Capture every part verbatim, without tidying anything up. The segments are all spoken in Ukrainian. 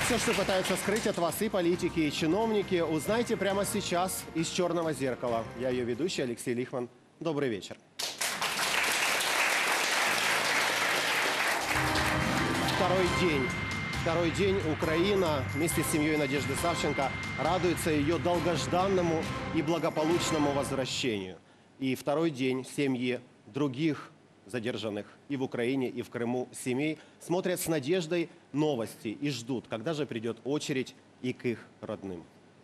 все, что пытаются скрыть от вас и политики, и чиновники, узнайте прямо сейчас из «Черного зеркала». Я ее ведущий Алексей Лихман. Добрый вечер. Второй день. Второй день Украина вместе с семьей Надежды Савченко радуется ее долгожданному и благополучному возвращению. И второй день семьи других задержанных и в Украине, и в Крыму семей смотрят с надеждой новости и ждут, когда же придет очередь и к их родным.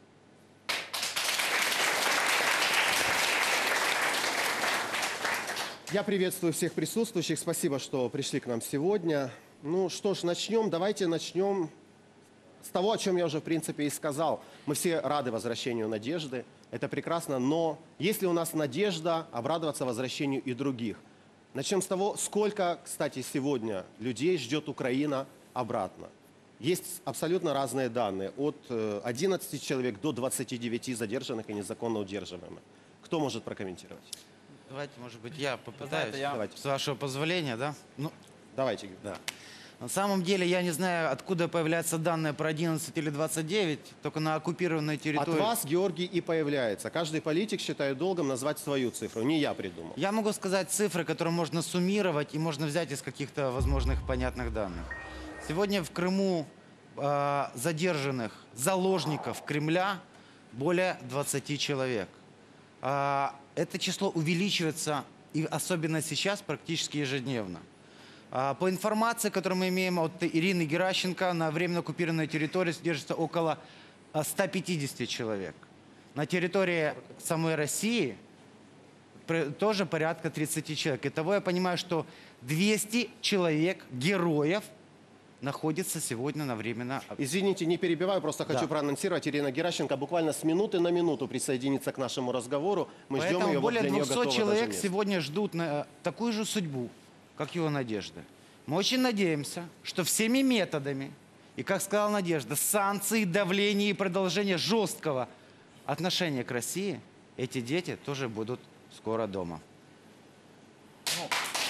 Я приветствую всех присутствующих. Спасибо, что пришли к нам сегодня. Ну что ж, начнем. Давайте начнем с того, о чем я уже, в принципе, и сказал. Мы все рады возвращению Надежды. Это прекрасно. Но если у нас надежда, обрадоваться возвращению и других. Начнем с того, сколько, кстати, сегодня людей ждет Украина обратно. Есть абсолютно разные данные. От одиннадцати человек до двадцати девяти задержанных и незаконно удерживаемых. Кто может прокомментировать? Давайте, может быть, я попытаюсь, я... Давайте. С вашего позволения, да? Ну, Давайте. Да. На самом деле, я не знаю, откуда появляются данные про одиннадцать или двадцать девять, только на оккупированной территории. От вас, Георгий, и появляется. Каждый политик считает долгом назвать свою цифру. Не я придумал. Я могу сказать цифры, которые можно суммировать и можно взять из каких-то возможных понятных данных. Сегодня в Крыму э, задержанных заложников Кремля более двадцати человек. Э, это число увеличивается, и особенно сейчас, практически ежедневно. По информации, которую мы имеем от Ирины Геращенко, на временно оккупированной территории содержится около ста пятидесяти человек. На территории самой России тоже порядка тридцати человек. Итого я понимаю, что двести человек, героев, находится сегодня на временно... Извините, не перебиваю, просто хочу да. проанонсировать. Ирина Геращенко буквально с минуты на минуту присоединится к нашему разговору. Мы Поэтому ждем ее, более вот для двухсот человек сегодня ждут на такую же судьбу, как его Надежда. Мы очень надеемся, что всеми методами, и, как сказала Надежда, санкции, давление и продолжение жесткого отношения к России, эти дети тоже будут скоро дома. Ну,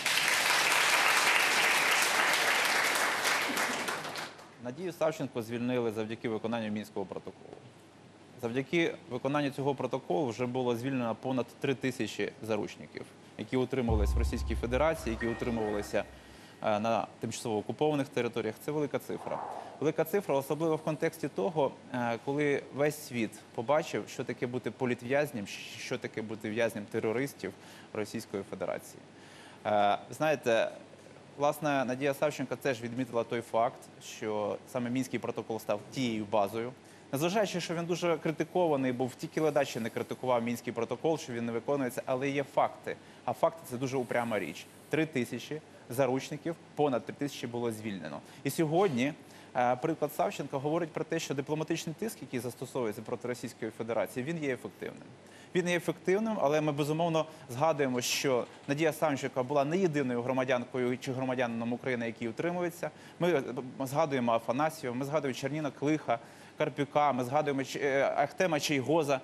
Надію Савченко звільнили завдяки виконанню Мінського протоколу. Завдяки виконанню цього протоколу вже було звільнено понад три тисячі заручників, які утримувалися в Російській Федерації, які утримувалися на тимчасово окупованих територіях. Це велика цифра. Велика цифра, особливо в контексті того, коли весь світ побачив, що таке бути політв'язнем, що таке бути в'язнем терористів Російської Федерації. Знаєте, власне, Надія Савченко теж відмітила той факт, що саме Мінський протокол став тією базою. Незважаючи, що він дуже критикований, був тільки ледаче не критикував Мінський протокол, що він не виконується, але є факти. А факти – це дуже упряма річ. Три тисячі заручників, понад три тисячі було звільнено. І сьогодні приклад Савченко говорить про те, що дипломатичний тиск, який застосовується проти Російської Федерації, він є ефективним. Він є ефективним, але ми, безумовно, згадуємо, що Надія Савченко була не єдиною громадянкою чи громадянином України, який утримується. Ми згадуємо Афанасьєва, ми згадуємо Черніна Клиха, Карпюка, мы згадуємо Ахтема Чайгоза.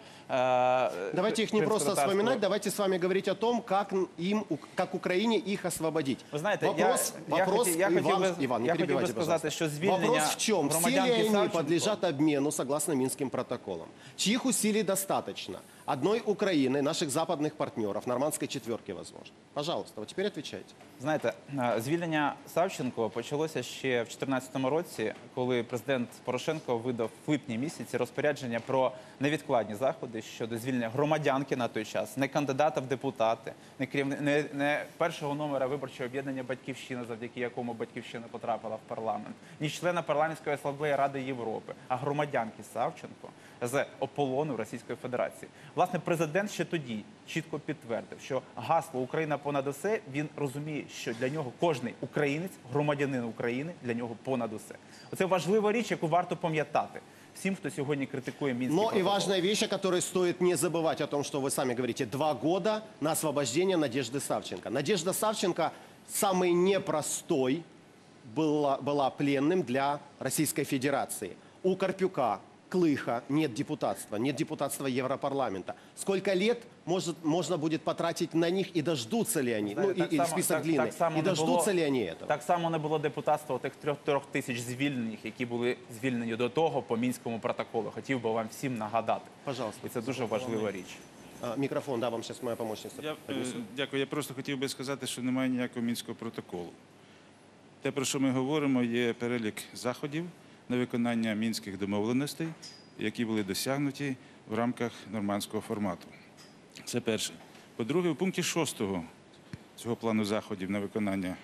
Э, давайте их не просто вспоминать, давайте с вами говорить о том, как им, как Украине их освободить. Вы знаете, вопрос, я, вопрос, я, я Иван, хотел бы, Иван, не я перебивайте, хотел бы сказать, что звільнення вопрос в чем? Все ли они Савченко подлежат обмену согласно Минским протоколам? Чьих усилий достаточно? Одной Украины, наших западных партнеров, нормандской четверки, возможно. Пожалуйста, вот теперь отвечайте. Знаєте, звільнення Савченко почалося ще в дві тисячі чотирнадцятому році, коли президент Порошенко видав в липні місяці розпорядження про невідкладні заходи щодо звільнення громадянки на той час, не кандидата в депутати, не, керівни... не, не першого номера виборчого об'єднання «Батьківщина», завдяки якому «Батьківщина» потрапила в парламент, ні члена парламентської асамблеї Ради Європи, а громадянки Савченко з ополону Російської Федерації. Власне, президент ще тоді чітко підтвердив, що гасло «Україна понад усе», він розуміє, що для нього кожний українець, громадянин України, для нього понад усе. Оце важлива річ, яку варто пам'ятати всем, кто сегодня критикует Минский Но протокол. и важная вещь, о которой стоит не забывать, о том, что вы сами говорите, два года на освобождение Надежды Савченко. Надежда Савченко самый непростой была, была пленным для Российской Федерации. У Карпюка, Клыха, нет депутатства, нет депутатства Европарламента. Сколько лет может, можно будет потратить на них и дождутся ли они? Знаєте, Ну, и, так и само- список так- длинный. так само И не дождутся було- ли они этого? Так само не було депутатства тих трьох, трьох тисяч звільнених, які були звільнені до того по Мінському протоколу. Хотів би вам всім нагадати. Пожалуйста. І це дуже важлива річ. А, микрофон, да, вам сейчас моя помощница. Я, е, поднесет. дякую. Я просто хотів би сказати, що немає ніякого мінського протоколу. Те, про що ми говоримо, є перелік заходів на виконання мінських домовленостей, які були досягнуті в рамках нормандського формату. Це перше. По-друге, в пункті шостого цього плану заходів на виконання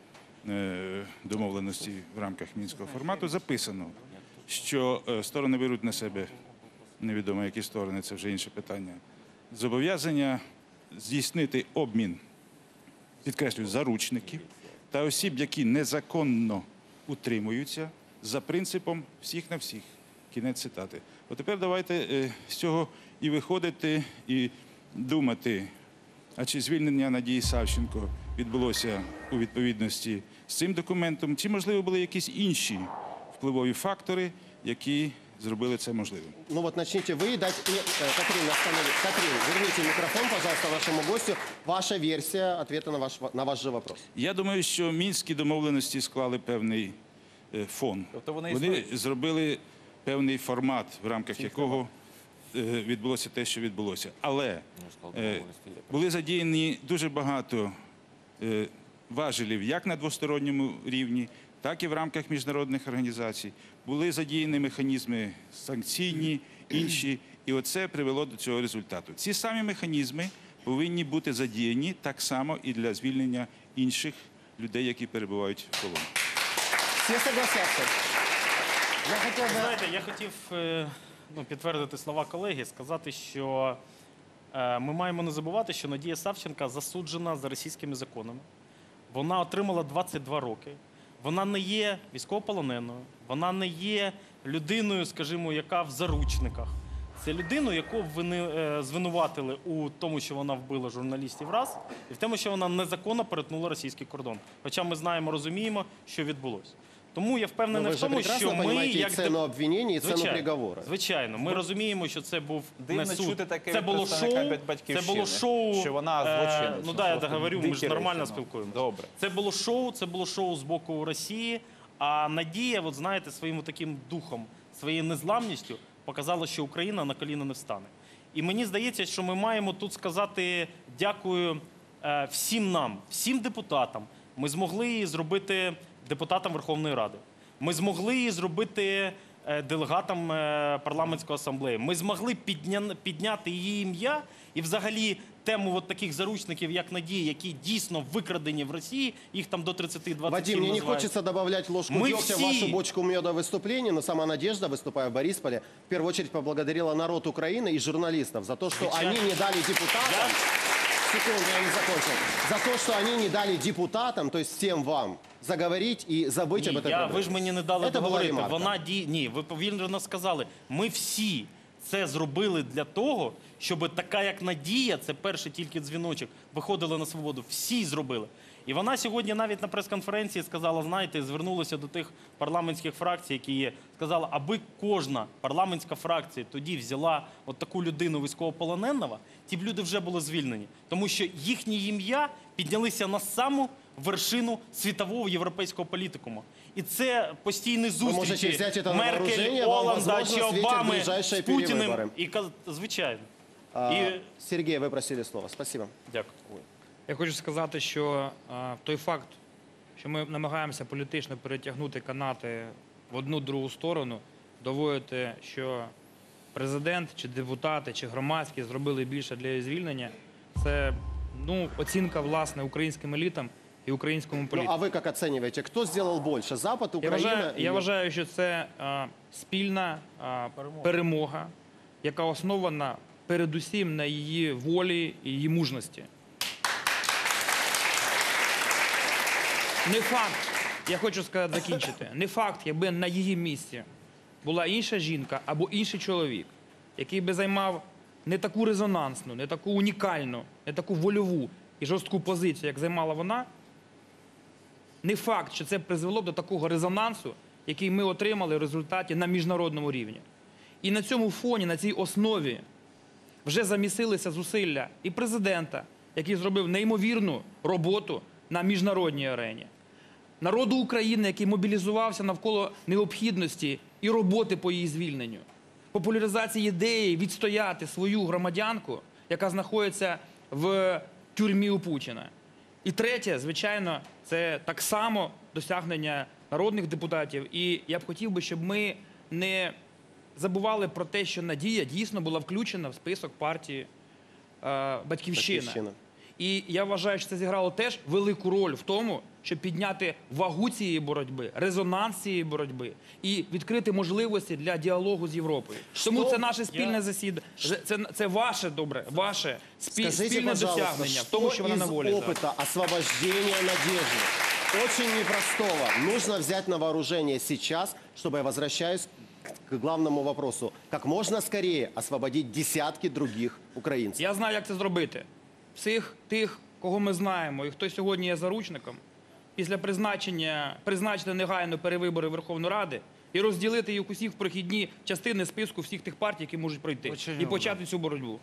е, домовленості в рамках мінського формату записано, що е, сторони беруть на себе, невідомо які сторони, це вже інше питання, зобов'язання здійснити обмін, підкреслюю, заручників та осіб, які незаконно утримуються за принципом всіх на всіх. Кінець цитати. От тепер давайте е, з цього і виходити, і думати, а чи звільнення Надії Савченко відбулося у відповідності з цим документом, чи, можливо, були якісь інші впливові фактори, які зробили це можливим. Ну вот начните вы дать... Нет, э, Катрин, останови. Катрин, верните микрофон, пожалуйста, вашему гостю. Ваша версия ответа на ваш, на ваш же вопрос. Я думаю, що мінські домовленості склали певний е, фон. Тобто вони Вони існують? зробили певний формат, в рамках якого е, відбулося те, що відбулося. Але е, були задіяні дуже багато е, важелів як на двосторонньому рівні, так і в рамках міжнародних організацій. Були задіяні механізми санкційні, інші, і оце привело до цього результату. Ці самі механізми повинні бути задіяні так само і для звільнення інших людей, які перебувають в полоні. Все согласятся? Я хотів, знаєте, я хотів е, ну, підтвердити слова колеги, сказати, що е, ми маємо не забувати, що Надія Савченка засуджена за російськими законами. Вона отримала двадцять два роки. Вона не є військовополоненою, вона не є людиною, скажімо, яка в заручниках. Це людину, яку вони е, звинуватили у тому, що вона вбила журналістів раз, і в тому, що вона незаконно перетнула російський кордон. Хоча ми знаємо, розуміємо, що відбулося. Тому я Но впевнений вы в же тому, прекрасно що ми, понимаете и як цену деп- обвинений, и цену Звичайно, приговора. Звичайно, ми розуміємо, що це був Дивно не суд. чути таке Це від було представника шоу. Батьківщини, Це було шоу. що вона злочинець. Е, ну Ну, да, я просто договорю, ми дикі ж нормально речі, ну. спілкуємося. Добре. Це було шоу, це було шоу з боку Росії. А Надія, от знаєте, своїм таким духом, своєю незламністю показала, що Україна на коліна не встане. І мені здається, що ми маємо тут сказати дякую е, всім нам, всім депутатам. Ми змогли її зробити депутатом Верховної Ради. Ми змогли її зробити е, делегатом е, парламентської асамблеї. Ми змогли підня... підняти її ім'я і взагалі тему от таких заручників, як Надія, які дійсно викрадені в Росії, їх там до тридцати двадцять Вадим, мне не хочется добавлять ложку Мы дегтя в все- вашу бочку меда выступления, но сама Надежда, выступая в Борисполе, в первую очередь поблагодарила народ Украины и журналистов за то, что Сейчас. они не дали депутатам... Секунду, я не закончил. За то, что они не дали депутатам, то есть всем вам, заговорить и забыть об Ні, этой я, проблеме. ви ж мені не дали Це була договорити. ремарка. Вона ді... Ні, ви повільно сказали. Ми всі це зробили для того, щоб така, як Надія, це перший тільки дзвіночок, виходила на свободу. Всі зробили. І вона сьогодні навіть на прес-конференції сказала, знаєте, звернулася до тих парламентських фракцій, які є, сказала, аби кожна парламентська фракція тоді взяла от таку людину військовополоненого, ті б люди вже були звільнені. Тому що їхні ім'я піднялися на саму вершину світового європейського політикуму. І це постійні можете зустрічі взяти це на Меркель, вооруження, вам, Оланда возможно, чи світять Обами ближайші з Путіним. перевибори. І, каз- звичайно. А, І... Сергей, вы просили слово. Спасибо. Дякую. Я хочу сказати, що а, той факт, що ми намагаємося політично перетягнути канати в одну другу сторону, доводити, що президент, чи депутати, чи громадські зробили більше для її звільнення, це ну, оцінка власне українським елітам і українському Ну, політику. а вы как оцениваете? Кто сделал больше? Запад, Я Украина? вважаю, я или- вважаю, що це а, спільна а, перемога, яка основана передусім на її волі і її мужності. Не факт, я хочу сказати, закінчити, не факт, якби на її місці була інша жінка або інший чоловік, який би займав не таку резонансну, не таку унікальну, не таку вольову і жорстку позицію, як займала вона, не факт, що це призвело б до такого резонансу, який ми отримали в результаті на міжнародному рівні. І на цьому фоні, на цій основі вже замісилися зусилля і президента, який зробив неймовірну роботу на міжнародній арені, народу України, який мобілізувався навколо необхідності і роботи по її звільненню, популяризації ідеї відстояти свою громадянку, яка знаходиться в тюрмі у Путіна. І третє, звичайно, це так само досягнення народних депутатів. І я б хотів би, щоб ми не забували про те, що Надія дійсно була включена в список партії е, «Батьківщина». Батьківщина. І я вважаю, що це зіграло теж велику роль в тому, щоб підняти вагу цієї боротьби, резонанс цієї боротьби і відкрити можливості для діалогу з Європою. Тому це наше спільне засідання, це, це ваше, добре, ваше спіль, Скажите, спільне пожалуйста, досягнення в что тому, що вона на из волі зараз. опыта освобождения Надежды, очень непростого, нужно взять на вооружение сейчас, чтобы я возвращаюсь к главному вопросу, как можно скорее освободить десятки других украинцев? Я знаю, як це зробити. Всіх тих, кого ми знаємо і хто сьогодні є заручником, після призначення, призначити негайно перевибори Верховної Ради і розділити їх усіх в прохідні частини списку всіх тих партій, які можуть пройти, Очень і почати цю боротьбу.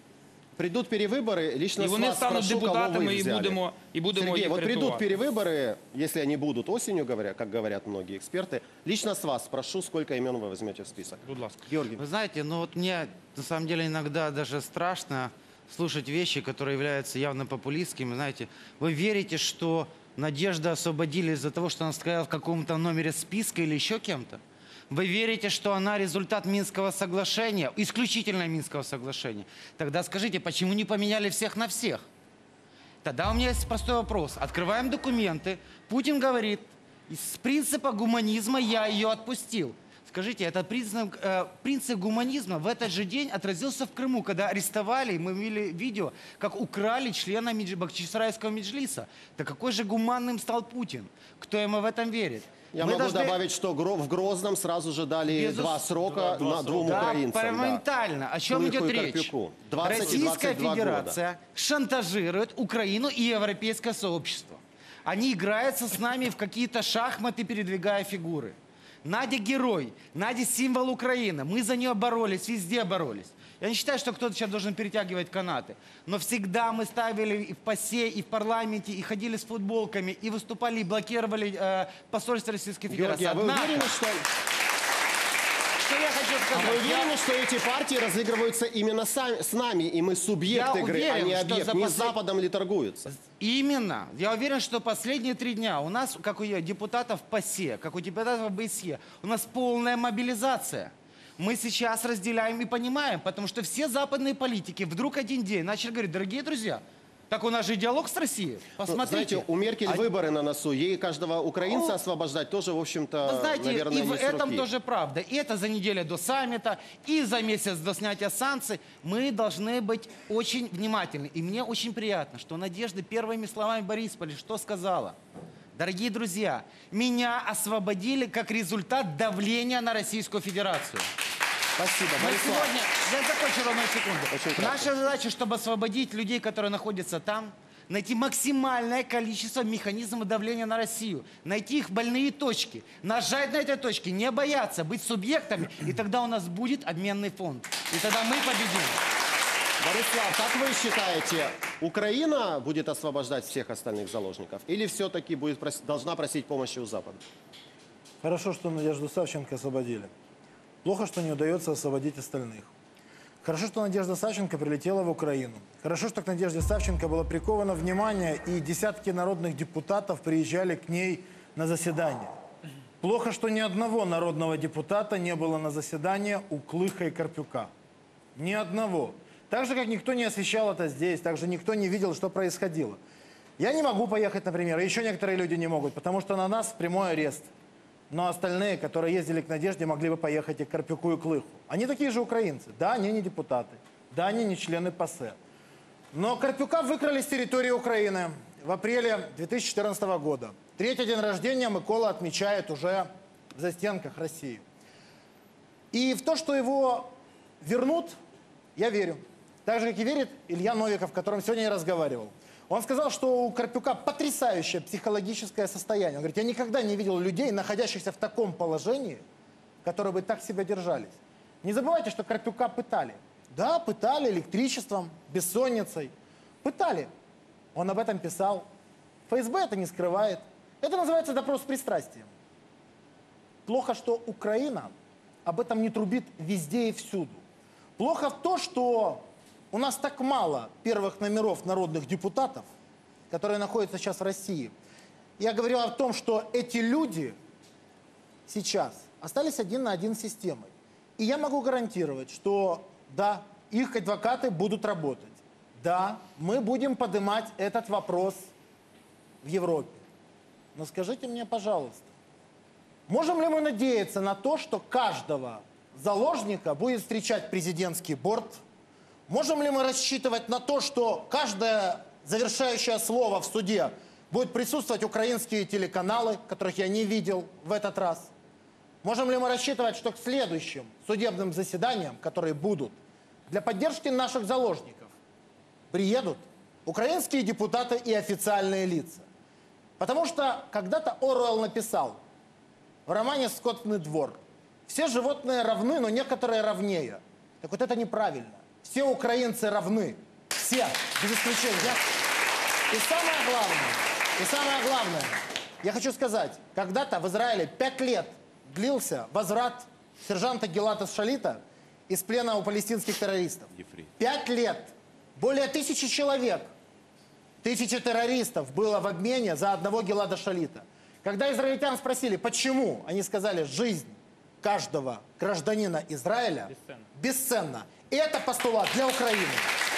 Придут перевыборы, лично І с вони вас стануть спрошу, кого вы депутатами і взяли. будемо, і будемо Сергей, їх вот придут рятувати. перевыборы, если они будут осенью, говоря, как говорят многие эксперты, лично с вас спрошу, сколько имен вы возьмете в список. Будь ласка. Георгий. Вы знаете, ну вот мне на самом деле иногда даже страшно слушать вещи, которые являются явно популистскими. Знаете, вы верите, что Надежду освободили из-за того, что она стояла в каком-то номере списка или еще кем-то? Вы верите, что она результат Минского соглашения, исключительно Минского соглашения? Тогда скажите, почему не поменяли всех на всех? Тогда у меня есть простой вопрос. Открываем документы. Путин говорит, из принципа гуманизма я ее отпустил. Скажите, этот принцип, э, принцип гуманизма в этот же день отразился в Крыму, когда арестовали, мы видели видео, как украли члена Медж... Бахчисарайского меджлиса. Так какой же гуманным стал Путин? Кто ему в этом верит? Я Мы могу должны- добавить, что Гро- в Грозном сразу же дали Безус- два срока Два на двум Да, украинцам. да. моментально. О чем Клыху идет и речь? Карпюку. двадцать и Российская двадцать два года. Федерация шантажирует Украину и европейское сообщество. Они играются с нами в какие-то шахматы, передвигая фигуры. Надя герой, Надя символ Украины. Мы за нее боролись, везде боролись. Я не считаю, что кто-то сейчас должен перетягивать канаты. Но всегда мы ставили и в ПАСЕ, и в парламенте, и ходили с футболками, и выступали, и блокировали э, посольство Российской Федерации. Георгий, а вы Однако, уверены, что... что я хочу А сказать? вы Я- уверены, что эти партии разыгрываются именно сами, с нами, и мы субъект Я игры, а уверен, не что объект? за Не с послед- Западом ли торгуются? Именно. Я уверен, что последние три дня у нас, как у депутатов ПАСЕ, как у депутатов БСЕ, у нас полная мобилизация. Мы сейчас разделяем и понимаем, потому что все западные политики вдруг один день начали говорить, дорогие друзья, так у нас же диалог с Россией. Ну, Посмотрите. знаете, у Меркель А- выборы на носу, ей каждого украинца Ну, освобождать тоже, в общем-то, Вы знаете, наверное, и в не с этом руки. тоже правда. И это за неделю до саммита, и за месяц до снятия санкций. Мы должны быть очень внимательны. И мне очень приятно, что Надежда первыми словами Борисполя что сказала? Дорогие друзья, меня освободили как результат давления на Российскую Федерацию. Спасибо, Мы Борислав. сегодня, я закончу ровно Очень секунду. кратко. Наша задача, чтобы освободить людей, которые находятся там, найти максимальное количество механизмов давления на Россию, найти их больные точки, нажать на эти точки, не бояться, быть субъектами, и тогда у нас будет обменный фонд. И тогда мы победим. Борислав, как вы считаете, Украина будет освобождать всех остальных заложников? Или все-таки будет прос- должна просить помощи у Запада? Хорошо, что Надежду Савченко освободили. Плохо, что не удается освободить остальных. Хорошо, что Надежда Савченко прилетела в Украину. Хорошо, что к Надежде Савченко было приковано внимание, и десятки народных депутатов приезжали к ней на заседание. Плохо, что ни одного народного депутата не было на заседании у Клыха и Карпюка. Ни одного. Так же, как никто не освещал это здесь, так же никто не видел, что происходило. Я не могу поехать, например, и еще некоторые люди не могут, потому что на нас прямой арест. Но остальные, которые ездили к Надежде, могли бы поехать и к Карпюку, и к Клыху. Они такие же украинцы. Да, они не депутаты. Да, они не члены ПАСЕ. Но Карпюка выкрали с территории Украины в апреле две тысячи четырнадцатого года. Третий день рождения Микола отмечает уже в застенках России. И в то, что его вернут, я верю. Так же, как и верит Илья Новиков, с которым сегодня я разговаривал. Он сказал, что у Карпюка потрясающее психологическое состояние. Он говорит, я никогда не видел людей, находящихся в таком положении, которые бы так себя держались. Не забывайте, что Карпюка пытали. Да, пытали электричеством, бессонницей. Пытали. Он об этом писал. ФСБ это не скрывает. Это называется допрос с пристрастием. Плохо, что Украина об этом не трубит везде и всюду. Плохо то, что у нас так мало первых номеров народных депутатов, которые находятся сейчас в России. Я говорил о том, что эти люди сейчас остались один на один с системой. И я могу гарантировать, что да, их адвокаты будут работать. Да, мы будем поднимать этот вопрос в Европе. Но скажите мне, пожалуйста, можем ли мы надеяться на то, что каждого заложника будет встречать президентский борт? Можем ли мы рассчитывать на то, что каждое завершающее слово в суде будут присутствовать украинские телеканалы, которых я не видел в этот раз? Можем ли мы рассчитывать, что к следующим судебным заседаниям, которые будут, для поддержки наших заложников приедут украинские депутаты и официальные лица? Потому что когда-то Оруэлл написал в романе «Скотный двор»: все животные равны, но некоторые равнее. Так вот это неправильно. Все украинцы равны. Все, без исключения. И самое главное, и самое главное, я хочу сказать, когда-то в Израиле пять лет длился возврат сержанта Гилата Шалита из плена у палестинских террористов. Пять лет. Более тысячи человек, тысячи террористов было в обмене за одного Гилада Шалита. Когда израильтян спросили, почему, они сказали: жизнь каждого гражданина Израиля бесценна. бесценна. И это постулат для Украины.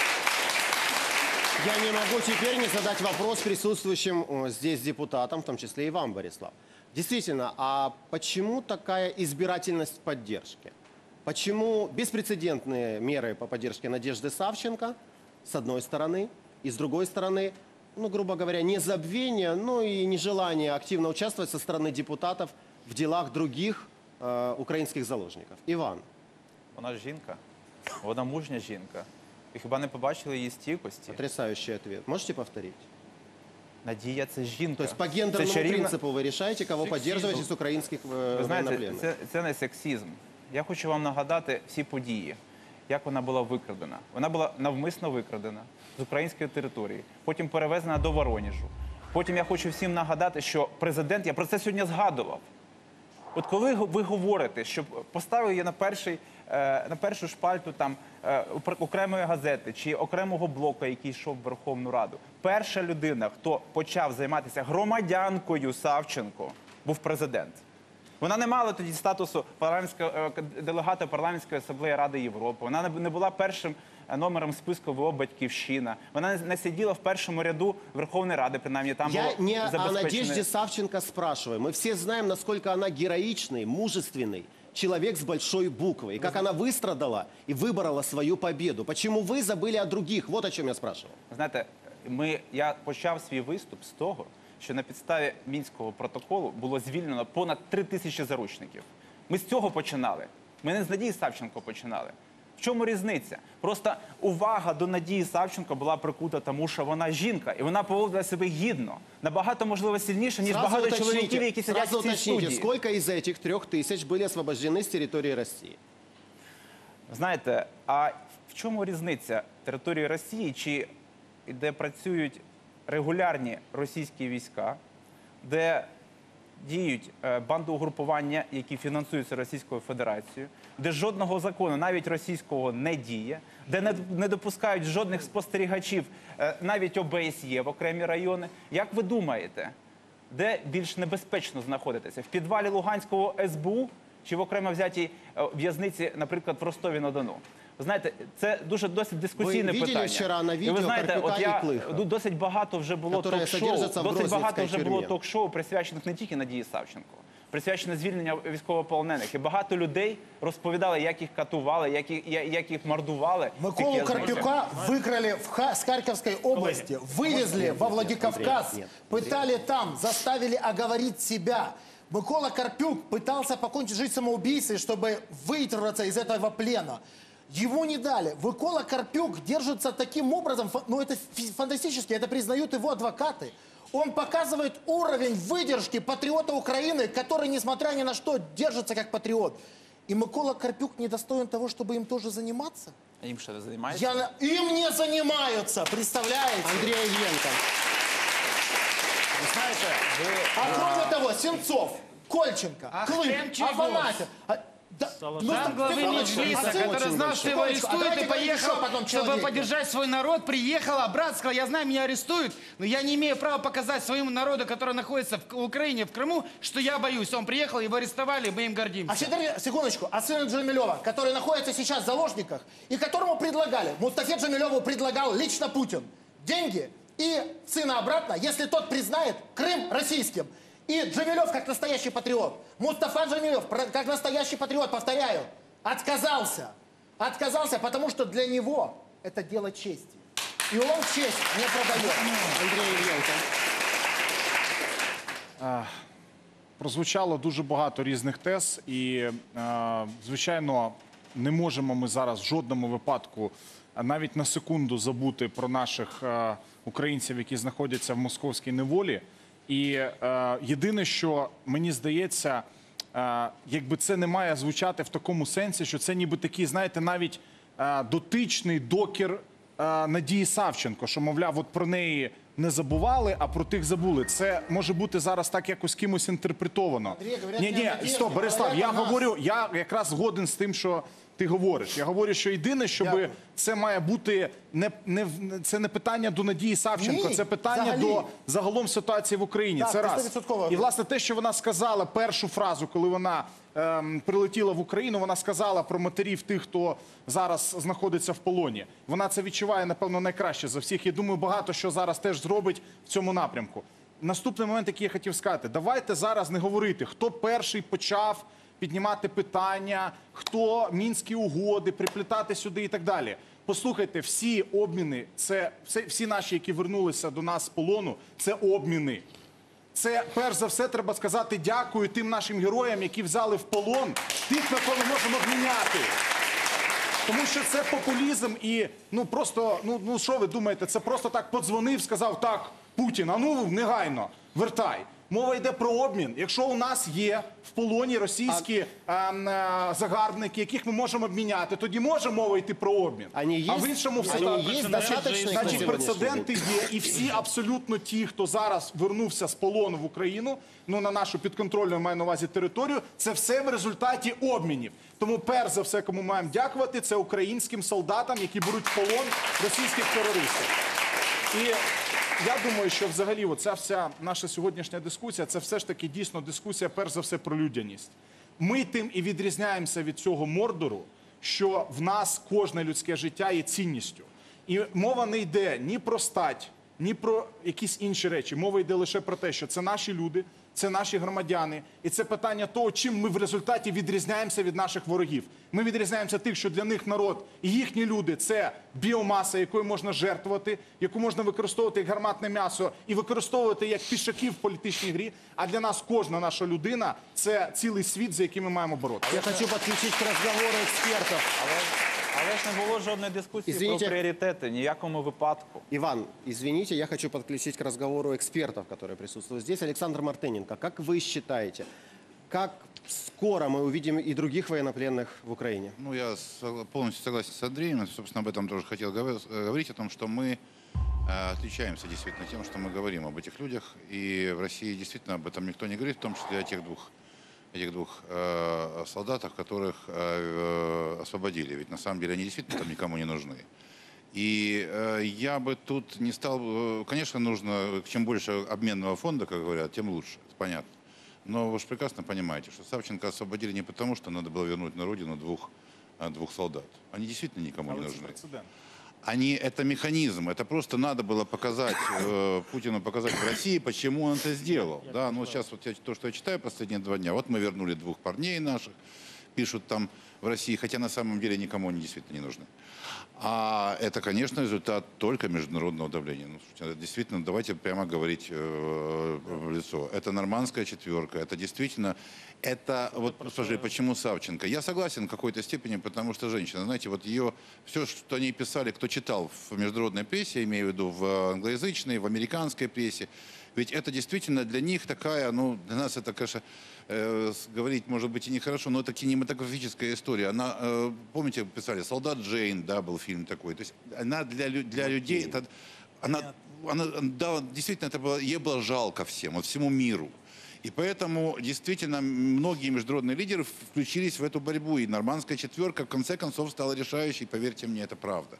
Я не могу теперь не задать вопрос присутствующим э, здесь депутатам, в том числе и вам, Борислав. Действительно, а почему такая избирательность поддержки? Почему беспрецедентные меры по поддержке Надежды Савченко, с одной стороны, и с другой стороны, ну, грубо говоря, незабвение, ну и нежелание активно участвовать со стороны депутатов в делах других э, українських заложників? Іван. Вона ж жінка, вона мужня жінка. Ви хіба не побачили її стійкості? Потрясающий ответ. Можете повторить? Надія – це жінка. То есть по гендерному принципу вы решаете, кого поддерживать из украинских э, Ви знаєте, военнопленных? це, це не сексизм. Я хочу вам нагадати всі події, як вона була викрадена. Вона була навмисно викрадена з української території, потім перевезена до Вороніжу. Потім я хочу всім нагадати, що президент, я про це сьогодні згадував. От коли ви говорите, що поставили її на, перший, на першу шпальту там, окремої газети чи окремого блоку, який йшов в Верховну Раду, перша людина, хто почав займатися громадянкою Савченко, був президент. Вона не мала тоді статусу делегата парламентської асамблеї Ради Європи. Вона не була першим номером списку ВО «Батьківщина». Вона не сиділа в першому ряду Верховної Ради, принаймні там Я було не забезпечене... о Надежде Савченко спрашиваю. Мы все знаем, насколько она героичный, мужественный человек с большой буквы. И как она выстрадала и выборола свою победу. Почему вы забыли о других? Вот о чем я спрашивал. Знаєте, ми, я почав свій виступ з того, що на підставі Мінського протоколу було звільнено понад три тисячі заручників. Ми з цього починали. Ми не з Надії Савченко починали. В чому різниця? Просто увага до Надії Савченко була прикута тому, що вона жінка, і вона поводила себе гідно. Набагато, можливо, сильніше, ніж Сразу багато уточните, чоловіків, які сидять сразу в цій уточните, студії. сколько из этих трех тысяч были освобождены с территории России? Знаєте, а в чому різниця території Росії, чи де працюють регулярні російські війська, де діють бандоугрупування, які фінансуються Російською Федерацією, де жодного закону, навіть російського, не діє, де не, не допускають жодних спостерігачів, навіть О Б С Є в окремі райони. Як ви думаєте, де більш небезпечно знаходитися? В підвалі Луганського С Б У чи в окремо взятій в'язниці, наприклад, в Ростові-на-Дону? Ви знаєте, це дуже досить дискусійне ви питання. вчора на відео і ви знаєте, от я, Клиха, досить багато вже було ток-шоу, досить багато вже було ток-шоу, присвячених не тільки Надії Савченко, присвячених звільненню військовополонених. І багато людей розповідали, як їх катували, як їх, як їх мордували. Миколу Карпюка выкрали в Ха- с Харьковской области, вывезли во Владикавказ, пытали там, заставили оговорить себя. Микола Карпюк пытался покончить жизнь самоубийцей, чтобы вырваться из этого плена. Его не дали. Микола Карпюк держится таким образом, фа- ну это фи- фантастически, это признают его адвокаты. Он показывает уровень выдержки патриота Украины, который, несмотря ни на что, держится как патриот. И Микола Карпюк недостоин того, чтобы им тоже заниматься? А їм ще не займається? Я... на- Им не занимаются, представляете? Андрей Ильенко. Ви знаєте, ви... А кроме того, Сенцов, Кольченко, Клым, Ахтем Афанасьев. А, да, Салажан. ну, Зам главы секундочку, Меджлиса, а Оценка который очень знал, большая. что его Секундочку, а арестуют, давайте и говорить еще поехал, об одном чтобы человеке. поддержать свой народ, приехал, а брат сказал, я знаю, меня арестуют, но я не имею права показать своему народу, который находится в Украине, в Крыму, что я боюсь. Он приехал, его арестовали, мы им гордимся. А теперь, секундочку, а сын Джамилева, который находится сейчас в заложниках, и которому предлагали, Мустафе Джамилеву предлагал лично Путин деньги и сына обратно, если тот признает Крым российским. И Джамилев, как настоящий патриот, Мустафа Джамилев, про- как настоящий патриот, повторяю, отказался. Отказался, потому что для него это дело чести. И он честь не продает. Андрей Ильенко. Прозвучало дуже багато різних тез, і, е, звичайно, не можемо ми зараз в жодному випадку е, навіть на секунду забути про наших е, українців, які знаходяться в московській неволі. І е, єдине, що мені здається, е, якби це не має звучати в такому сенсі, що це ніби такий, знаєте, навіть е, дотичний докір е, Надії Савченко, що, мовляв, от про неї не забували, а про тих забули. Це може бути зараз так якось кимось інтерпретовано. Андрій, говорять, Ні, не ні, Надія, стоп, Борислав, говорять я о нас. говорю, я якраз згоден з тим, що ти говориш. Я говорю, що єдине, щоб Дякую. це має бути не, не в- це не питання до Надії Савченко, Ні, це питання взагалі. до загалом ситуації в Україні. Так, це це раз. сто відсотків. І власне те, що вона сказала першу фразу, коли вона ем, прилетіла в Україну, вона сказала про матерів тих, хто зараз знаходиться в полоні. Вона це відчуває, напевно, найкраще за всіх. Я думаю, багато що зараз теж зробить в цьому напрямку. Наступний момент, який я хотів сказати, давайте зараз не говорити, хто перший почав піднімати питання, хто мінські угоди, приплітати сюди і так далі. Послухайте, всі обміни, це все- всі наші, які вернулися до нас з полону, це обміни. Це, перш за все, треба сказати дякую тим нашим героям, які взяли в полон тих, на кого ми можемо обміняти. Тому що це популізм і, ну, просто, ну, ну, що ви думаєте, це просто так подзвонив, сказав, так, Путін, а ну, негайно, вертай. Мова йде про обмін. Якщо у нас є в полоні російські а... е, загарбники, яких ми можемо обміняти, тоді може мова йти про обмін. Они А есть, в іншому все они так. есть достаточно их на Значить, сегодняшний прецеденти день. є, і всі абсолютно ті, хто зараз вернувся з полону в Україну, ну на нашу підконтрольну, маю на увазі територію, це все в результаті обмінів. Тому перш за все, кому маємо дякувати, це українським солдатам, які беруть в полон російських терористів. І я думаю, що взагалі оця вся наша сьогоднішня дискусія, це все ж таки дійсно дискусія, перш за все, про людяність. Ми тим і відрізняємося від цього мордору, що в нас кожне людське життя є цінністю. І мова не йде ні про стать, ні про якісь інші речі. Мова йде лише про те, що це наші люди, це наші громадяни. І це питання того, чим ми в результаті відрізняємося від наших ворогів. Ми відрізняємося тих, що для них народ і їхні люди – це біомаса, якою можна жертвувати, яку можна використовувати як гарматне м'ясо і використовувати як пішаки в політичній грі. А для нас кожна наша людина – це цілий світ, за яким ми маємо боротися. Я хочу подключить к разговору экспертов. Але, але ж не було жодної дискусії Извините. про пріоритети, ніякому випадку. Иван, извините, я хочу подключить к разговору экспертов, которые присутствуют здесь. Александр Мартыненко, как вы считаете, как скоро мы увидим и других военнопленных в Украине? Ну, я согла- полностью согласен с Андреем. Собственно, об этом тоже хотел говор- э, говорить, о том, что мы э, отличаемся действительно тем, что мы говорим об этих людях. И в России действительно об этом никто не говорит, в том числе о тех двух, этих двух э, солдатах, которых э, э, освободили. Ведь на самом деле они действительно там никому не нужны. И э, я бы тут не стал... э, Конечно, нужно, чем больше обменного фонда, как говорят, тем лучше, это понятно. Но вы же прекрасно понимаете, что Савченко освободили не потому, что надо было вернуть на родину двух, э, двух солдат. Они действительно никому не Але це нужны. прецедент. Они, это механизм, это просто надо было показать, э, Путину показать в России, почему он это сделал. Да, ну вот сейчас вот я, то, что я читаю последние два дня, вот мы вернули двух парней наших, пишут там в России, хотя на самом деле никому они действительно не нужны. А это, конечно, результат только международного давления. Ну, слушайте, действительно, давайте прямо говорить э, в лицо. Это нормандская четверка, это действительно... Это, вот, слушай, почему Савченко? Я согласен в какой-то степени, потому что женщина, знаете, вот ее, все, что они писали, кто читал в международной прессе, я имею в виду в англоязычной, в американской прессе, Ведь это действительно для них такая, ну, для нас это, конечно, э, говорить, может быть, и нехорошо, но это кинематографическая история. Она, э, помните, писали «Солдат Джейн», да, был фильм такой. То есть она для, лю- для людей, это, она, она, да, действительно, это было, ей было жалко всем, вот всему миру. И поэтому действительно многие международные лидеры включились в эту борьбу. И нормандская четверка в конце концов стала решающей, поверьте мне, это правда.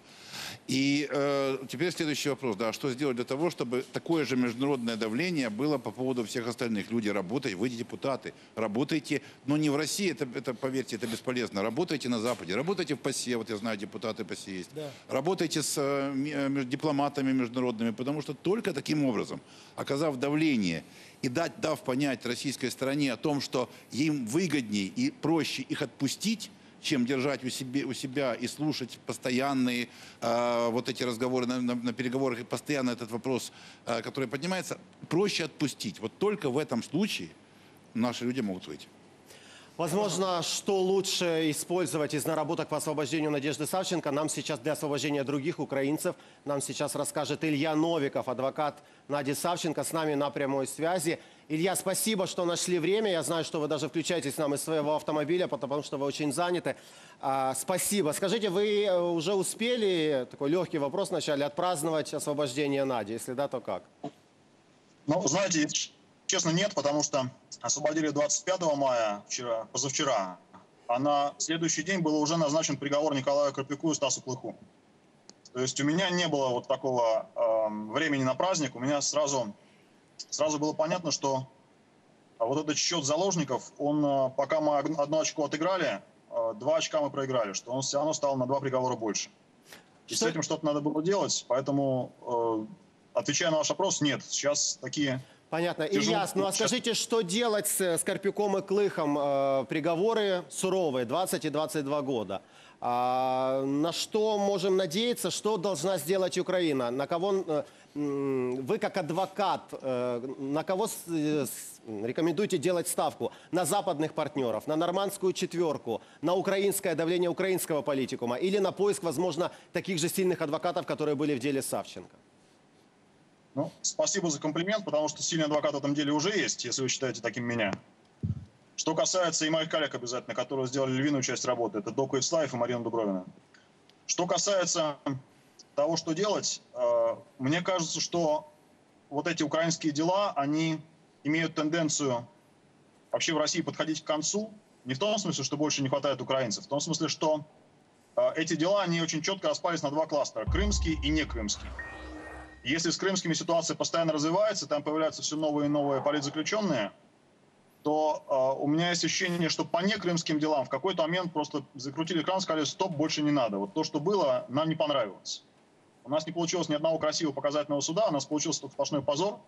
И э, теперь следующий вопрос. Да, что сделать для того, чтобы такое же международное давление было по поводу всех остальных? Люди, работайте, вы депутаты, работайте, но не в России, это, это, поверьте, это бесполезно. Работайте на Западе, работайте в ПАСЕ, вот я знаю, депутаты ПАСЕ есть. Да. Работайте с э, дипломатами международными, потому что только таким образом, оказав давление и дать, дав понять российской стороне о том, что им выгоднее и проще их отпустить, чем держать у себя, у себя и слушать постоянные э, вот эти разговоры на, на, на переговорах, и постоянно этот вопрос, э, который поднимается, проще отпустить. Вот только в этом случае наши люди могут выйти. Возможно, что лучше использовать из наработок по освобождению Надежды Савченко, нам сейчас для освобождения других украинцев, нам сейчас расскажет Илья Новиков, адвокат Нади Савченко, с нами на прямой связи. Илья, спасибо, что нашли время. Я знаю, что вы даже включаетесь к нам из своего автомобиля, потому что вы очень заняты. А, спасибо. Скажите, вы уже успели, такой легкий вопрос вначале, отпраздновать освобождение Нади? Если да, то как? Ну, знаете, честно, нет, потому что освободили двадцать пятого мая, вчера, позавчера, а на следующий день был уже назначен приговор Николаю Карпюку и Стасу Клыху. То есть у меня не было вот такого э, времени на праздник, у меня сразу, сразу было понятно, что вот этот счет заложников, он, пока мы одно очко отыграли, э, два очка мы проиграли, что он все равно стал на два приговора больше. И что? С этим что-то надо было делать, поэтому, э, отвечая на ваш вопрос, нет, сейчас такие... Понятно. Ильяс, ну а скажите, что делать с, с Карпюком и Клыхом? Э, приговоры суровые, двадцать и двадцать два года. А, на что можем надеяться, что должна сделать Украина? На кого, э, вы как адвокат, э, на кого с, э, с, рекомендуете делать ставку? На западных партнеров, на нормандскую четверку, на украинское давление украинского политикума или на поиск, возможно, таких же сильных адвокатов, которые были в деле Савченко? Ну, спасибо за комплимент, потому что сильный адвокат в этом деле уже есть, если вы считаете таким меня. Что касается и моих коллег обязательно, которые сделали львиную часть работы, это Дока Ивслаев и Марина Дубровина. Что касается того, что делать, э, мне кажется, что вот эти украинские дела, они имеют тенденцию вообще в России подходить к концу. Не в том смысле, что больше не хватает украинцев, в том смысле, что э, эти дела, они очень четко распались на два кластера – крымский и некрымский. Если с крымскими ситуация постоянно развивается, там появляются все новые и новые политзаключенные, то э, у меня есть ощущение, что по некрымским делам в какой-то момент просто закрутили кран, сказали, стоп, больше не надо. Вот то, что было, нам не понравилось. У нас не получилось ни одного красивого показательного суда, у нас получился только сплошной позор.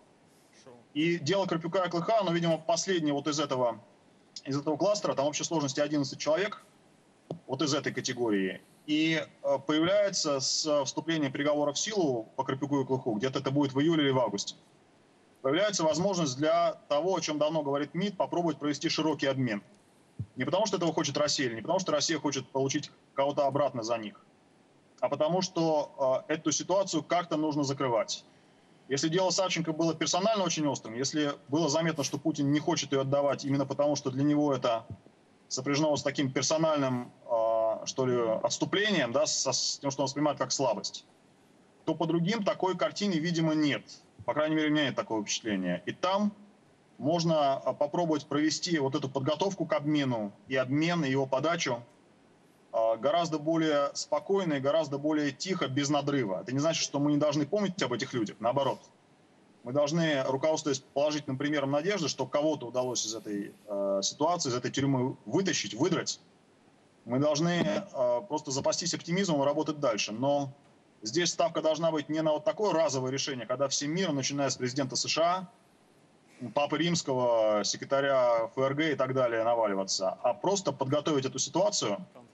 И дело Карпюка и Клыха, оно, видимо, последнее вот из этого, из этого кластера, там в общей сложности одиннадцать человек, вот из этой категории. И появляется с вступлением приговора в силу по Карпюку и Клыху, где-то это будет в июле или в августе, появляется возможность для того, о чем давно говорит МИД, попробовать провести широкий обмен. Не потому, что этого хочет Россия, не потому, что Россия хочет получить кого-то обратно за них, а потому, что э, эту ситуацию как-то нужно закрывать. Если дело Савченко было персонально очень острым, если было заметно, что Путин не хочет ее отдавать именно потому, что для него это сопряжено с таким персональным, э, что ли, отступлением, да, со, с тем, что он воспринимает как слабость, то по другим такой картины, видимо, нет. По крайней мере, у меня нет такого впечатления. И там можно попробовать провести вот эту подготовку к обмену и обмен, и его подачу э, гораздо более спокойно и гораздо более тихо, без надрыва. Это не значит, что мы не должны помнить об этих людях. Наоборот. Мы должны, руководствуясь положительным примером Надежды, что кого-то удалось из этой э, ситуации, из этой тюрьмы вытащить, выдрать. Мы должны э, просто запастись оптимизмом и работать дальше. Но здесь ставка должна быть не на вот такое разовое решение, когда всем миром, начиная с президента США, Папы Римского, секретаря ФРГ и так далее, наваливаться, а просто подготовить эту ситуацию,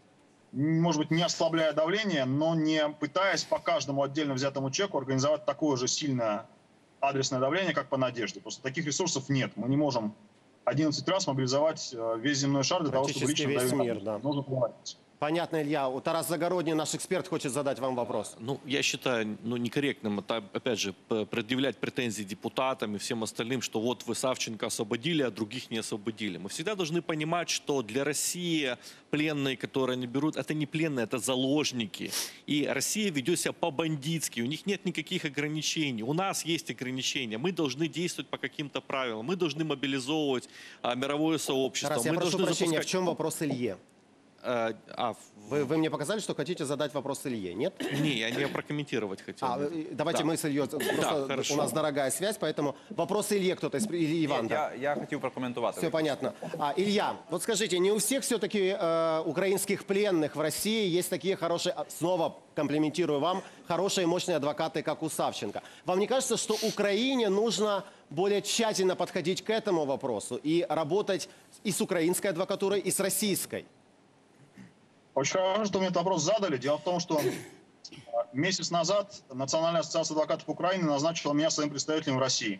может быть, не ослабляя давление, но не пытаясь по каждому отдельно взятому человеку организовать такое же сильное адресное давление, как по Надежде. Просто таких ресурсов нет. Мы не можем одиннадцать раз мобилизовать весь земной шар для того, чтобы лично весь давить. мир, да. Нужно поговорить. Понятно, Илья. У Тарас Загородний, наш эксперт, хочет задать вам вопрос. Ну, я считаю, ну, некорректным, это, опять же, п- предъявлять претензии депутатам и всем остальным, что вот вы Савченко освободили, а других не освободили. Мы всегда должны понимать, что для России пленные, которые они берут, это не пленные, это заложники. И Россия ведет себя по-бандитски, у них нет никаких ограничений. У нас есть ограничения, мы должны действовать по каким-то правилам, мы должны мобилизовывать а, мировое сообщество. Тарас, я мы прошу должны прощения, запускать- в чем вопрос Илье? А, а, в- Вы, вы мне показали, что хотите задать вопрос Илье, нет? Не, я не прокомментировать хотел. А, э, давайте Да. мы с Ильей, просто хорошо. у нас дорогая связь, поэтому вопрос Илье кто-то, из- или Иван, да? Я, я хотів прокоментувати. Все понятно. А, Илья, вот скажите, не у всех все-таки э, украинских пленных в России есть такие хорошие, а, снова комплиментирую вам, хорошие и мощные адвокаты, как у Савченко. Вам не кажется, что Украине нужно более тщательно подходить к этому вопросу и работать и с украинской адвокатурой, и с российской? Очень хорошо, что мне этот вопрос задали. Дело в том, что а, месяц назад Национальная ассоциация адвокатов Украины назначила меня своим представителем в России.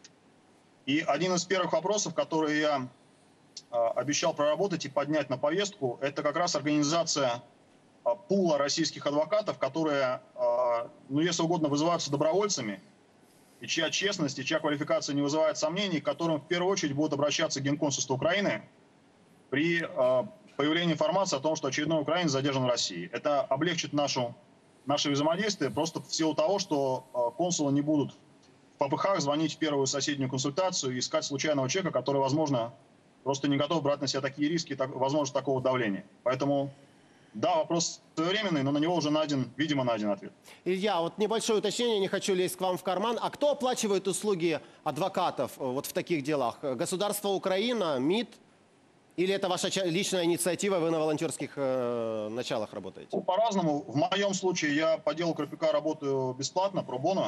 И один из первых вопросов, которые я а, обещал проработать и поднять на повестку, это как раз организация а, пула российских адвокатов, которые, а, ну, если угодно, вызываются добровольцами, и чья честность, и чья квалификация не вызывает сомнений, к которым в первую очередь будут обращаться Генконсульство Украины при а, появление информации о том, что очередной украинец задержан в России. Это облегчит нашу, наше взаимодействие просто в силу того, что э, консулы не будут в попыхах звонить в первую соседнюю консультацию и искать случайного человека, который, возможно, просто не готов брать на себя такие риски, так, возможно, такого давления. Поэтому, да, вопрос своевременный, но на него уже найден, видимо, найден ответ. Илья, вот небольшое уточнение, не хочу лезть к вам в карман. А кто оплачивает услуги адвокатов э, вот в таких делах? Государство Украина, МИД? Или это ваша ча- личная инициатива, вы на волонтерских э, началах работаете? Ну, по-разному. В моем случае я по делу Крапика работаю бесплатно, пробона.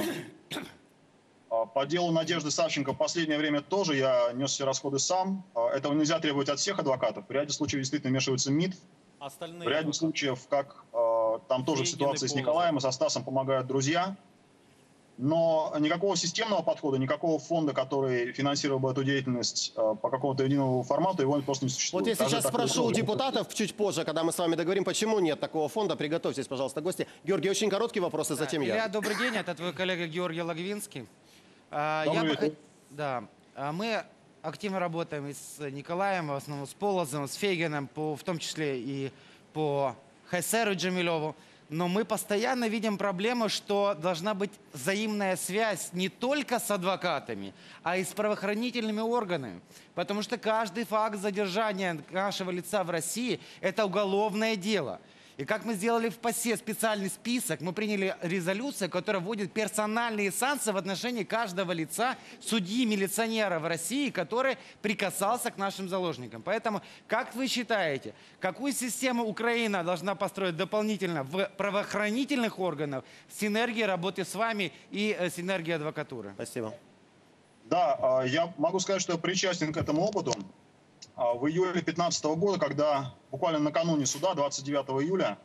По делу Надежды Савченко в последнее время тоже я нес все расходы сам. А, Этого нельзя требовать от всех адвокатов. В ряде случаев действительно вмешивается МИД. Остальные В ряде случаев, как э, там тоже в Фейгин и ситуации с Полозов. Николаем и со Стасом помогают друзья. Но никакого системного подхода, никакого фонда, который финансировал бы эту деятельность э, по какому-то единому формату, его просто не существует. Вот если Даже сейчас такой спрошу у сложный- депутатов чуть позже, когда мы с вами договорим, почему нет такого фонда, приготовьтесь, пожалуйста, гости. Георгий, очень короткий вопрос, и затем Илья, я. добрый день, это твой коллега Георгий Логвинский. А, Добрый я бы вечер. хот- Да, А, мы активно работаем и с Николаем, в основном с Полозом, с Фейгином, по, в том числе и по Хайсеру Джамилеву. Но мы постоянно видим проблему, что должна быть взаимная связь не только с адвокатами, а и с правоохранительными органами. Потому что каждый факт задержания нашего лица в России – это уголовное дело. И как мы сделали в ПАСЕ специальный список, мы приняли резолюцию, которая вводит персональные санкции в отношении каждого лица, судьи, милиционера в России, который прикасался к нашим заложникам. Поэтому, как вы считаете, какую систему Украина должна построить дополнительно в правоохранительных органах, синергии работы с вами и э, синергии адвокатуры? Спасибо. Да, а, я могу сказать, что я причастен к этому опыту. А, В июле две тысячи пятнадцатого года, когда буквально накануне суда, двадцать девятого июля,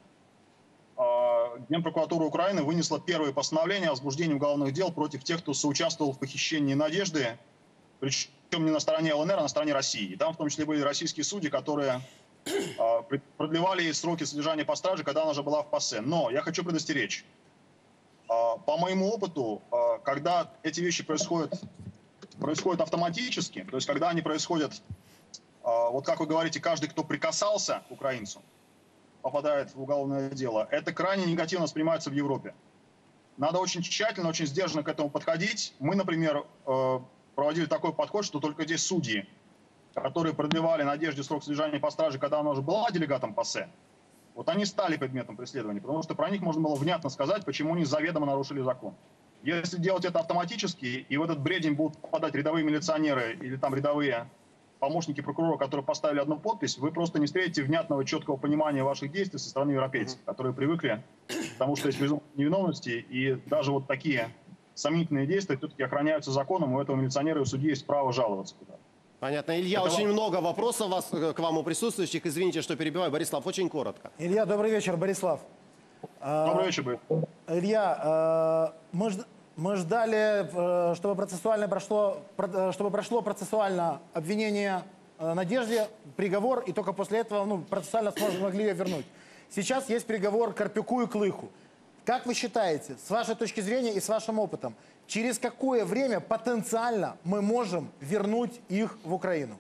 а, Генпрокуратура Украины вынесла первое постановление о возбуждении уголовных дел против тех, кто соучаствовал в похищении Надежды, причем не на стороне ЛНР, а на стороне России. И там в том числе были российские судьи, которые а, пред- продлевали ей сроки содержания по страже, когда она уже была в ПАСЕ. Но я хочу предостеречь. А, По моему опыту, а, когда эти вещи происходят происходят автоматически, то есть когда они происходят, а, вот как вы говорите, каждый, кто прикасался к украинцу, попадает в уголовное дело, это крайне негативно воспринимается в Европе. Надо очень тщательно, очень сдержанно к этому подходить. Мы, например, э, проводили такой подход, что только здесь судьи, которые продлевали Надежде срок содержания по страже, когда она уже была делегатом ПАСЕ, вот они стали предметом преследования, потому что про них можно было внятно сказать, почему они заведомо нарушили закон. Если делать это автоматически, и в этот бредень будут попадать рядовые милиционеры или там рядовые помощники прокурора, которые поставили одну подпись, вы просто не встретите внятного, четкого понимания ваших действий со стороны европейцев, которые привыкли к тому, что есть презумпция невиновности, и даже вот такие сомнительные действия все-таки охраняются законом, у этого милиционера и у судьи есть право жаловаться куда-то. Понятно. Илья, Это очень вам. много вопросов вас, э, к вам у присутствующих. Извините, что перебиваю. Борислав, очень коротко. Илья, добрый вечер, Борислав. А, Добрый вечер, Борис. Илья, э, мы, жд- мы ждали, э, чтобы процессуально прошло, про- э, чтобы прошло процессуально обвинение э, Надежде, приговор, и только после этого ну, процессуально смог- могли ее вернуть. Сейчас есть приговор Карпюку и Клыху. Как вы считаете, с вашей точки зрения и с вашим опытом, через какое время потенциально мы можем вернуть их в Украину?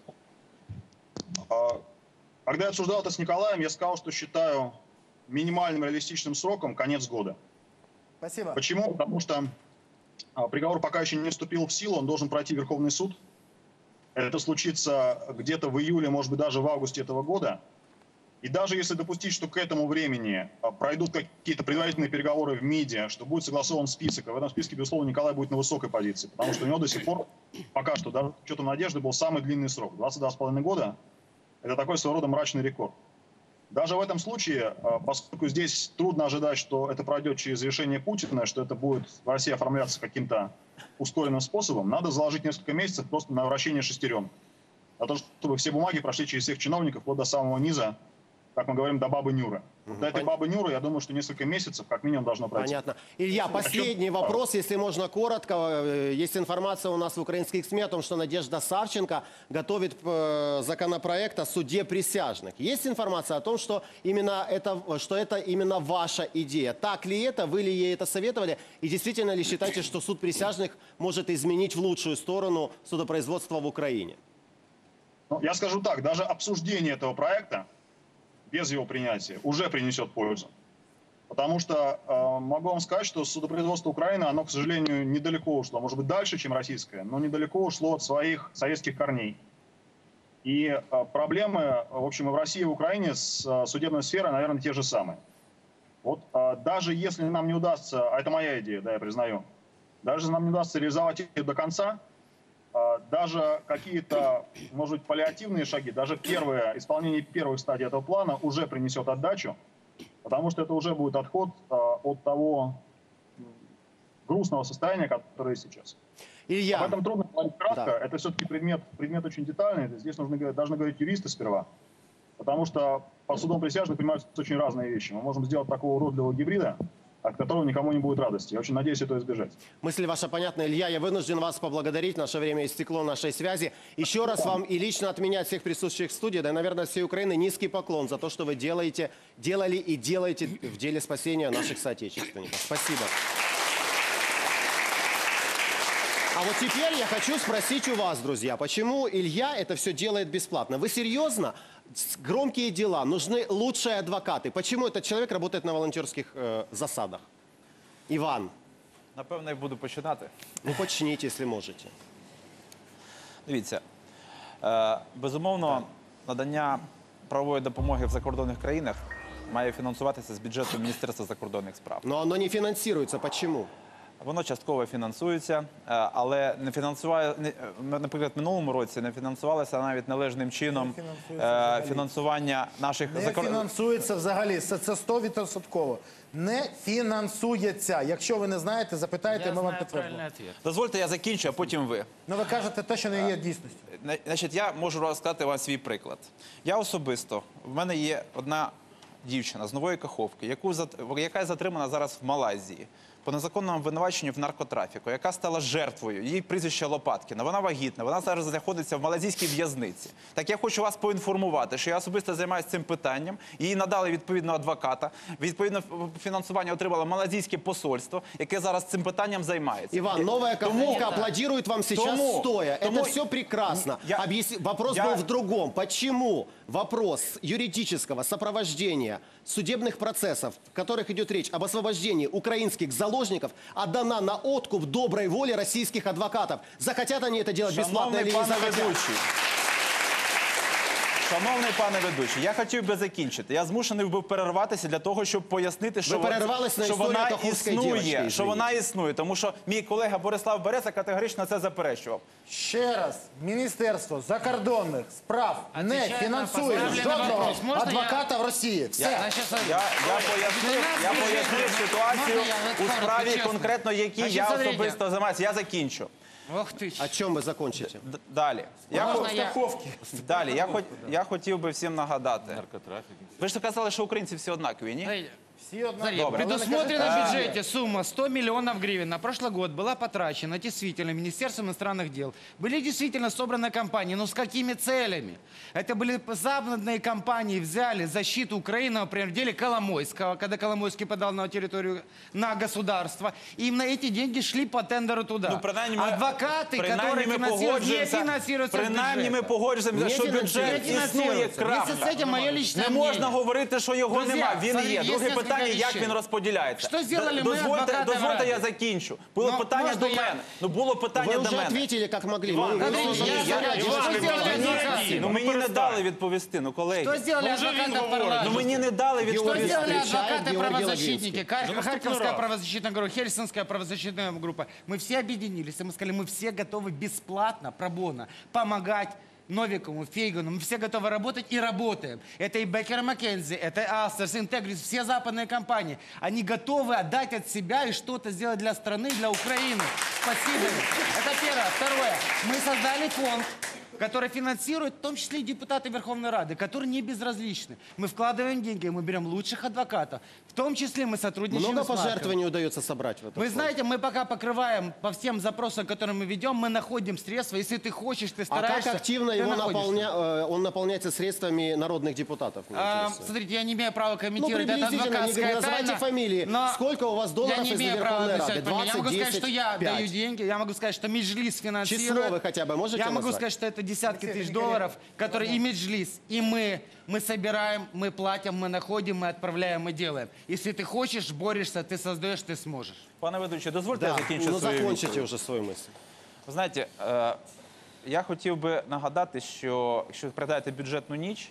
Когда я обсуждал это с Николаем, я сказал, что считаю минимальным реалистичным сроком конец года. Спасибо. Почему? Потому что приговор пока еще не вступил в силу, он должен пройти Верховный суд. Это случится где-то в июле, может быть, даже в августе этого года. И даже если допустить, что к этому времени пройдут какие-то предварительные переговоры в МИДе, что будет согласован список, а в этом списке, безусловно, Николай будет на высокой позиции, потому что у него до сих пор, пока что, даже с учетом надежды, был самый длинный срок. двадцать два с половиной года – это такой своего рода мрачный рекорд. Даже в этом случае, поскольку здесь трудно ожидать, что это пройдет через решение Путина, что это будет в России оформляться каким-то ускоренным способом, надо заложить несколько месяцев просто на вращение шестеренок. На то, чтобы все бумаги прошли через всех чиновников, вплоть до самого низа, как мы говорим, до бабы Нюры. Угу. До этой бабы Нюры, я думаю, что несколько месяцев как минимум должно пройти. Понятно. Илья, последний вопрос, если можно коротко. Есть информация у нас в украинских СМИ о том, что Надежда Савченко готовит законопроект о суде присяжных. Есть информация о том, что, именно это, что это именно ваша идея. Так ли это? Вы ли ей это советовали? И действительно ли считаете, что суд присяжных может изменить в лучшую сторону судопроизводства в Украине? Ну, я скажу так, даже обсуждение этого проекта без его принятия уже принесет пользу. Потому что э, могу вам сказать, что судопроизводство Украины, оно, к сожалению, недалеко ушло. Может быть, дальше, чем российское, но недалеко ушло от своих советских корней. И э, проблемы, в общем, и в России, и в Украине с э, судебной сферой, наверное, те же самые. Вот э, даже если нам не удастся, а это моя идея, да, я признаю, даже если нам не удастся реализовать ее до конца, даже какие-то, может быть, паллиативные шаги, даже первое, исполнение первых стадий этого плана уже принесет отдачу, потому что это уже будет отход от того грустного состояния, которое сейчас. Илья. Об этом трудно говорить кратко, Да. это все-таки предмет, предмет очень детальный, здесь нужно, должны говорить юристы сперва, потому что по судам присяжных принимаются очень разные вещи. Мы можем сделать такого уродливого гибрида, от которого никому не будет радости. Я очень надеюсь это избежать. Мысль ваша понятна, Илья. Я вынужден вас поблагодарить. Наше время истекло нашей связи. Еще раз вам и лично от меня, от всех присутствующих в студии, да и, наверное, всей Украины, низкий поклон за то, что вы делаете, делали и делаете в деле спасения наших соотечественников. Спасибо. А вот теперь я хочу спросить у вас, друзья, почему Илья это все делает бесплатно? Вы серьезно? Громкие дела, нужны лучшие адвокаты. Почему этот человек работает на волонтерских э, засадах? Иван. Напевно, я буду починати. Ну, почните, если можете. Дивіться, е, безумовно, надання правової допомоги в закордонних країнах має фінансуватися з бюджету Міністерства закордонних справ. Но оно не финансируется. Почему? Воно частково фінансується, е, але не фінансуває, не- е, наприклад, в минулому році не фінансувалося навіть належним чином е, фінансування наших Не закор- фінансується взагалі, це це сто відсотково. Не фінансується. Якщо ви не знаєте, запитайте, ми вам підтвердимо. Дозвольте, я закінчу, а потім ви. Ну ви кажете те, що не є дійсністю. На- Значить, я можу розказати вам свій приклад. Я особисто, в мене є одна дівчина з Нової Каховки, яку, зат- яка затримана зараз в Малайзії по незаконному обвинуваченню в наркотрафіку, яка стала жертвою, її прізвище Лопаткіна, вона вагітна, вона зараз знаходиться в малайзійській в'язниці. Так я хочу вас поінформувати, що я особисто займаюся цим питанням, їй надали відповідного адвоката, відповідне фінансування отримало малайзійське посольство, яке зараз цим питанням займається. Иван, Новая Каховка аплодирует вам сейчас Тому- стоя. тому- Это все прекрасно. Я- Объясни- Вопрос я- был в другом. Почему вопрос юридического сопровождения судебных процессов, в которых идет речь об освобождении украинских заложников, отдана на откуп доброй воли российских адвокатов? Захотят они это делать бесплатно или Шановний не пане захотят? ведучий, шановний пане ведучий, я хотів би закінчити. Я змушений був перерватися для того, щоб пояснити, що, Ви перервались на що історію вона каховської дівчинки, існує, що извините. вона існує, тому що мій колега Борислав Береза категорично це заперечував. Ще раз, Міністерство закордонних справ не Отвечаю на фінансує поставлений жодного вопрос. Можна адвоката в Росії. Все. Значит, смотрите. Я, я пояснив, я пояснив ситуацію Можна я у коротко, справі чесно? конкретно, якій Значить, я смотрите. особисто займаюся. Я закінчу. Ох ты. О чем вы закончите? Д- Далі. Я, Можна хо- я? Далі. Я, хот- я хотів би всім нагадати. Ви ж казали, що українці всі однакові, ні? Ой, Все одна- Смотри, Добре. предусмотрена в бюджете сумма сто миллионов гривен. На прошлый год была потрачена действительно Министерством иностранных дел. Были действительно собраны компании, но с какими целями? Это были западные компании, взяли защиту Украины, например, в деле Коломойского, когда Коломойский подал на территорию на государство. И именно эти деньги шли по тендеру туда. Ну, принаймні, ми, Адвокаты, принаймні которые ми финансируются, не погоджуємося, финансируются из принаймні ми бюджета. погоджуємося, Не що бюджет фінансується. існує, крапка. Вместе с этим мое личное Не можна мнение. говорити, що його Друзі, нема. Він смотри, є. є Друге несколько питання, як вещей. він розподіляється. Що зробили ми, дозвольте, адвокати дозвольте, Ради? я закінчу. Було Ну, питання до можна я- мене. Ну, було питання Вы до уже мене. ответили, как могли. Иван, Мы- мы Подожди, слушали я заряд, говорю, что что вы сделали делаете? адвокаты? Ну мені не дали відповісти, ну колеги. Что сделали Ну, уже адвокаты він в говорить. парламенте? Ну мені не дали Что відповісти. сделали Отвечает адвокаты Георгий правозащитники? Логинский. Кар- наступный Харьковская раз. правозащитная группа, Хельсинская правозащитная группа. Мы все объединились, и мы сказали, мы все готовы бесплатно, пробона, помогать Новикову, Фейгану. Мы все готовы работать и работаем. Это и Беккер Маккензи, это и Астерс, Интегрис, все западные компании. Они готовы отдать от себя и что-то сделать для страны, для Украины. Спасибо. Это первое. Второе. Мы создали фонд, который финансирует, в том числе и депутаты Верховной Рады, которые не безразличны. Мы вкладываем деньги, мы берем лучших адвокатов. В том числе мы сотрудничаем Много с Марковым. пожертвований удается собрать в этом Вы фонде? знаете, мы пока покрываем по всем запросам, которые мы ведем, мы находим средства. Если ты хочешь, ты А стараешься, как активно ты его находишь. наполня... э, он наполняется средствами народных депутатов? мне А, интересует. смотрите, я не имею права Ну, комментировать, это приблизительно, не адвокатская говори, называйте тайна, фамилии. но Сколько у вас долларов я не из имею права Верховной Рады? называть фамилии. Я могу сказать, двадцать, что я десять, даю пять. деньги, я могу сказать, что Меджлис финансирует. Число вы хотя бы можете Я могу назвать? сказать, что это десятки тысяч долларов, которые и Меджлис, и мы, мы собираем, мы платим, мы находим, мы отправляем, мы делаем. Если ты хочешь, борешься, ты создаешь, ты сможешь. Пане ведучий, дозвольте я Да, закінчу ну свою закончите відповідь. уже свою мысль. Ви знаєте, е, я хотів би нагадати, що якщо ви пригадаєте бюджетну ніч,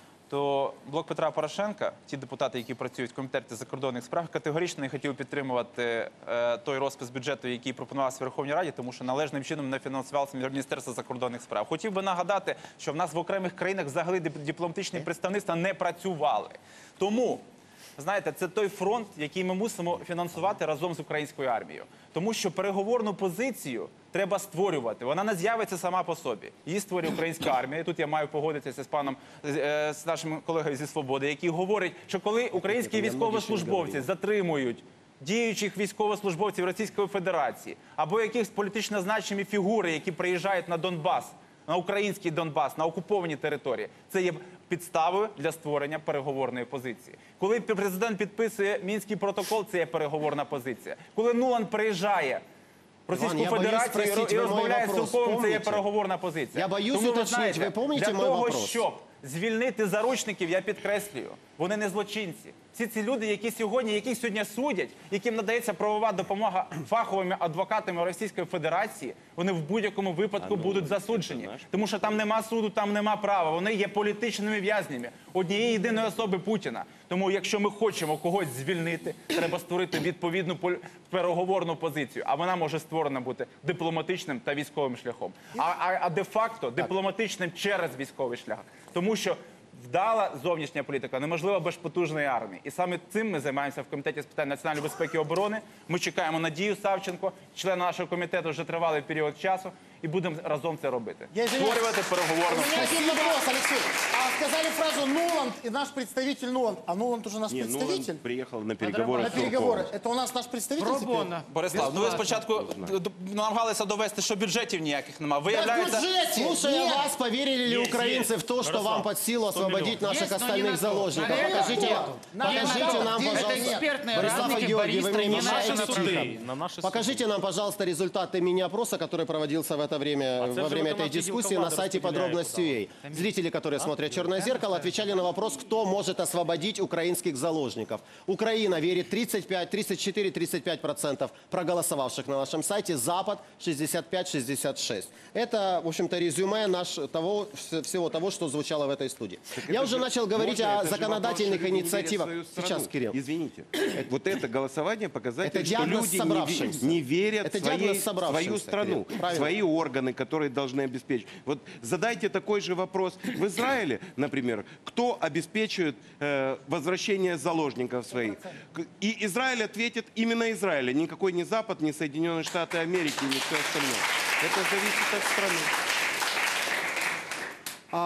то блок Петра Порошенка, ті депутати, які працюють в комітеті закордонних справ, категорично не хотів підтримувати е, той розпис бюджету, який пропонувався в Верховній Раді, тому що належним чином не фінансувалося Міністерство закордонних справ. Хотів би нагадати, що в нас в окремих країнах взагалі дип- дипломатичні представництва не працювали. Тому, знаєте, це той фронт, який ми мусимо фінансувати разом з українською армією. Тому що переговорну позицію треба створювати. Вона не з'явиться сама по собі. Її створює українська армія. І тут я маю погодитися з паном, е, з нашим колегою зі «Свободи», який говорить, що коли українські військовослужбовці затримують діючих військовослужбовців Російської Федерації або якихось політично значимі фігури, які приїжджають на Донбас, на український Донбас, на окуповані території, це є підставою для створення переговорної позиції. Коли президент підписує Мінський протокол, це є переговорна позиція. Коли Нуланд приїжджає в Російську Иван, я боюсь Федерацію спросить, і вы мой розмовляє з вопрос Силковим, це є помните? переговорна позиція. Я боюсь Тому, ви уточнить, знаєте, ви помните для мой того, вопрос? щоб звільнити заручників, я підкреслюю, вони не злочинці. Всі ці люди, які сьогодні, яких сьогодні судять, яким надається правова допомога фаховими адвокатами Російської Федерації, вони в будь-якому випадку будуть засуджені. Тому що там нема суду, там нема права. Вони є політичними в'язнями однієї єдиної особи Путіна. Тому якщо ми хочемо когось звільнити, треба створити відповідну поль- переговорну позицію. А вона може створена бути дипломатичним та військовим шляхом. А, а, а де-факто дипломатичним через військовий шлях. Тому що вдала зовнішня політика неможлива без потужної армії. І саме цим ми займаємося в Комітеті з питань національної безпеки і оборони. Ми чекаємо Надію Савченко, члена нашого комітету вже тривалий період часу, і будемо разом це робити. Я извиняюсь. Створювати переговорну У меня позицію. один вопрос, Алексей. А сказали фразу Нуланд и наш представитель Нуланд. А Нуланд уже наш Не, ну представитель? он приехал на переговоры На с Сурковым. переговоры. Это у нас наш представитель теперь? Пробона. Борислав, ну ви спочатку д- д- намагалися довести, що бюджетів ніяких немає. Виявляється, Слушая Нет. вас, поверили ли Есть, украинцы есть. в то, что Ярослав, вам под силу сто освободить миллионов. наших Есть, но не остальных на то. заложников? Наверное, Покажите, нету. покажите Наверное, нам, это пожалуйста. экспертные Борислав радники, Георгиевич, вы баристы, мне не наши мешаете. суды. На наши Покажите нам, пожалуйста, результаты мини-опроса, который проводился в это время, А во це время вже этой дискуссии на виконавчий сайте діл Кавада подробности.ua. Зрители, которые смотрят «Черное зеркало», отвечали на вопрос, кто может освободить украинских заложников. Украина верит тридцать пять, тридцать четыре, тридцать пять процентов проголосовавших на нашем сайте, Запад шестьдесят пять, шестьдесят шесть. Это, в общем-то, резюме наш, того, всего того, что звучало в этой студии. Я Это уже же- начал говорить можно, о это же законодательных вопрос, что люди не верят в инициативах. свою страну. Сейчас, Кирилл. Извините. Э, Вот это голосование показатель, Это что диагноз люди не, ве- собравшимся. не верят Это в своей- диагноз в собравшимся, свою страну, Кирилл. Правильно. свои органы, которые должны обеспечить. Вот задайте такой же вопрос. В Израиле, например, кто обеспечивает э, возвращение заложников своих? К- И Израиль ответит именно Израиль, а никакой не Запад, не Соединенные Штаты Америки, ни все остальное. Это зависит от страны. А,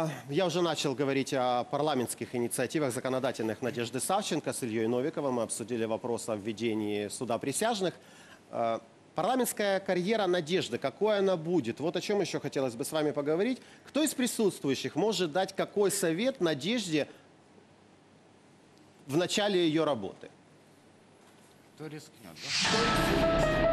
А, Я уже начал говорить о парламентских инициативах законодательных Надежды Савченко с Ильей Новиковым. Мы обсудили вопрос о введении суда присяжных. А, Парламентская карьера Надежды, какой она будет? Вот о чем еще хотелось бы с вами поговорить. Кто из присутствующих может дать какой совет Надежде в начале ее работы? Кто рискнет, да?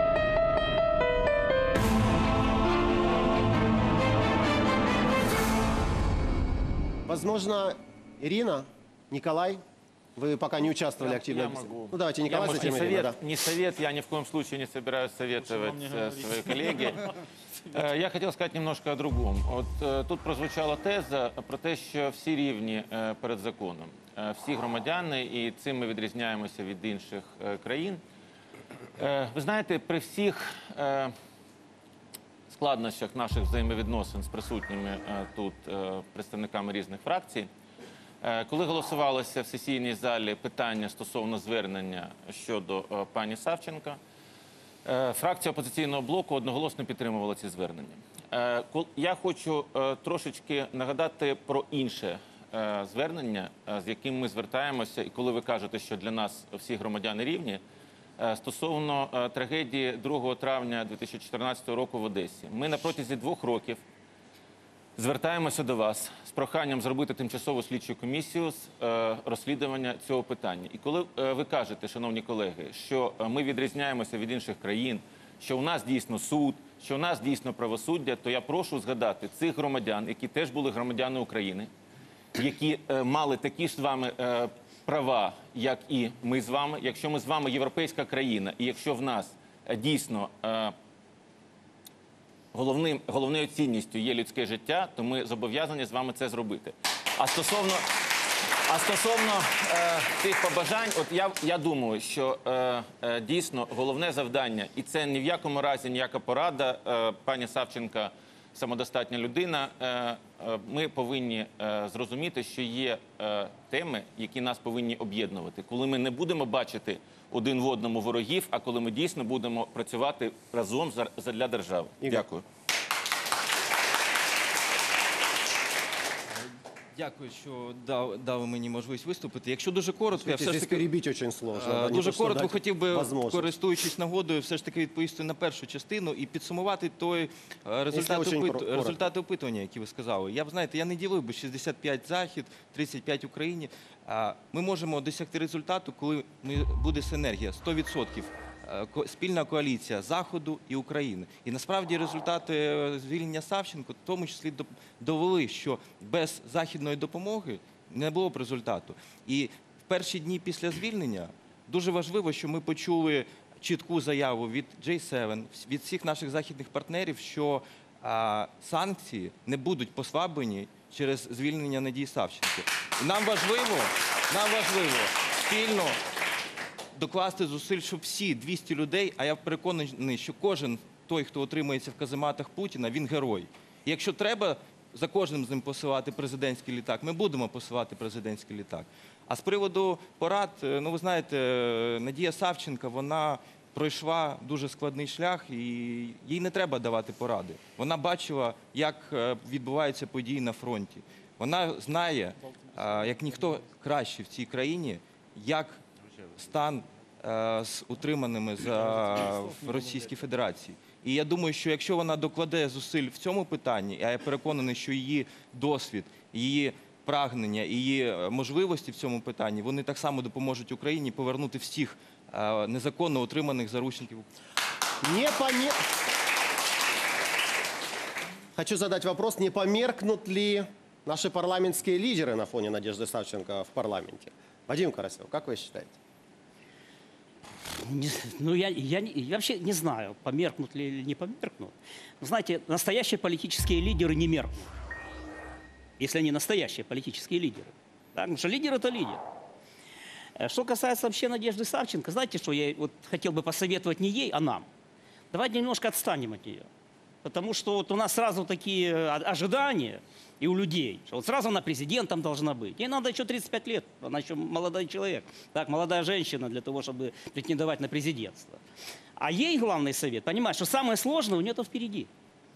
Возможно, Ирина, Николай, вы пока не участвовали Я- активно. я в беседе. могу. Ну давайте, Я, Николай, может, затем не Ирина. совет, Да. не совет, я ни в коем случае не собираюсь советовать Лучше вам не э, говорить. своей коллеге. Е, Я хотів сказати немножко о другому. От е, тут прозвучала теза про те, що всі рівні е, перед законом, Е, всі громадяни, і цим ми відрізняємося від інших е, країн. Е, Ви знаєте, при всіх е, складнощах наших взаємовідносин з присутніми е, тут е, представниками різних фракцій, Е, коли голосувалося в сесійній залі питання стосовно звернення щодо е, пані Савченко, е, фракція «Опозиційного блоку» одноголосно підтримувала ці звернення. Е, кол- Я хочу е, трошечки нагадати про інше е, звернення, е, з яким ми звертаємося, і коли ви кажете, що для нас всі громадяни рівні, е, стосовно е, трагедії другого травня дві тисячі чотирнадцятого року в Одесі. Ми на протязі двох років звертаємося до вас з проханням зробити тимчасову слідчу комісію з е, розслідування цього питання. І коли е, ви кажете, шановні колеги, що е, ми відрізняємося від інших країн, що у нас дійсно суд, що у нас дійсно правосуддя, то я прошу згадати цих громадян, які теж були громадяни України, які е, мали такі ж з вами е, права, як і ми з вами. Якщо ми з вами європейська країна, і якщо в нас е, дійсно е, Головним, головною цінністю є людське життя, то ми зобов'язані з вами це зробити. А стосовно, а стосовно е, тих побажань, от я, я думаю, що е, е, дійсно головне завдання, і це ні в якому разі ніяка порада, е, пані Савченко самодостатня людина, е, е, ми повинні е, зрозуміти, що є е, теми, які нас повинні об'єднувати. Коли ми не будемо бачити один в одному ворогів, а коли ми дійсно будемо працювати разом за- задля держави. Ігор. Дякую. Дякую, що дав, дали мені можливість виступити. Якщо дуже коротко, я все ж Здесь таки перебить очень сложно. е, да, не дуже то, что коротко дать хотів би, возможность. користуючись нагодою, все ж таки відповісти на першу частину і підсумувати той е, результат, очень опит... коротко. результати опитування, які ви сказали. Я б, знаєте, я не ділив би шістдесят п'ять Захід, тридцять п'ять Україні. А Ми можемо досягти результату, коли ми- буде синергія сто відсотків. е, ко- Спільна коаліція Заходу і України. І насправді результати е, звільнення Савченко в тому числі доп- довели, що без західної допомоги не було б результату. І в перші дні після звільнення дуже важливо, що ми почули чітку заяву від джей севен, від всіх наших західних партнерів, що а, санкції не будуть послаблені через звільнення Надії Савченко. І нам важливо, нам важливо спільно докласти зусиль, щоб всі двісті людей, а я переконаний, що кожен той, хто отримується в казематах Путіна, він герой. І якщо треба за кожним з ним посилати президентський літак, ми будемо посилати президентський літак. А з приводу порад, е, ну ви знаєте, е, Надія Савченко, вона пройшла дуже складний шлях, і їй не треба давати поради. Вона бачила, як е, відбуваються події на фронті. Вона знає, е, як ніхто краще в цій країні, як стан е, з утриманими за, в Російській Федерації. І я думаю, що якщо вона докладе зусиль в цьому питанні, а я переконаний, що її досвід, її прагнення, її е, можливості в цьому питанні, вони так само допоможуть Україні повернути всіх е, незаконно утриманих заручників. Не помер... Хочу задать вопрос, не померкнут ли наши парламентские лидеры на фоне Надежды Савченко в парламенте? Вадим Карасев, как вы считаете? Не- Ну, я, я, не- я вообще не знаю, померкнут ли или не померкнут. Но знаете, настоящие политические лидеры не меркнут, если они настоящие политические лидеры. Так? Потому что лидер – это лидер. Э, Что касается вообще Надежды Савченко, знаете, что я вот хотел бы посоветовать не ей, а нам? Давайте немножко отстанем от нее. Потому что вот у нас сразу такие о- ожидания и у людей, что вот сразу она президентом должна быть. Ей надо еще тридцать пять лет, она еще молодой человек, так, молодая женщина для того, чтобы претендовать на президентство. А ей главный совет, понимаешь, что самое сложное у нее-то впереди.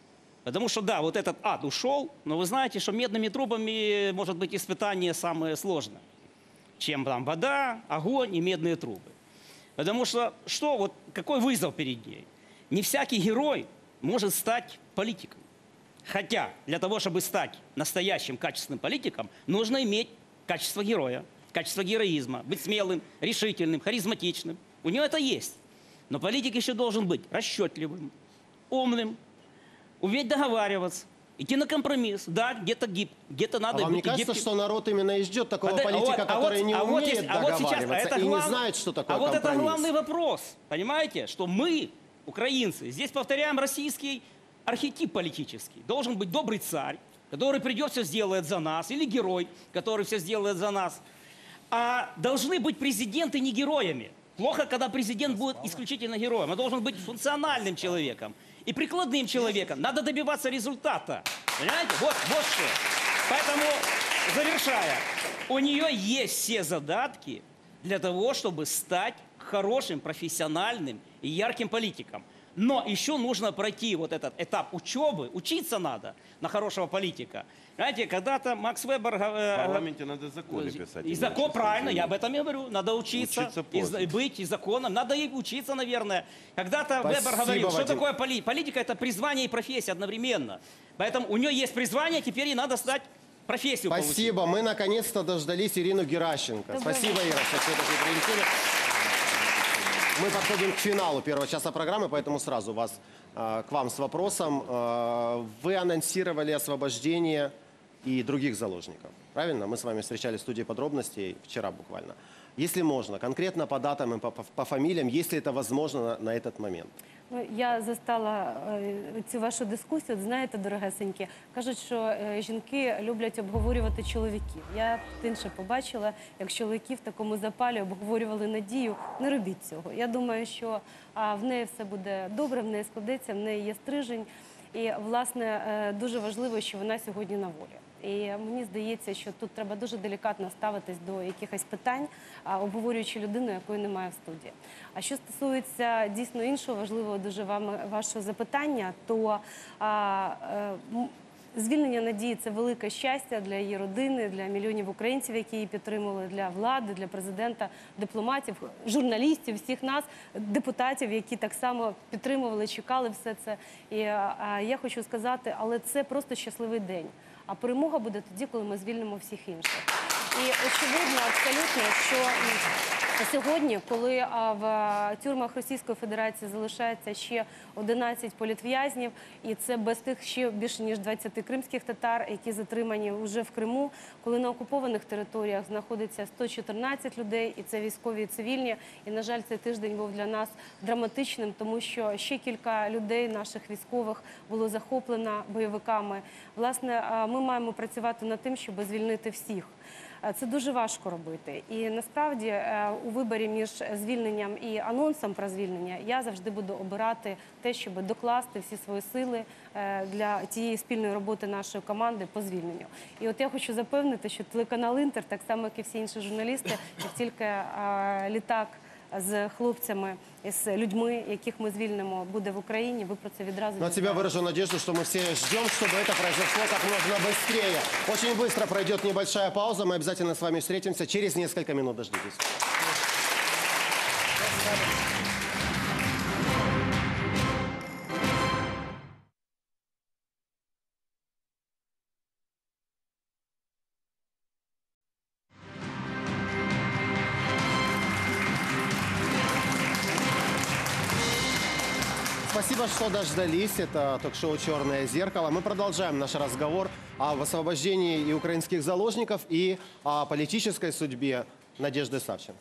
Потому что, да, вот этот ад ушел, но вы знаете, что медными трубами может быть испытание самое сложное, чем там вода, огонь и медные трубы. Потому что, что вот, какой вызов перед ней? Не всякий герой может стать политиком. Хотя для того, чтобы стать настоящим качественным политиком, нужно иметь качество героя, качество героизма, быть смелым, решительным, харизматичным. У него это есть. Но политик еще должен быть расчетливым, умным, уметь договариваться, идти на компромисс. Да, где-то гиб, где-то надо... А вам не быть кажется, гибким. что народ именно и ждет такого А да- а политика, вот- а который вот- не а вот умеет есть- а вот сейчас- а договариваться это и не глав- знает, что такое А вот это компромисс? главный вопрос, понимаете? Что мы, украинцы, здесь повторяем российский архетип политический. Должен быть добрый царь, который придет, все сделает за нас, или герой, который все сделает за нас. А должны быть президенты не героями. Плохо, когда президент будет исключительно героем. Он должен быть функциональным человеком и прикладным человеком. Надо добиваться результата. Понимаете? Вот, вот что. Поэтому, завершая, у нее есть все задатки для того, чтобы стать хорошим, профессиональным и ярким политиком. Но еще нужно пройти вот этот этап учебы, учиться надо на хорошего политика. Знаете, когда-то Макс Вебер... В парламенте надо законы писать. И закон, правильно, я об этом и говорю. Надо учиться, Учиться и, поздно. и быть и законом. Надо и учиться, наверное. Когда-то Спасибо, Вебер говорил, что Вадим. такое поли- политика? Это призвание и профессия одновременно. Поэтому у нее есть призвание, теперь ей надо стать профессию получить. Спасибо. Мы наконец-то дождались Ирину Геращенко. Спасибо, Ира, что все-таки прилетели. Мы подходим к финалу первого часа программы, поэтому сразу вас, э, к вам с вопросом. Э, вы анонсировали освобождение и других заложников. Правильно? Мы с вами встречались в студии подробностей вчера буквально. Если можно, конкретно по датам и по, по- по фамилиям, если это возможно на, на этот момент. Ну, я застала е, цю вашу дискусію. От знаєте, дорогесенькі, кажуть, що е, жінки люблять обговорювати чоловіків. Я інше побачила, як чоловіки в такому запалі обговорювали Надію. Не робіть цього. Я думаю, що а, в неї все буде добре, в неї складеться, в неї є стрижень. І, власне, е, дуже важливо, що вона сьогодні на волі. І мені здається, що тут треба дуже делікатно ставитись до якихось питань, а, обговорюючи людину, якої немає в студії. А що стосується дійсно іншого важливого дуже вам вашого запитання, то а, е, м, звільнення Надії – це велике щастя для її родини, для мільйонів українців, які її підтримали, для влади, для президента, дипломатів, журналістів, всіх нас, депутатів, які так само підтримували, чекали все це. І а, я хочу сказати, але це просто щасливий день. А перемога буде тоді, коли ми звільнимо всіх інших. І очевидно, абсолютно, що м, сьогодні, коли а, в тюрмах Російської Федерації залишається ще одинадцять політв'язнів, і це без тих ще більше ніж двадцяти кримських татар, які затримані вже в Криму, коли на окупованих територіях знаходиться сто чотирнадцять людей, і це військові і цивільні. І, на жаль, цей тиждень був для нас драматичним, тому що ще кілька людей, наших військових, було захоплено бойовиками. Власне, а, ми маємо працювати над тим, щоб звільнити всіх. Це дуже важко робити. І насправді е, у виборі між звільненням і анонсом про звільнення я завжди буду обирати те, щоб докласти всі свої сили е, для тієї спільної роботи нашої команди по звільненню. І от я хочу запевнити, що телеканал «Інтер», так само, як і всі інші журналісти, як тільки е, літак з хлопцями, з людьми, яких ми звільнимо, буде в Україні, ви про це відразу Но от тебя дізнаєтесь. выражу надежду, что мы все ждем, чтобы это произошло как можно быстрее. Очень быстро пройдет небольшая пауза. Мы обязательно с вами встретимся. Через несколько минут дождитесь. Спасибо, что дождались. Это ток-шоу «Черное зеркало». Мы продолжаем наш разговор об освобождении и украинских заложников, и о политической судьбе Надежды Савченко.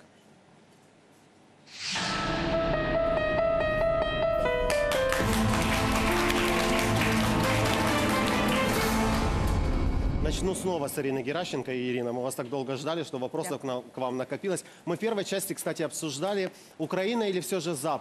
Начну снова с Ирины Геращенко. И, Ирина, мы вас так долго ждали, что вопросов к, нам- к вам накопилось. Мы в первой части, кстати, обсуждали, Украина или все же Запад.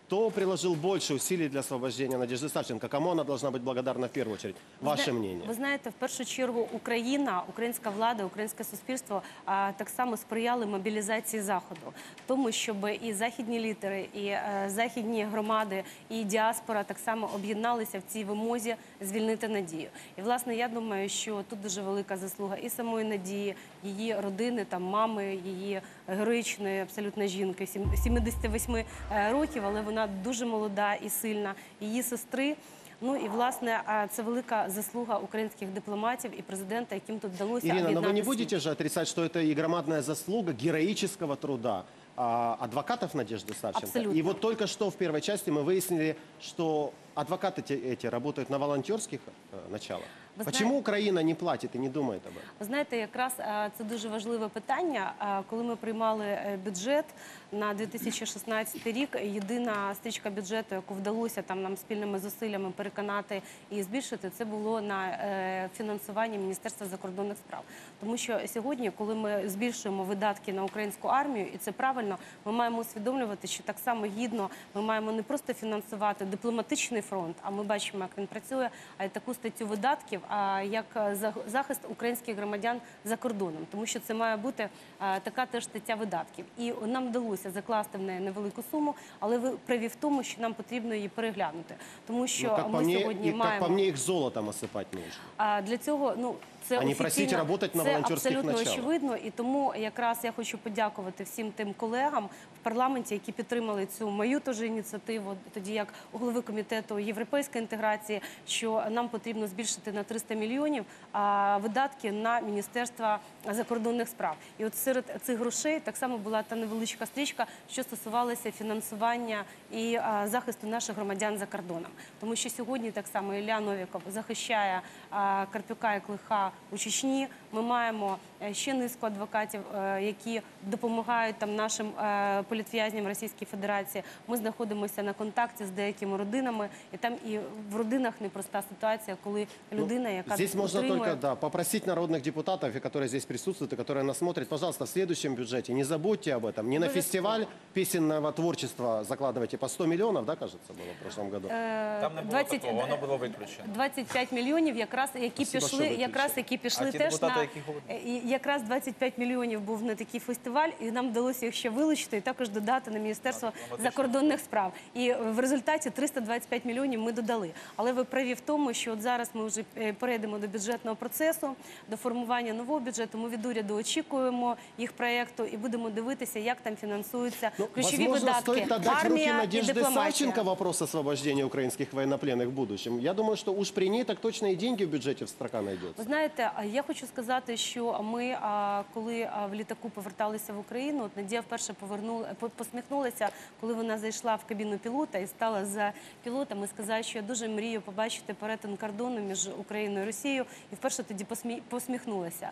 Кто приложил больше усилий для освобождения Надежды Савченко? Кому она должна быть благодарна в первую очередь? Ваше зна- мнение? Ви знаєте, в першу чергу Україна, українська влада, українське суспільство а, так само сприяли мобілізації Заходу. Тому, щоб і західні лідери, і е, західні громади, і діаспора так само об'єдналися в цій вимозі звільнити Надію. І, власне, я думаю, що тут дуже велика заслуга і самої Надії, її родини, там, мами, її героїчної абсолютно жінки, сім- сімдесят вісім років, але вона дуже молода і сильна, її сестри. Ну і, власне, а, це велика заслуга українських дипломатів і президента, яким тут вдалося Ирина, но вы об'єднати не світ. будете же отрицать, что это и громадная заслуга героического труда а, адвокатов Надежды Савченко? Абсолютно. И вот только что в первой части мы выяснили, что адвокаты те- эти работают на волонтерских э, началах. Вы Почему знаете- Украина не платит и не думает об этом? Ви знаєте, якраз е, це дуже важливе питання. Е, Коли ми приймали е, бюджет на дві тисячі шістнадцятий рік, єдина стрічка бюджету, яку вдалося там нам спільними зусиллями переконати і збільшити, це було на е, фінансування Міністерства закордонних справ. Тому що сьогодні, коли ми збільшуємо видатки на українську армію, і це правильно, ми маємо усвідомлювати, що так само гідно ми маємо не просто фінансувати дипломатичний фронт, а ми бачимо, як він працює, а й таку статтю видатків, а як за- захист українських громадян за кордоном, тому що це має бути а, така теж стаття видатків. І нам вдалося закласти в неї невелику суму, але ви праві в тому, що нам потрібно її переглянути, тому що Ну, как, по ми мне, сьогодні и, как маємо по мне, их золотом осыпать нужно. а для цього, ну, це А не просіть офіційно, работать на це волонтерських абсолютно началах. очевидно. І тому якраз я хочу подякувати всім тим колегам в парламенті, які підтримали цю мою теж ініціативу, тоді як у голови комітету європейської інтеграції, що нам потрібно збільшити на триста мільйонів а, видатки на Міністерство закордонних справ. І от серед цих грошей так само була та невеличка стрічка, що стосувалася фінансування і а, захисту наших громадян за кордоном. Тому що сьогодні так само Ілля Новіков захищає а, Карпюка і Клиха у Чечні. Ми маємо е, ще низку адвокатів, е, які допомагають там нашим е, політв'язням Російської Федерації. Ми знаходимося на контакті з деякими родинами, і там і в родинах непроста ситуація, коли людина, яка Здесь можно отримує... только да, попросить народных депутатов, и которые здесь присутствуют, и которые нас смотрят, пожалуйста, в следующем бюджете не забудьте об этом. Не на Обовязково. фестиваль песенного творчества закладывайте по сто миллионов, да, кажется, было в прошлом году. Е, Там не було двадцять такого, воно було виключено. двадцять п'ять мільйонів, якраз які Спасибо, пішли, що виключили. якраз які пішли А ті теж депутати, на які голодні? і якраз двадцять п'ять мільйонів був на такий фестиваль, і нам вдалося їх ще вилучити і також додати на Міністерство закордонних справ. І в результаті триста двадцять п'ять мільйонів ми додали. Але ви праві в тому, що от зараз ми вже е, перейдемо до бюджетного процесу, до формування нового бюджету. Ми від уряду очікуємо їх проєкту і будемо дивитися, як там фінансуються ключові Возможно, видатки, стоит отдать в руки армія і Надежды дипломатія. Савченко вопрос освобождения украинских военнопленных в будущем. Я думаю, что уж при ней так точно и деньги в бюджете в строка найдется. Ви знаєте, а я хочу сказати, що ми, а, коли а, в літаку поверталися в Україну, от Надія вперше повернула, по- посміхнулася, коли вона зайшла в кабіну пілота і стала за пілотом і сказала, що я дуже мрію побачити перетин кордону між Україною і Росією, і вперше тоді посмі- посміхнулася.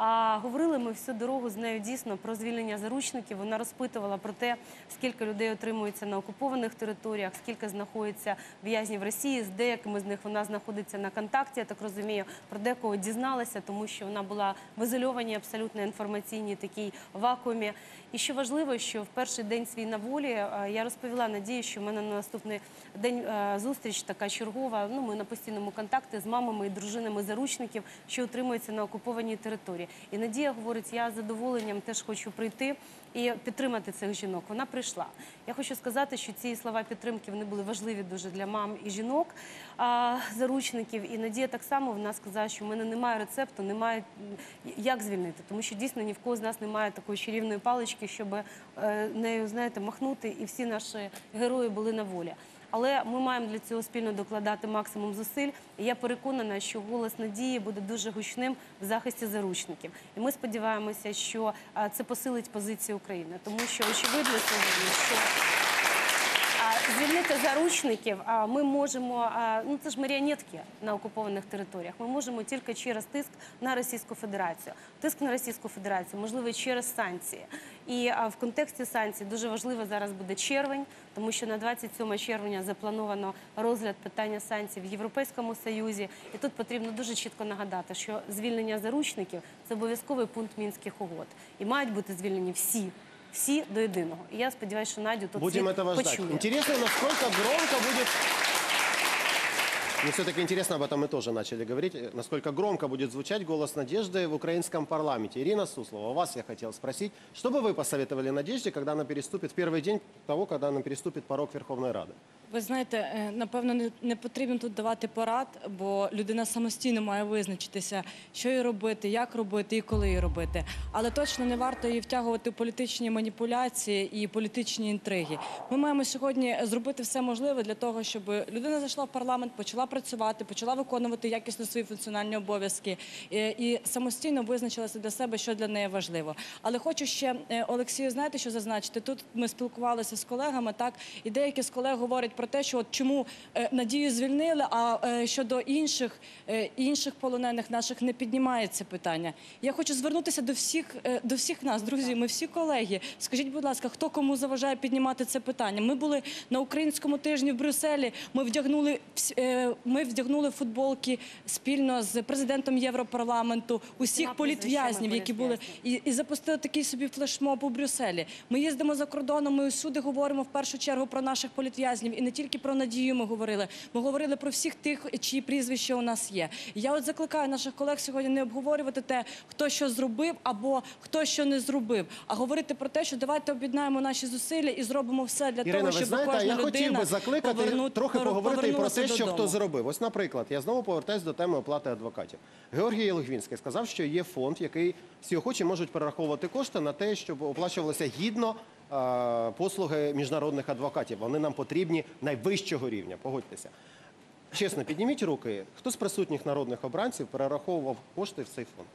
А говорили ми всю дорогу з нею дійсно про звільнення заручників. Вона розпитувала про те, скільки людей отримується на окупованих територіях, скільки знаходиться в'язнів Росії, з деякими з них вона знаходиться на контакті, я так розумію, про декого дізналася, тому що вона була в ізольованій абсолютно інформаційній такій вакуумі. І що важливо, що в перший день свій на волі е, я розповіла Надії, що в мене на наступний день е, зустріч така чергова, ну ми на постійному контакті з мамами і дружинами заручників, що утримуються на окупованій території. І Надія говорить, я з задоволенням теж хочу прийти і підтримати цих жінок. Вона прийшла. Я хочу сказати, що ці слова підтримки вони були важливі дуже для мам і жінок, а, заручників. І Надія так само вона сказала, що в мене немає рецепту, немає м, як звільнити, тому що дійсно ні в кого з нас немає такої чарівної палички, щоб е, нею, знаєте, махнути, і всі наші герої були на волі. Але ми маємо для цього спільно докладати максимум зусиль. І я переконана, що голос Надії буде дуже гучним в захисті заручників. І ми сподіваємося, що а, це посилить позицію України. Тому що очевидно сьогодні, що а, звільнити заручників а, ми можемо, а, ну це ж маріонетки на окупованих територіях, ми можемо тільки через тиск на Російську Федерацію. Тиск на Російську Федерацію можливий через санкції. І а, в контексті санкцій дуже важливо зараз буде червень, тому що на двадцять сьоме червня заплановано розгляд питання санкцій в Європейському Союзі. І тут потрібно дуже чітко нагадати, що звільнення заручників – це обов'язковий пункт Мінських угод. І мають бути звільнені всі. Всі до єдиного. І я сподіваюся, що Надю тут Будем світ этого ждать. почує. Интересно, насколько громко будет... Мне все-таки интересно, об этом мы тоже начали говорить, насколько громко будет звучать голос Надежды в украинском парламенте. Ирина Суслова, вас я хотел спросить, что бы вы посоветовали Надежде, когда она переступит, в первый день того, когда она переступит порог Верховной Рады? Ви знаєте, е, напевно, не, не потрібно тут давати порад, бо людина самостійно має визначитися, що їй робити, як робити і коли її робити. Але точно не варто її втягувати в політичні маніпуляції і політичні інтриги. Ми маємо сьогодні зробити все можливе для того, щоб людина зайшла в парламент, почала працювати, почала виконувати якісно свої функціональні обов'язки і, і самостійно визначилася для себе, що для неї важливо. Але хочу ще, е, Олексію, знаєте, що зазначити? Тут ми спілкувалися з колегами, так, і деякі з колег говорять про те, що от чому е, Надію звільнили, а е, щодо інших, е, інших полонених наших не піднімається питання. Я хочу звернутися до всіх, е, до всіх нас, друзі, ми всі колеги. Скажіть, будь ласка, хто кому заважає піднімати це питання? Ми були на українському тижні в Брюсселі, ми вдягнули, е, ми вдягнули футболки спільно з президентом Європарламенту, усіх політв'язнів, які були, і, і запустили такий собі флешмоб у Брюсселі. Ми їздимо за кордоном, ми усюди говоримо в першу чергу про наших політв'язнів, і не тільки про Надію ми говорили. Ми говорили про всіх тих, чиї прізвища у нас є. І я от закликаю наших колег сьогодні не обговорювати те, хто що зробив або хто що не зробив, а говорити про те, що давайте об'єднаємо наші зусилля і зробимо все для Ірина, того, ви щоб знаєте, кожна я хотів людина би закликати поверну- трохи пор- поговорити і про повернулася те, що додому. хто зробив. Ось, наприклад, я знову повертаюся до теми оплати адвокатів. Георгій Логвінський сказав, що є фонд, який всі охочі можуть перераховувати кошти на те, щоб оплачувалися гідно е, послуги міжнародних адвокатів. Вони нам потрібні найвищого рівня, погодьтеся. Чесно, підніміть руки, хто з присутніх народних обранців перераховував кошти в цей фонд?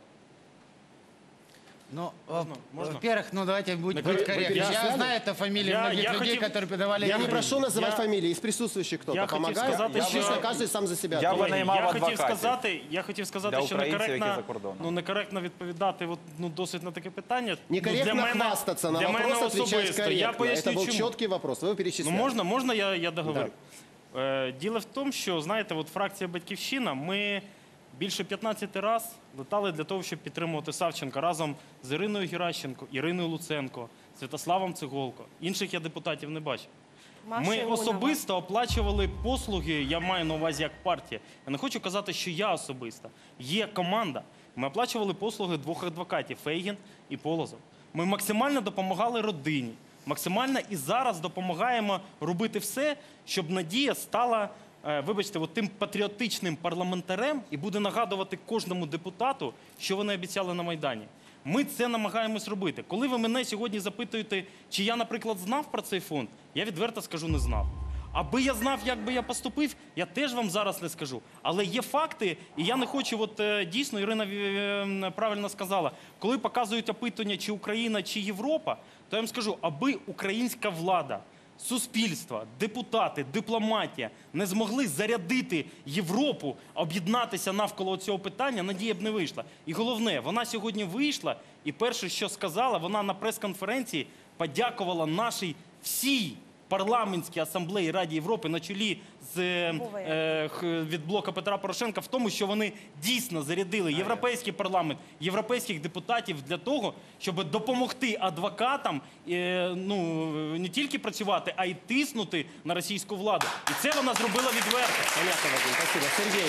Ну, можно? во-первых, ну давайте будем быть корректны. Я знаю это фамилии Я- многих я людей, хотел- которые передавали... Я не деньги. прошу называть Я- фамилии, из присутствующих кто-то Я хотів помогает. сказати, Я що- обычно каждый сам за себя Я отвечает. би наймав Я хотів адвокатів сказати, я хотів сказати, для що українців, некоректно, які за кордоном. ну, некоректно відповідати от, ну, досить на таке питання. Некорректно ну, для мене, хвастаться, на для мене вопрос отвечать особисто. Я корректно. поясню, Это был чому. четкий вопрос, вы Ну, перечисляли. можна, можна я, я договорю? Е, Діло в тому, що, знаєте, от фракція «Батьківщина», ми більше п'ятнадцяти раз летали для того, щоб підтримувати Савченка разом з Іриною Геращенко, Іриною Луценко, Святославом Цеголко. Інших я депутатів не бачив. Маша Ми Іонова. особисто оплачували послуги, я маю на увазі як партія. Я не хочу казати, що я особисто. Є команда. Ми оплачували послуги двох адвокатів – Фейгін і Полозов. Ми максимально допомагали родині. Максимально і зараз допомагаємо робити все, щоб Надія стала, е, вибачте, от тим патріотичним парламентарем і буде нагадувати кожному депутату, що вони обіцяли на Майдані. Ми це намагаємось робити. Коли ви мене сьогодні запитуєте, чи я, наприклад, знав про цей фонд, я відверто скажу, не знав. Аби я знав, як би я поступив, я теж вам зараз не скажу. Але є факти, і я не хочу, от е, дійсно, Ірина е, правильно сказала, коли показують опитування, чи Україна, чи Європа, то я вам скажу, аби українська влада, суспільство, депутати, дипломатія не змогли зарядити Європу, об'єднатися навколо цього питання, Надія б не вийшла. І головне, вона сьогодні вийшла, і перше, що сказала, вона на прес-конференції подякувала нашій всій парламентській асамблеї Раді Європи на чолі з, е, х- від блоку Петра Порошенка в тому, що вони дійсно зарядили європейський парламент, європейських депутатів для того, щоб допомогти адвокатам е, ну, не тільки працювати, а й тиснути на російську владу. І це вона зробила відверто. Понятно, Вадим, спасибо. Сергей.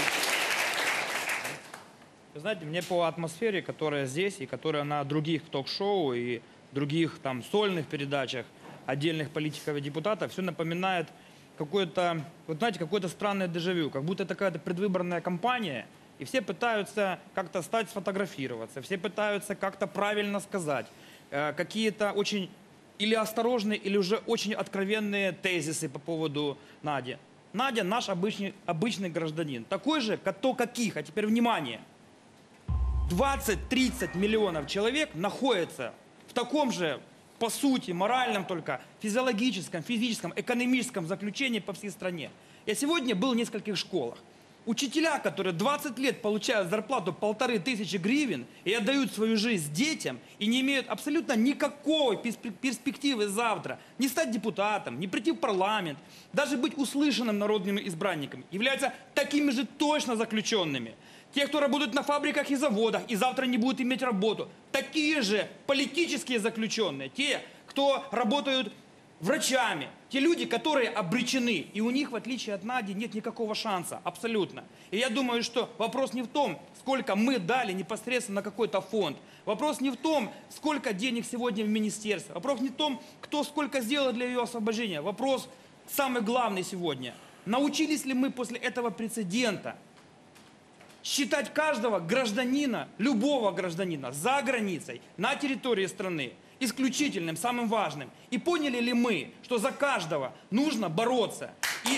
Вы знаете, мне по атмосфере, которая здесь и которая на других ток-шоу и других там сольных передачах отдельных политиков и депутатов, все напоминает какое-то, вот знаете, какое-то странное дежавю, как будто это какая-то предвыборная кампания, и все пытаются как-то стать, сфотографироваться, все пытаются как-то правильно сказать, э, какие-то очень или осторожные, или уже очень откровенные тезисы по поводу Нади. Надя наш обычный, обычный гражданин, такой же, кто каких, а теперь внимание, двадцать-тридцать миллионов человек находятся в таком же, по сути, моральном только, физиологическом, физическом, экономическом заключении по всей стране. Я сегодня был в нескольких школах. Учителя, которые двадцать лет получают зарплату полторы тысячи гривен и отдают свою жизнь детям и не имеют абсолютно никакой перспективы завтра не стать депутатом, не прийти в парламент, даже быть услышанным народными избранниками, являются такими же точно заключенными. Те, кто работают на фабриках и заводах и завтра не будут иметь работу, такие же политические заключенные, те, кто работают врачами, те люди, которые обречены, и у них, в отличие от Нади, нет никакого шанса, абсолютно. И я думаю, что вопрос не в том, сколько мы дали непосредственно на какой-то фонд, вопрос не в том, сколько денег сегодня в министерстве, вопрос не в том, кто сколько сделал для ее освобождения, вопрос самый главный сегодня. Научились ли мы после этого прецедента считать каждого гражданина, любого гражданина за границей, на территории страны, исключительным, самым важным? И поняли ли мы, что за каждого нужно бороться? И,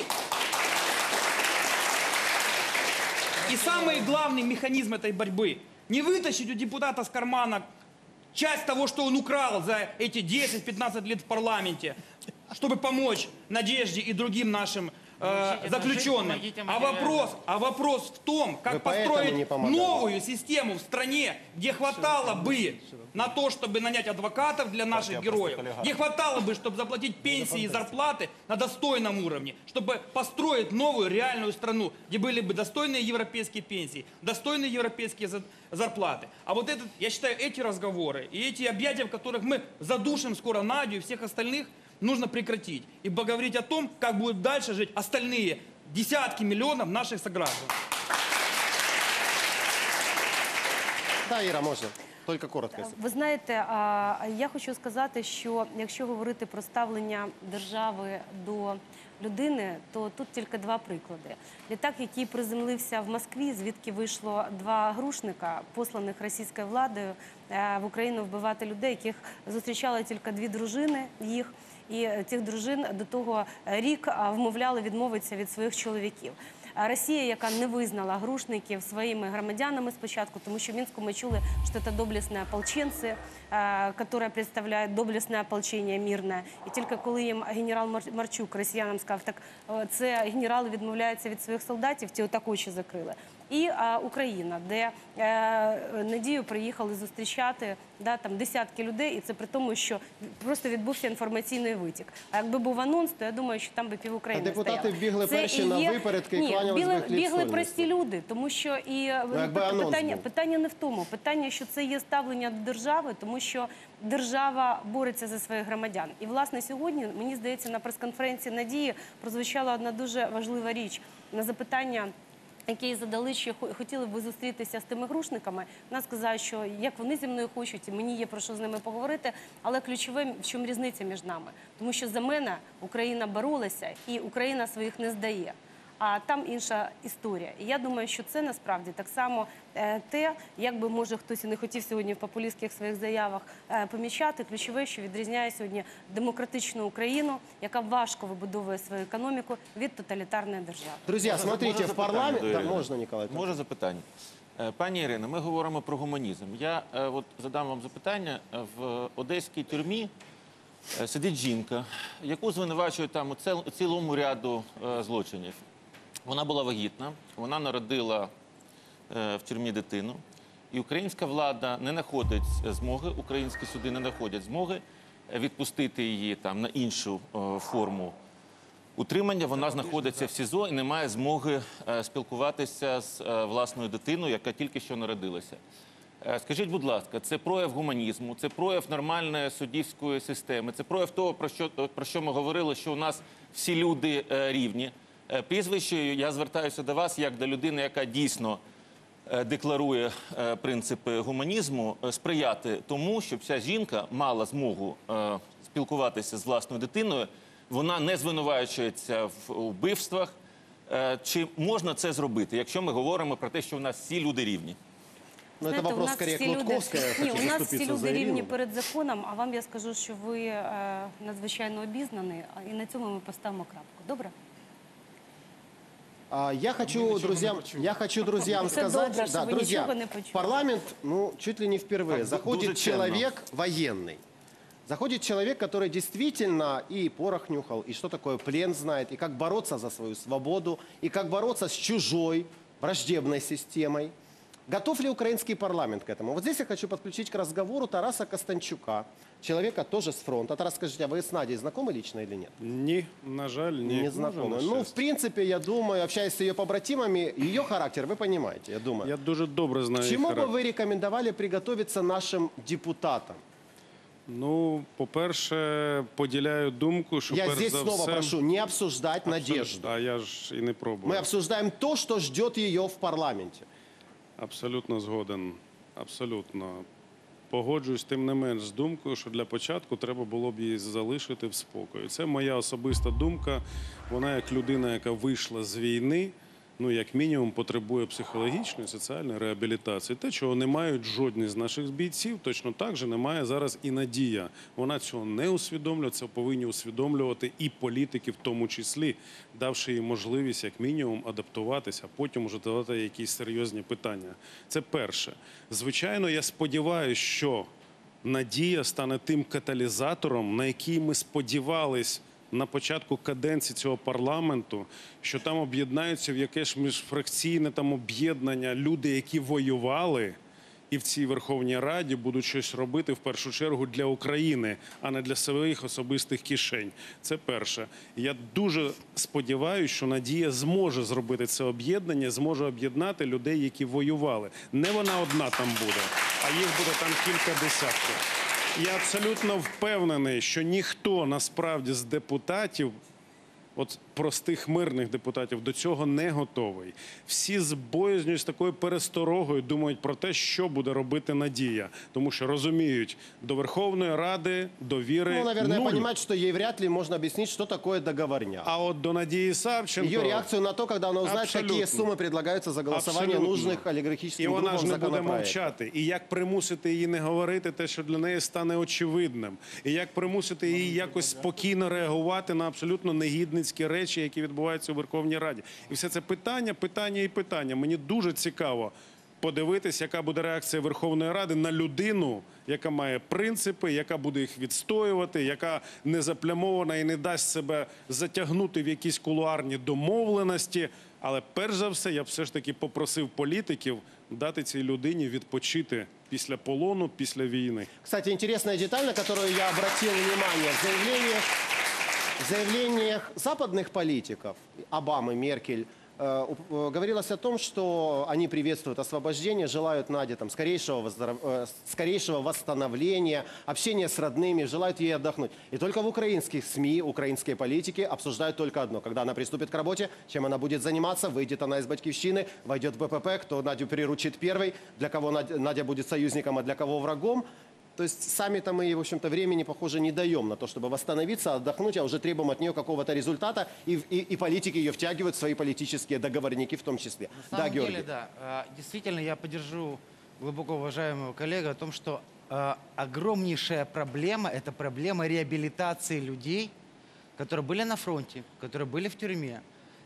и самый главный механизм этой борьбы – не вытащить у депутата с кармана часть того, что он украл за эти десять-пятнадцать лет в парламенте, чтобы помочь Надежде и другим нашим э, заключенным. А вопрос, а вопрос в том, как построить новую систему в стране, где хватало бы на то, чтобы нанять адвокатов для наших героев, где хватало бы, чтобы заплатить пенсии и зарплаты на достойном уровне, чтобы построить новую реальную страну, где были бы достойные европейские пенсии, достойные европейские зарплаты. А вот этот, я считаю, эти разговоры и эти объятия, в которых мы задушим скоро Надю и всех остальных, нужно прекратить и поговорить о том, как будут дальше жить остальные десятки миллионов наших сограждан. Да, Іра, можна. Тільки коротко. Ви знаєте, а, я хочу сказати, що якщо говорити про ставлення держави до людини, то тут тільки два приклади. Літак, який приземлився в Москві, звідки вийшло два грушника, посланих російською владою е, в Україну вбивати людей, яких зустрічали тільки дві дружини їх, і цих дружин до того рік вмовляли відмовитися від своїх чоловіків. Росія, яка не визнала грушників своїми громадянами спочатку, тому що в Мінську ми чули, що це доблесні ополченці, які представляють доблесне ополчення мирне. І тільки коли їм генерал Марчук росіянам сказав, так це генерали відмовляються від своїх солдатів, ті отак очі закрили. І а, Україна, де е, Надію приїхали зустрічати да, там, десятки людей, і це при тому, що просто відбувся інформаційний витік. А якби був анонс, то я думаю, що там би пів України стояло. Депутати бігли перші на випередки і кланялись би хліб бігли солі. прості люди, тому що і Ну, питання, питання не в тому. Питання, що це є ставлення до держави, тому що держава бореться за своїх громадян. І, власне, сьогодні, мені здається, на прес-конференції Надії прозвучала одна дуже важлива річ. На запитання, які задали, що хотіли б ви зустрітися з тими грушниками, вона сказала, що як вони зі мною хочуть, і мені є про що з ними поговорити, але ключове, в чому різниця між нами. Тому що за мене Україна боролася, і Україна своїх не здає. А там інша історія. І я думаю, що це насправді так само е, те, як би, може, хтось і не хотів сьогодні в популістських своїх заявах е, помічати, ключове, що відрізняє сьогодні демократичну Україну, яка важко вибудовує свою економіку, від тоталітарної держави. Друзі, Можна- смотрите, можна в парламент... запитання до Да, Ірини? можна, Ніколай. Може запитання? Е, Пані Ірино, ми говоримо про гуманізм. Я е, от задам вам запитання. В одеській тюрмі е, сидить жінка, яку звинувачують там у цел- цілому ряду е, злочинів. Вона була вагітна, вона народила е, в тюрмі дитину. І українська влада не знаходить змоги, українські суди не знаходять змоги відпустити її там на іншу е, форму утримання. Вона знаходиться в СІЗО і не має змоги е, спілкуватися з е, власною дитиною, яка тільки що народилася. Е, Скажіть, будь ласка, це прояв гуманізму, це прояв нормальної суддівської системи, це прояв того, про що, про що ми говорили, що у нас всі люди е, рівні. Е, Прізвищею я звертаюся до вас як до людини, яка дійсно е, декларує е, принципи гуманізму, е, сприяти тому, щоб ця жінка мала змогу е, спілкуватися з власною дитиною. Вона не звинувачується в вбивствах. Е, Чи можна це зробити, якщо ми говоримо про те, що у нас всі люди рівні? Ну, Знаєте, це вопрос, у нас скоріше, всі люди- Клутковська. Я Ні, хочу у нас всі заступитися за люди Ірину. рівні перед законом, а вам я скажу, що ви е, надзвичайно обізнані, а- і на цьому ми поставимо крапку. Добре? А, Я хочу, друзьям, я хочу друзьям Это сказать, добро, что да, вы друзья, ничего не почули. в парламент, ну, чуть ли не впервые, Так, заходит дуже ценно. человек военный. Заходит человек, который действительно и порох нюхал, и что такое плен знает, и как бороться за свою свободу, и как бороться с чужой враждебной системой. Готов ли украинский парламент к этому? Вот здесь я хочу подключить к разговору Тараса Костанчука, человека тоже с фронта. Тарас, скажите, а вы с Надей знакомы лично или нет? Ні, на жаль, ні. Не знакомы. Може, на Ну, в щастя. принципе, я думаю, общаясь с ее побратимами, ее характер, вы понимаете, я думаю. Я дуже добре знаю К їх чему бы характер. вы рекомендовали приготовиться нашим депутатам? Ну, по-перше, поділяю думку, що Я перш здесь за снова все... прошу не обсуждать Надежду. А я ж і не пробую. Мы обсуждаем то, что ждет ее в парламенте. Абсолютно згоден. Абсолютно. Погоджуюсь тим не менш з думкою, що для початку треба було б її залишити в спокої. Це моя особиста думка. Вона як людина, яка вийшла з війни, ну, як мінімум, потребує психологічної, соціальної реабілітації. Те, чого не мають жодні з наших бійців, точно так же не має зараз і Надія. Вона цього не усвідомлює, це повинні усвідомлювати і політики в тому числі, давши їй можливість, як мінімум, адаптуватися, а потім уже задавати якісь серйозні питання. Це перше. Звичайно, я сподіваюся, що Надія стане тим каталізатором, на який ми сподівались на початку каденції цього парламенту, що там об'єднаються в якесь міжфракційне там об'єднання люди, які воювали, і в цій Верховній Раді будуть щось робити в першу чергу для України, а не для своїх особистих кишень. Це перше. Я дуже сподіваюся, що Надія зможе зробити це об'єднання, зможе об'єднати людей, які воювали. Не вона одна там буде, а їх буде там кілька десятків. Я абсолютно впевнений, що ніхто насправді з депутатів, от простих мирних депутатів, до цього не готовий. Всі з боязнью, з такою пересторогою думають про те, що буде робити Надія. Тому що розуміють, до Верховної Ради довіри Ну, наверное, нуль. понимать, что ей вряд ли можно объяснить, что такое договорняк. А от до Надії Савченко... Ее реакцию на то, когда она узнает, Абсолютно. какие суммы предлагаются за голосование Абсолютно. нужных олигархическим І вона группам ж не буде законопроектов. мовчати. І як примусити її не говорити те, що для неї стане очевидним. І як примусити її якось спокійно реагувати на абсолютно негідницькі речі, які відбуваються у Верховній Раді. І все це питання, питання і питання. Мені дуже цікаво подивитись, яка буде реакція Верховної Ради на людину, яка має принципи, яка буде їх відстоювати, яка не заплямована і не дасть себе затягнути в якісь кулуарні домовленості. Але перш за все, я б все ж таки попросив політиків дати цій людині відпочити після полону, після війни. Кстати, интересная деталь, на которую я обратил внимание. В заявлениях, в заявлениях западных политиков, Обамы, Меркель, э, э, говорилось о том, что они приветствуют освобождение, желают Наде там, скорейшего, выздоров... э, скорейшего восстановления, общения с родными, желают ей отдохнуть. И только в украинских СМИ, украинские политики обсуждают только одно. Когда она приступит к работе, чем она будет заниматься, выйдет она из Батькивщины, войдет в БПП, кто Надю приручит первой, для кого Надя, Надя будет союзником, а для кого врагом. То есть сами-то мы ей, в общем-то, времени, похоже, не даем на то, чтобы восстановиться, отдохнуть, а уже требуем от нее какого-то результата, и, и, и политики ее втягивают в свои политические договорники в том числе. На Да, самом Георгий? деле, да. Э, Действительно, я поддержу глубоко уважаемого коллегу о том, что э, огромнейшая проблема – это проблема реабилитации людей, которые были на фронте, которые были в тюрьме.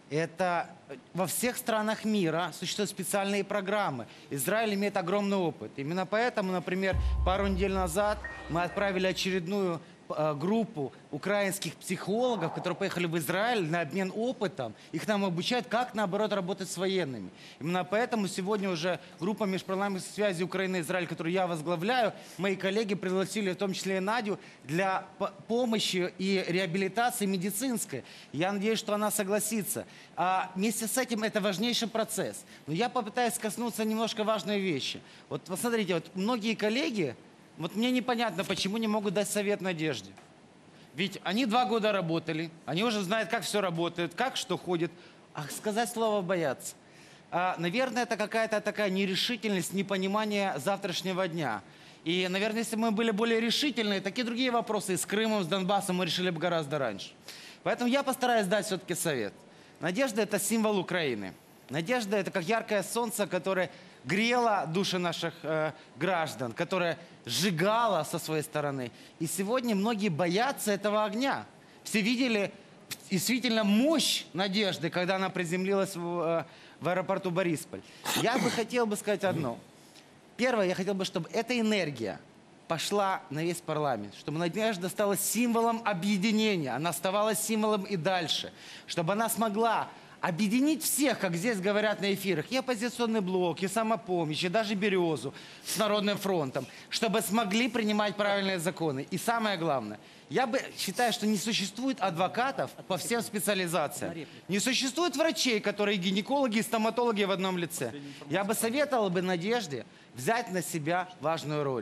Это во всех странах мира существуют специальные программы. Израиль имеет огромный опыт. Именно поэтому, например, пару недель назад мы отправили очередную э, группу украинских психологов, которые поехали в Израиль на обмен опытом. Их нам обучают, как, наоборот, работать с военными. Именно поэтому сегодня уже группа межпарламентской связи Украины и Израиль, которую я возглавляю, мои коллеги пригласили в том числе и Надю для по- помощи и реабилитации медицинской. Я надеюсь, что она согласится. А вместе с этим это важнейший процесс. Но я попытаюсь коснуться немножко важной вещи. Вот посмотрите, вот многие коллеги, вот мне непонятно, почему не могут дать совет Надежде. Ведь они два года работали, они уже знают, как все работает, как что ходит, а сказать слово боятся. А, наверное, это какая-то такая нерешительность, непонимание завтрашнего дня. И, наверное, если бы мы были более решительны, такие другие вопросы с Крымом, с Донбассом мы решили бы гораздо раньше. Поэтому я постараюсь дать все-таки совет. Надежда – это символ Украины. Надежда – это как яркое солнце, которое грело души наших э, граждан, которое сжигало со своей стороны. И сегодня многие боятся этого огня. Все видели действительно мощь Надежды, когда она приземлилась в, э, в аэропорту Борисполь. Я бы хотел бы сказать одно. Первое, я хотел бы, чтобы эта энергия пошла на весь парламент, чтобы Надежда стала символом объединения, она оставалась символом и дальше, чтобы она смогла объединить всех, как здесь говорят на эфирах, и оппозиционный блок, и самопомощь, и даже «Березу» с Народным фронтом, чтобы смогли принимать правильные законы. И самое главное, я бы считаю, что не существует адвокатов по всем специализациям. Не существует врачей, которые гинекологи и стоматологи в одном лице. Я бы советовал бы Надежде взять на себя важную роль.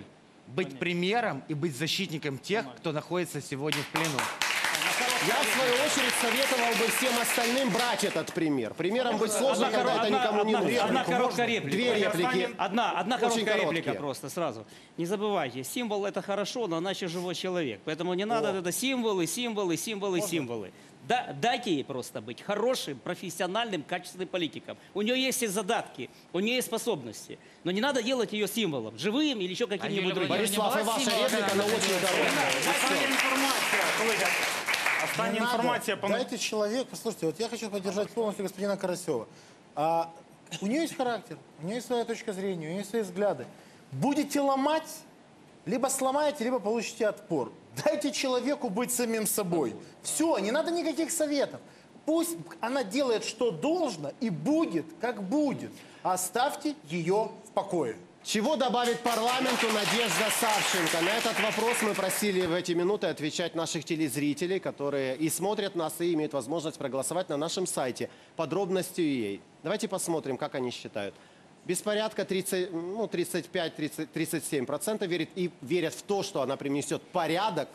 быть примером и быть защитником тех, кто находится сегодня в плену. Я, в свою очередь, советовал бы всем остальным брать этот пример. Примером быть сложно, Одна когда коро- это одна- никому не одна- нужно. Одна короткая реплика. Две реплики. Одна, одна Очень короткая реплика короткие. просто сразу. Не забывайте, символ это хорошо, но иначе живой человек. Поэтому не надо это символы, символы, символы, символы. Да, дайте ей просто быть хорошим, профессиональным, качественным политиком. У нее есть и задатки, у нее есть способности. Но не надо делать ее символом, живым или еще каким-нибудь другим. Борислав, и ваша реплика, она очень короткая. Остання інформація, колеги. Не Остання надо. інформація. по- Дайте человек, послушайте, вот я хочу поддержать полностью господина Карасева. А, у нее есть характер, у нее есть своя точка зрения, у нее есть свои взгляды. Будете ломать, либо сломаете, либо получите отпор. Дайте человеку быть самим собой. Все, не надо никаких советов. Пусть она делает, что должно, и будет, как будет. Оставьте ее в покое. Чего добавить парламенту Надежда Савченко? На этот вопрос мы просили в эти минуты отвечать наших телезрителей, которые и смотрят нас, и имеют возможность проголосовать на нашем сайте. Подробностью ей. Давайте посмотрим, как они считают. Беспорядка тридцать, ну, тридцать пять — тридцать семь процентов верит и верят в то, что она принесет порядок.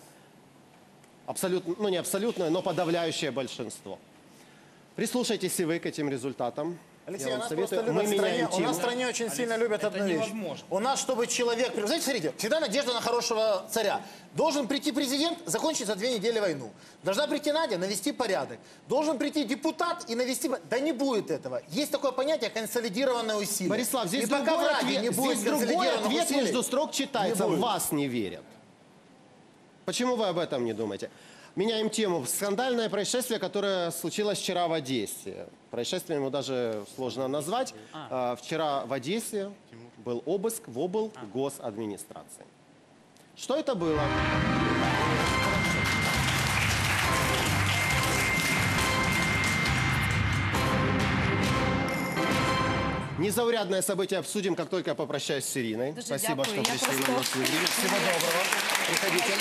Абсолютно, ну не абсолютное, но подавляющее большинство. Прислушайтесь и вы к этим результатам. Алексей, Я у вам нас советую. просто любят Мы в стране, меняем у нас в тему. стране очень сильно любят одну вещь. невозможно. У нас, чтобы человек... Знаете, смотрите, всегда надежда на хорошего царя. Должен прийти президент, закончить за две недели войну. Должна прийти Надя, навести порядок. Должен прийти депутат и навести... Да не будет этого. Есть такое понятие консолидированное усилие. Борислав, здесь и пока другой в Раде ответ, не будет здесь другой консолидированных ответ усилий, между строк читается. не будет. Вас не верят. Почему вы об этом не думаете? Меняем тему. Скандальное происшествие, которое случилось вчера в Одессе. Происшествием его даже сложно назвать. А, Вчера в Одессе был обыск в обл. госадминистрации. Что это было? Незаурядное событие обсудим, как только я попрощаюсь с Ириной. Дуже Спасибо, дякую. что Я пришли просто- на нас увидеть. Всего доброго. Приходите.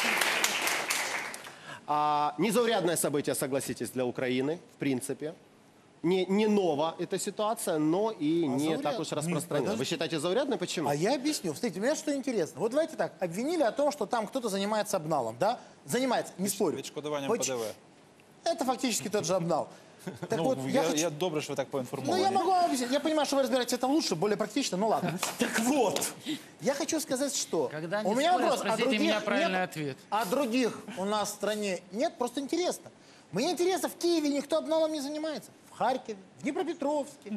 А, незаурядное событие, согласитесь, для Украины, в принципе. Не, не нова эта ситуация, но и не заурядно? так уж Нет, распространена. подожди. Вы считаете заурядной? Почему? А я объясню. Смотрите, у меня что интересно. Вот давайте так. Обвинили о том, что там кто-то занимается обналом, да? Занимается, не спорю. Відшкодуванням Поч- ПДВ. Это фактически тот же обнал. Так Ну, вот, я, я хочу... я добре, що ви так Ну, поінформовані. я могу вам объяснить. Я понимаю, что вы разбираетесь в этом лучше, более практично, ну ладно. Так вот, я хочу сказать, что... Когда у не меня спорят, вопрос, а спросите других меня правильный нет? ответ. А других у нас в стране нет? Просто интересно. Мне интересно, в Киеве никто обналом не занимается. В Харькове, в Днепропетровске,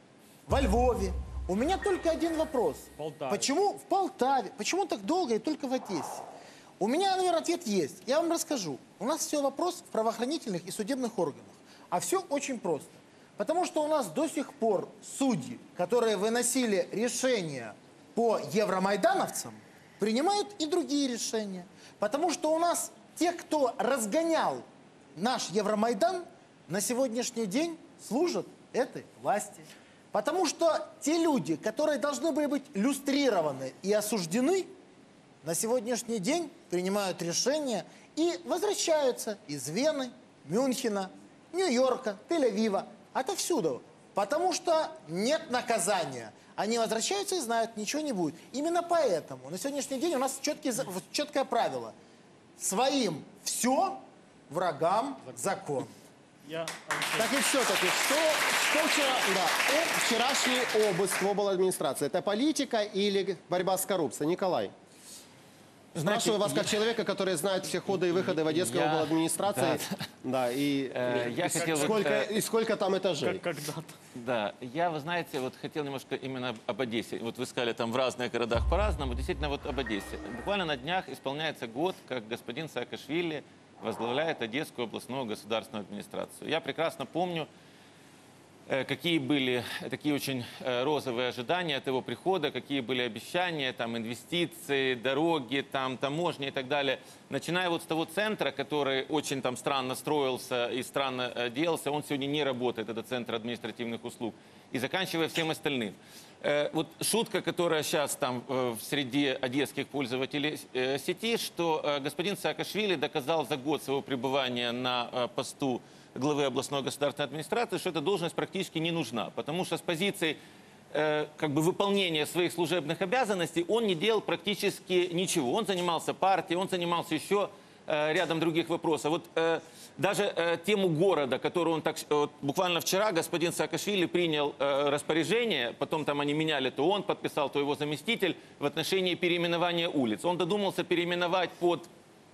во Львове. У меня только один вопрос. Полтаве. Почему в Полтаве? Почему так долго и только в Одессе? У меня, наверное, ответ есть. Я вам расскажу. У нас все вопрос в правоохранительных и судебных органах. А все очень просто. Потому что у нас до сих пор судьи, которые выносили решения по евромайдановцам, принимают и другие решения. Потому что у нас те, кто разгонял наш Евромайдан, на сегодняшний день служат этой власти. Потому что те люди, которые должны были быть люстрированы и осуждены, на сегодняшний день принимают решения и возвращаются из Вены, Мюнхена, Нью-Йорка, Тель-Авива, отовсюду. Потому что нет наказания. Они возвращаются и знают, ничего не будет. Именно поэтому на сегодняшний день у нас четкие, четкое правило. Своим все, врагам закон. Я... Так и все-таки, что, что вчера, да, о- вчерашний обыск в обл. Администрации? Это политика или борьба с коррупцией? Николай. Спрашиваю вас как человека, который знает все ходы и выходы в Одесской Я- обл. администрации. Да, и, Э, я и хотел вот, сколько, э, и сколько там этажей? Когда-то. Да, я, вы знаете, вот хотел немножко именно об- об Одессе. Вот вы сказали, там в разных городах по-разному. Действительно, вот об Одессе. Буквально на днях исполняется год, как господин Саакашвили возглавляет Одесскую областную государственную администрацию. Я прекрасно помню, э, какие были такие очень э, розовые ожидания от его прихода, какие были обещания, там, инвестиции, дороги, там, таможни и так далее. Начиная вот с того центра, который очень там странно строился и странно э, делался, он сегодня не работает, это центр административных услуг, и заканчивая всем остальным. Э, вот шутка, которая сейчас там э, в среди одесских пользователей э, сети, что э, господин Саакашвили доказал за год своего пребывания на э, посту главы областной государственной администрации, что эта должность практически не нужна, потому что с позицией э, как бы выполнения своих служебных обязанностей он не делал практически ничего. Он занимался партией, он занимался еще э, рядом других вопросов. Вот э, даже э, тему города, которую он так... Вот, буквально вчера господин Саакашвили принял э, распоряжение, потом там они меняли, то он подписал, то его заместитель, в отношении переименования улиц. Он додумался переименовать под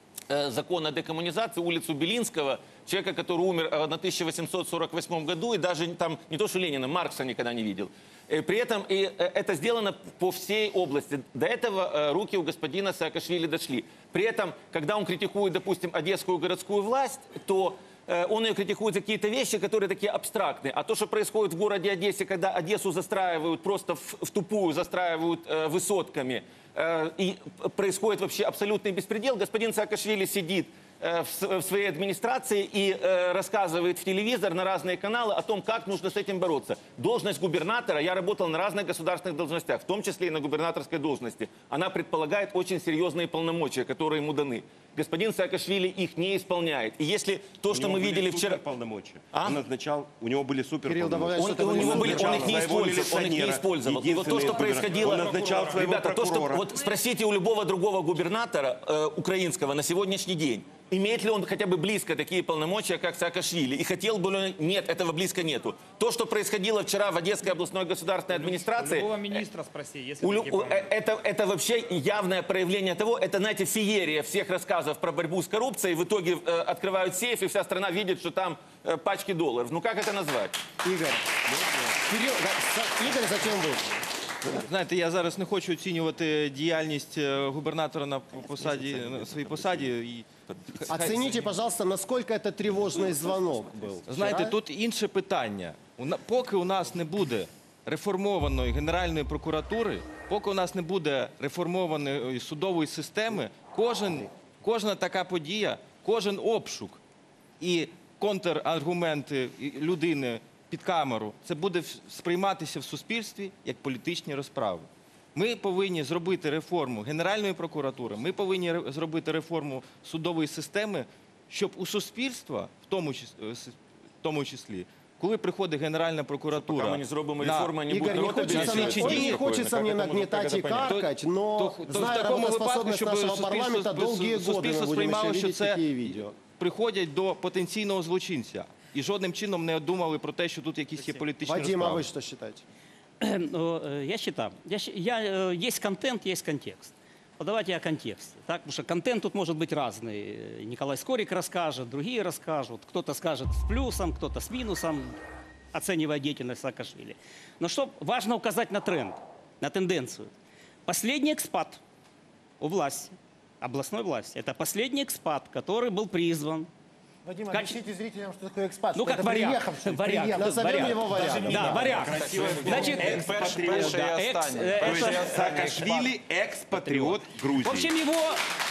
э, закон о декоммунизации улицу Белинского, человека, который умер э, на тысяча восемьсот сорок восьмом году, и даже там не то что Ленина, Маркса никогда не видел. И при этом и, э, это сделано по всей области. До этого э, руки у господина Саакашвили дошли. При этом, когда он критикует, допустим, одесскую городскую власть, то э, он ее критикует за какие-то вещи, которые такие абстрактные. А то, что происходит в городе Одессе, когда Одессу застраивают, просто в, в тупую застраивают э, высотками, э, и происходит вообще абсолютный беспредел, господин Саакашвили сидит э, в, в своей администрации и э, рассказывает в телевизор на разные каналы о том, как нужно с этим бороться. Должность губернатора, я работал на разных государственных должностях, в том числе и на губернаторской должности. Она предполагает очень серьезные полномочия, которые ему даны. Господин Саакашвили их не исполняет. И если то, что мы видели вчера... полномочия. А? Он назначал, у него были супер Кирилл добавляет, Он, что у это него он были, он их не использовал. Он их не использовал. И вот то, что происходило... Он назначал своего Ребята, то, что, прокурора. вот спросите у любого другого губернатора э, украинского на сегодняшний день, имеет ли он хотя бы близко такие полномочия, как Саакашвили? И хотел бы он... Нет, этого близко нету. То, что происходило вчера в Одесской областной государственной администрации... Любого министра спроси, если у, такие у, проблемы. это, это вообще явное проявление того, это, знаете, феерия всех рассказов про борьбу с коррупцией. В итоге э, открывают сейф, и вся страна видит, что там э, пачки долларов. Ну как это назвать? Игорь. Кирилл, да, Са- Игорь, затем вы. Знаєте, я зараз не хочу оцінювати діяльність е, губернатора на посаді, на своїй посаді. І... Оцените, пожалуйста, насколько это тревожный звонок был. Знаєте, Вчера? тут інше питання. У на- Поки у нас не буде реформованої Генеральної прокуратури, поки у нас не буде реформованої судової системи, кожен, кожна така подія, кожен обшук і контраргументи людини під камеру, це буде в- сприйматися в суспільстві як політичні розправи. Ми повинні зробити реформу Генеральної прокуратури, ми повинні ре- зробити реформу судової системи, щоб у суспільства, в тому числі, в тому числі коли приходить Генеральна прокуратура... Пока мы не сделаем на- реформы, они Игорь, будут не роты хочется, бить. мне- ой, не хочется мне нагнетать и каркать, но, То- то в зная такому випадку, работоспособность щоб нашего суспільство- парламента, долгие годы мы суспільство будем сприймало, еще що видеть це такие видео. приходять до потенційного злочинця. І жодним чином не думали про те, що тут якісь є політичні Вадим, а розправи. вы что считаете? Ну, э, я считаю, я, щ- я, э, есть контент, есть контекст. Вот давайте о контексте. Так? Потому что контент тут может быть разный. Э, Николай Скорик расскажет, другие расскажут. Кто-то скажет с плюсом, кто-то с минусом, оценивая деятельность Саакашвили. Но что важно указать на тренд, на тенденцию. Последний экспат у власти, областной власти, это последний экспат, который был призван. Вадим, Как- объясните зрителям, что такое экспат. Ну, что как это варяг. приехавший, Варяг. приехавший. Назовем Варяг. его варягом. Да, варяг. Значит, Перший і останній. э, Перший і это- останній. Саакашвили экс-патриот Грузии. В общем, его...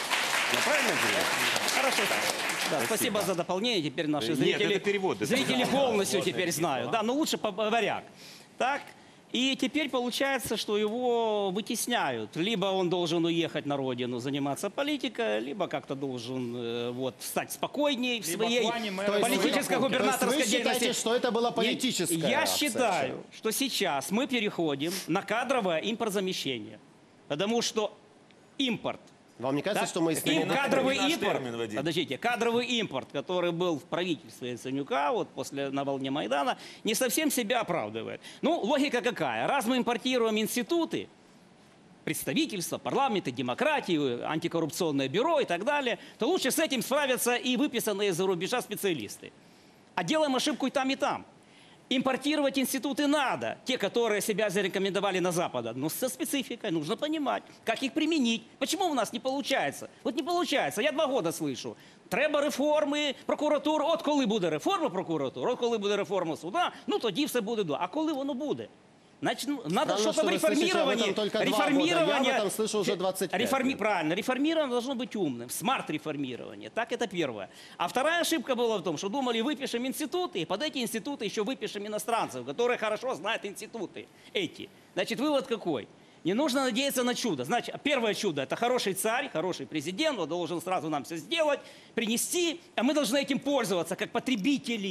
Я правильно говорю? Хорошо. Да, спасибо за дополнение. Теперь наши Нет, зрители, это переводы. зрители полностью теперь знают. Да, но лучше по- варяг. Так. И теперь получается, что его вытесняют. Либо он должен уехать на родину, заниматься политикой, либо как-то должен э, вот, стать спокойнее в Либо своей в плане мэра То есть вы- политической то есть губернаторской вы считаете, деятельности. что это была Нет, политическая Я акция считаю, вчера? что сейчас мы переходим на кадровое импортзамещение. Потому что импорт. Вам не кажется, Так? что мы с И ним... кадровый наш импорт, термин, Вадим. подождите, кадровый импорт, который был в правительстве Яценюка, вот после на волне Майдана, не совсем себя оправдывает. Ну, логика какая? Раз мы импортируем институты, представительства, парламенты, демократию, антикоррупционное бюро и так далее, то лучше с этим справятся и выписанные из-за рубежа специалисты. А делаем ошибку и там, и там. Импортировать институты надо, те, которые себя зарекомендовали на Западе, но со спецификой нужно понимать, как их применить. Почему у нас не получается? Вот не получается, я два года слышу. Треба реформи прокуратури. От коли буде реформа прокуратури, от коли буде реформа суда, ну тоді все буде. до- А коли воно буде? Значит, ну, надо Странно, что-то в что вы слышите об реформировании. этом только два года. реформирование. Я об этом слышу уже двадцать пять Реформи- лет. Правильно, реформирование должно быть умным. Смарт-реформирование. Так, это первое. А вторая ошибка была в том, что думали, выпишем институты, и под эти институты еще выпишем иностранцев, которые хорошо знают институты эти. Значит, вывод какой? Не нужно надеяться на чудо. Значит, первое чудо – это хороший царь, хороший президент, он должен сразу нам все сделать, принести, а мы должны этим пользоваться, как потребители.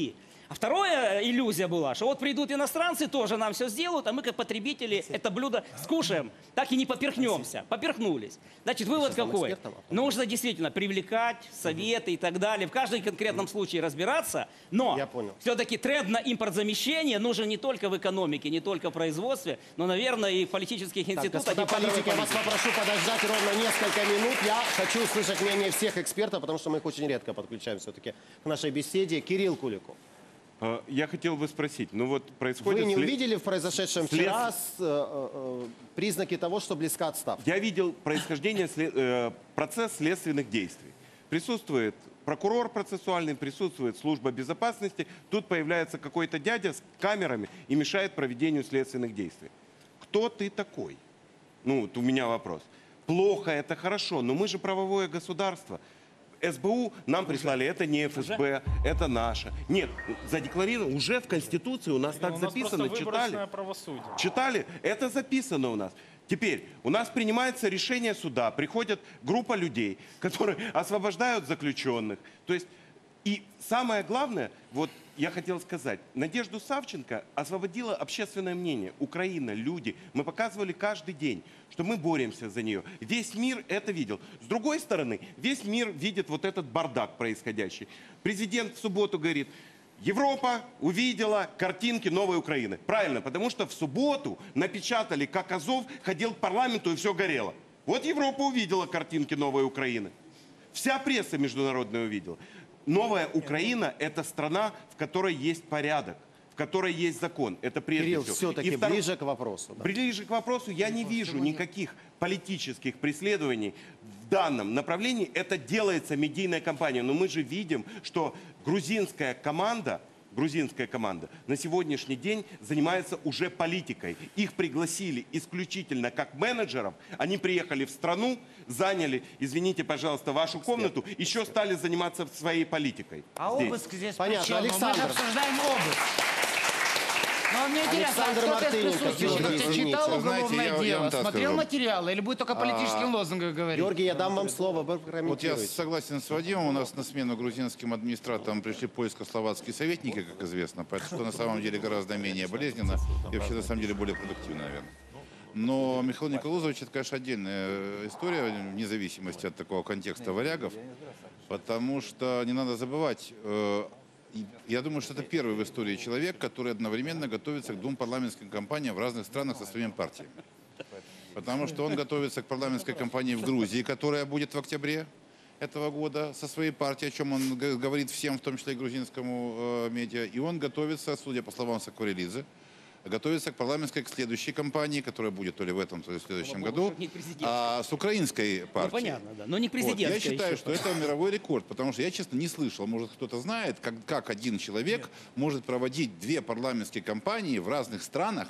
А вторая иллюзия была, что вот придут иностранцы, тоже нам все сделают, а мы как потребители это блюдо скушаем, так и не поперхнемся. Поперхнулись. Значит, вывод какой? Нужно действительно привлекать советы и так далее, в каждом конкретном случае разбираться, но все-таки тренд на импортзамещение нужен не только в экономике, не только в производстве, но, наверное, и в политических институтах. Так, господа политики, я вас попрошу подождать ровно несколько минут. Я хочу услышать мнение всех экспертов, потому что мы их очень редко подключаем все-таки к нашей беседе. Кирилл Куликов. Я хотел бы спросить, ну вот происходит... Вы не след... увидели в произошедшем след... вчера с, э, э, признаки того, что близка отставка? Я видел происхождение, след... э, процесс следственных действий. Присутствует прокурор процессуальный, присутствует служба безопасности. Тут появляется какой-то дядя с камерами и мешает проведению следственных действий. Кто ты такой? Ну, вот у меня вопрос. Плохо, это хорошо, но мы же правовое государство. СБУ нам прислали, это не ФСБ, это наше. Нет, задекларировано, уже в Конституции у нас У так нас записано, просто читали. выборочное правосудие. Читали? Это записано у нас. Теперь у нас принимается решение суда, приходит группа людей, которые освобождают заключенных. То есть, и самое главное, вот я хотел сказать, Надежду Савченко освободило общественное мнение. Украина, люди. Мы показывали каждый день, что мы боремся за нее. Весь мир это видел. С другой стороны, весь мир видит вот этот бардак происходящий. Президент в субботу говорит: Европа увидела картинки новой Украины. Правильно, потому что в субботу напечатали, как Азов ходил к парламенту и все горело. Вот Европа увидела картинки новой Украины. Вся пресса международная увидела. Новая Украина – это страна, в которой есть порядок, в которой есть закон. Это прежде Кирилл, всего. все-таки И второ... ближе к вопросу. Да. Ближе к вопросу я не вижу никаких политических преследований в данном направлении. Это делается медийная кампания. Но мы же видим, что грузинская команда, грузинская команда на сегодняшний день занимается уже политикой. Их пригласили исключительно как менеджеров. Они приехали в страну, заняли, извините, пожалуйста, вашу комнату, еще стали заниматься своей политикой. А здесь. обыск здесь Понятно, при чем? Мы Александр. же обсуждаем обыск. Но мне интересно, а Александр кто-то из Мартыненко, присутствующих Георгий, читал извините. уголовное Знаете, я- я дело, вам так смотрел скажу. материалы или будет только о политических А, лозунгах говорить? Георгий, я дам вам слово, вы Вот я прокомментируете. согласен с Вадимом. У нас на смену грузинским администраторам пришли польско-словацкие советники, как известно, поэтому что на самом деле гораздо менее болезненно и вообще на самом деле более продуктивно, наверное. Но Михаил Николозович — это, конечно, отдельная история, вне зависимости от такого контекста варягов, потому что не надо забывать, э, я думаю, что это первый в истории человек, который одновременно готовится к двум парламентским кампаниям в разных странах со своими партиями. Потому что он готовится к парламентской кампании в Грузии, которая будет в октябре этого года, со своей партией, о чем он г- говорит всем, в том числе и грузинскому э, медиа. И он готовится, судя по словам Сакварелидзе, готовится к парламентской, к следующей кампании, которая будет то ли в этом, то ли в следующем году, а, с украинской партией. Ну, понятно, да, но не Вот. президентская Я считаю, еще. что это мировой рекорд, потому что я, честно, не слышал, может, кто-то знает, как, как один человек может проводить две парламентские кампании в разных странах,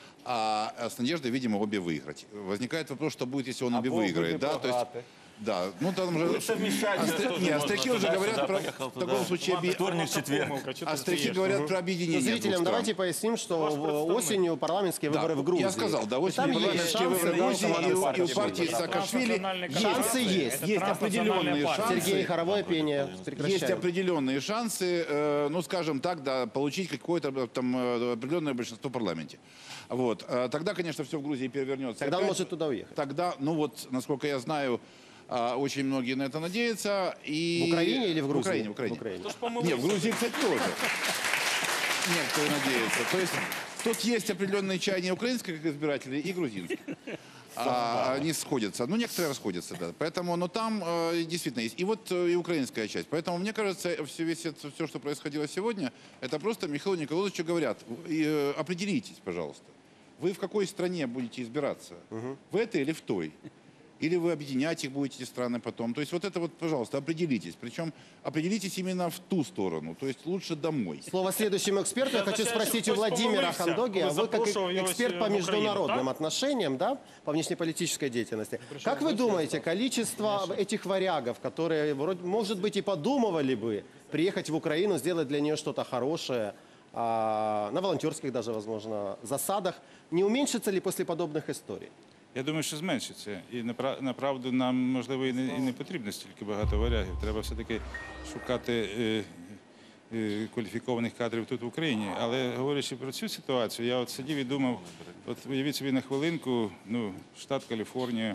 а, а с надеждой, видимо, обе выиграть. Возникает вопрос, что будет, если он обе выиграет. Да? То есть, да, ну там же... Остр- Не, остряки уже говорят про... В таком случае... оби- Остряки говорят про объединение Зрителям двух стран. давайте поясним, что в- осенью парламентские выборы в Грузии. Я сказал, да, И осенью там есть парламентские шансы выборы в Грузии, нашей и у- и у партии. партии Саакашвили Шансы есть. есть определенные шансы. Сергей, хоровое пение Есть прекращаем. определенные шансы, э, ну, скажем так, да, получить какое-то там э, определенное большинство в парламенте. Вот. Э, Тогда, конечно, все в Грузии перевернется. Тогда он Опять- может туда уехать. Тогда, ну вот, насколько я знаю, а, очень многие на это надеются. И... В Украине или в Грузии? В Украине, в Украине. В Украине. Нет, в Грузии, кстати, тоже. Нет, кто надеется. То есть тут есть определенные чаяния украинских избирателей и грузинских. А, они сходятся. Ну, некоторые расходятся, да. Поэтому, но там э, действительно есть. И вот э, и украинская часть. Поэтому, мне кажется, все, весь это, все, что происходило сегодня, это просто Михаилу Николаевичу говорят: и, э, определитесь, пожалуйста. Вы в какой стране будете избираться? В этой или в той? Или вы объединять их будете, эти страны, потом? То есть вот это вот, пожалуйста, определитесь. Причем определитесь именно в ту сторону. То есть лучше домой. Слово следующему эксперту. Я хочу спросить у Владимира Хандоги, а вы как эксперт по международным отношениям, да, по внешнеполитической деятельности. Как вы думаете, количество этих варягов, которые, вроде, может быть, и подумывали бы приехать в Украину, сделать для нее что-то хорошее, а, на волонтерских даже, возможно, засадах, не уменьшится ли после подобных историй? Я думаю, що зменшиться. І напра- направду нам, можливо, і не, і не потрібно стільки багато варягів. Треба все-таки шукати е, е, кваліфікованих кадрів тут в Україні. Але говорячи про цю ситуацію, я от сидів і думав, от уявіть собі на хвилинку, ну, штат Каліфорнія,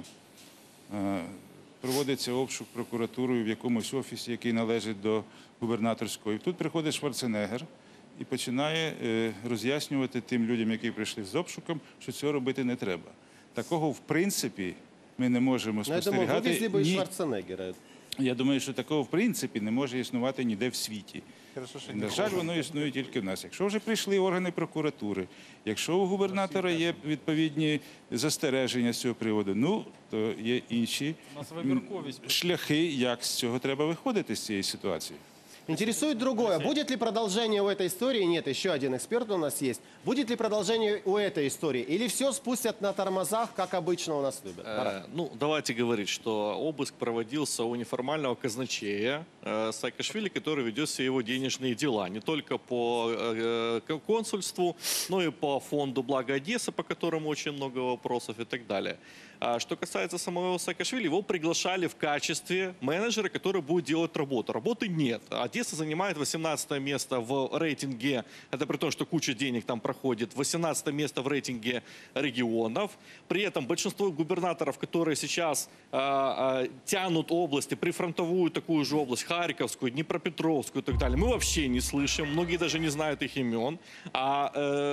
е, проводиться обшук прокуратурою в якомусь офісі, який належить до губернаторської. Тут приходить Шварценеггер і починає е, роз'яснювати тим людям, які прийшли з обшуком, що цього робити не треба. Такого, в принципі, ми не можемо Ну, я думаю, спостерігати. вывезли бы и ні- Шварценеггера. Я думаю, що такого, в принципі, не може існувати ніде в світі. Хорошо, що На жаль, воно існує тільки в нас. Якщо вже прийшли органи прокуратури, якщо у губернатора є відповідні застереження з цього приводу, ну, то є інші У нас вибірковість. шляхи, як з цього треба виходити з цієї ситуації. Интересует другое. Будет ли продолжение у этой истории? Нет, еще один эксперт у нас есть. Будет ли продолжение у этой истории? Или все спустят на тормозах, как обычно у нас любят? Э, ну, давайте говорить, что обыск проводился у неформального казначея э, Саакашвили, который ведет все его денежные дела. Не только по э, э, консульству, но и по фонду «Благо Одессы», по которому очень много вопросов и так далее. А что касается самого Саакашвили, его приглашали в качестве менеджера, который будет делать работу. Работы нет. Одесса занимает восемнадцатое место в рейтинге, это при том, что куча денег там проходит, восемнадцатое место в рейтинге регионов. При этом большинство губернаторов, которые сейчас э, э, тянут области, прифронтовую такую же область, Харьковскую, Днепропетровскую и так далее, мы вообще не слышим, многие даже не знают их имен. А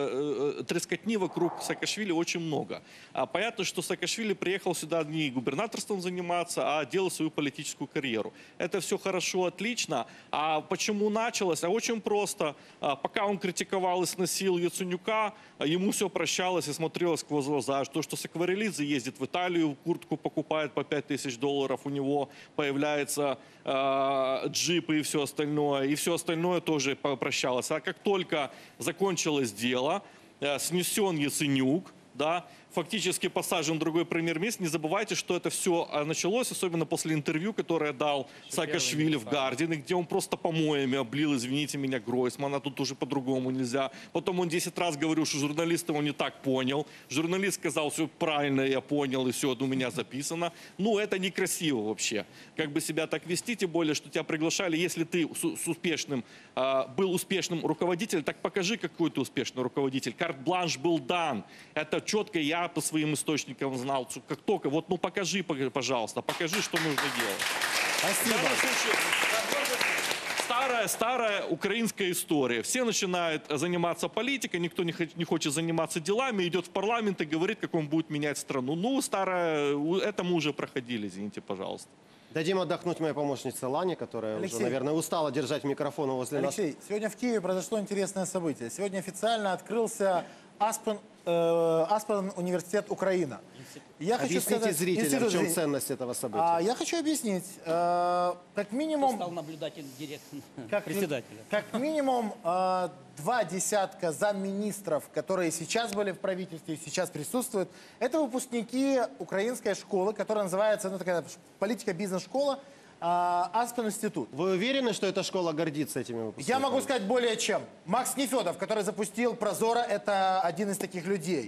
э, э, трескотни вокруг Саакашвили очень много. А понятно, что Саакашвили приехал сюда не губернаторством заниматься, а делать свою политическую карьеру. Это все хорошо, отлично. А почему началось? А очень просто. А, пока он критиковал и сносил Яценюка, ему все прощалось и смотрелось сквозь глаза. То, что Сакварелидзе ездит в Италию, куртку покупает по пять тысяч долларов, у него появляется э, джип и все остальное. И все остальное тоже прощалось. А как только закончилось дело, э, снесен Яценюк, да, фактически посажен другой премьер-министр. Не забывайте, что это все началось, особенно после интервью, которое дал Саакашвили в «Гардиане», где он просто помоями облил, извините меня, Гройсмана, тут уже по-другому нельзя. Потом он десять раз говорил, что журналист его не так понял. Журналист сказал, все правильно, я понял, и все у меня записано. Ну, это некрасиво вообще. Как бы себя так вести, тем более, что тебя приглашали. Если ты с, с успешным, э, был успешным руководителем, так покажи, какой ты успешный руководитель. Карт-бланш был дан. Это четко я по своим источникам знал, что как только, вот, ну покажи, пожалуйста, покажи, что нужно делать. Спасибо. В данном случае, старая, старая украинская история. Все начинают заниматься политикой, никто не, не хочет заниматься делами, идет в парламент и говорит, как он будет менять страну. Ну, старая, это мы уже проходили, извините, пожалуйста. Дадим отдохнуть моей помощнице Лане, которая Алексей. уже, наверное, устала держать микрофон возле нас. Алексей, сегодня в Киеве произошло интересное событие. Сегодня официально открылся Аспен, э, Аспен университет Украина. Я хочу Объясните сказать, зрителям, в институт чем зрения. ценность этого события. А, я хочу объяснить, э, как минимум, Стал наблюдателем директора, как, председателя. как минимум э, два десятка замминистров, которые сейчас были в правительстве и сейчас присутствуют, это выпускники украинской школы, которая называется, ну, такая политика-бизнес-школа, Аспен институт. Вы уверены, что эта школа гордится этими выпускниками? Я могу сказать более чем. Макс Нефедов, который запустил Прозоро, это один из таких людей.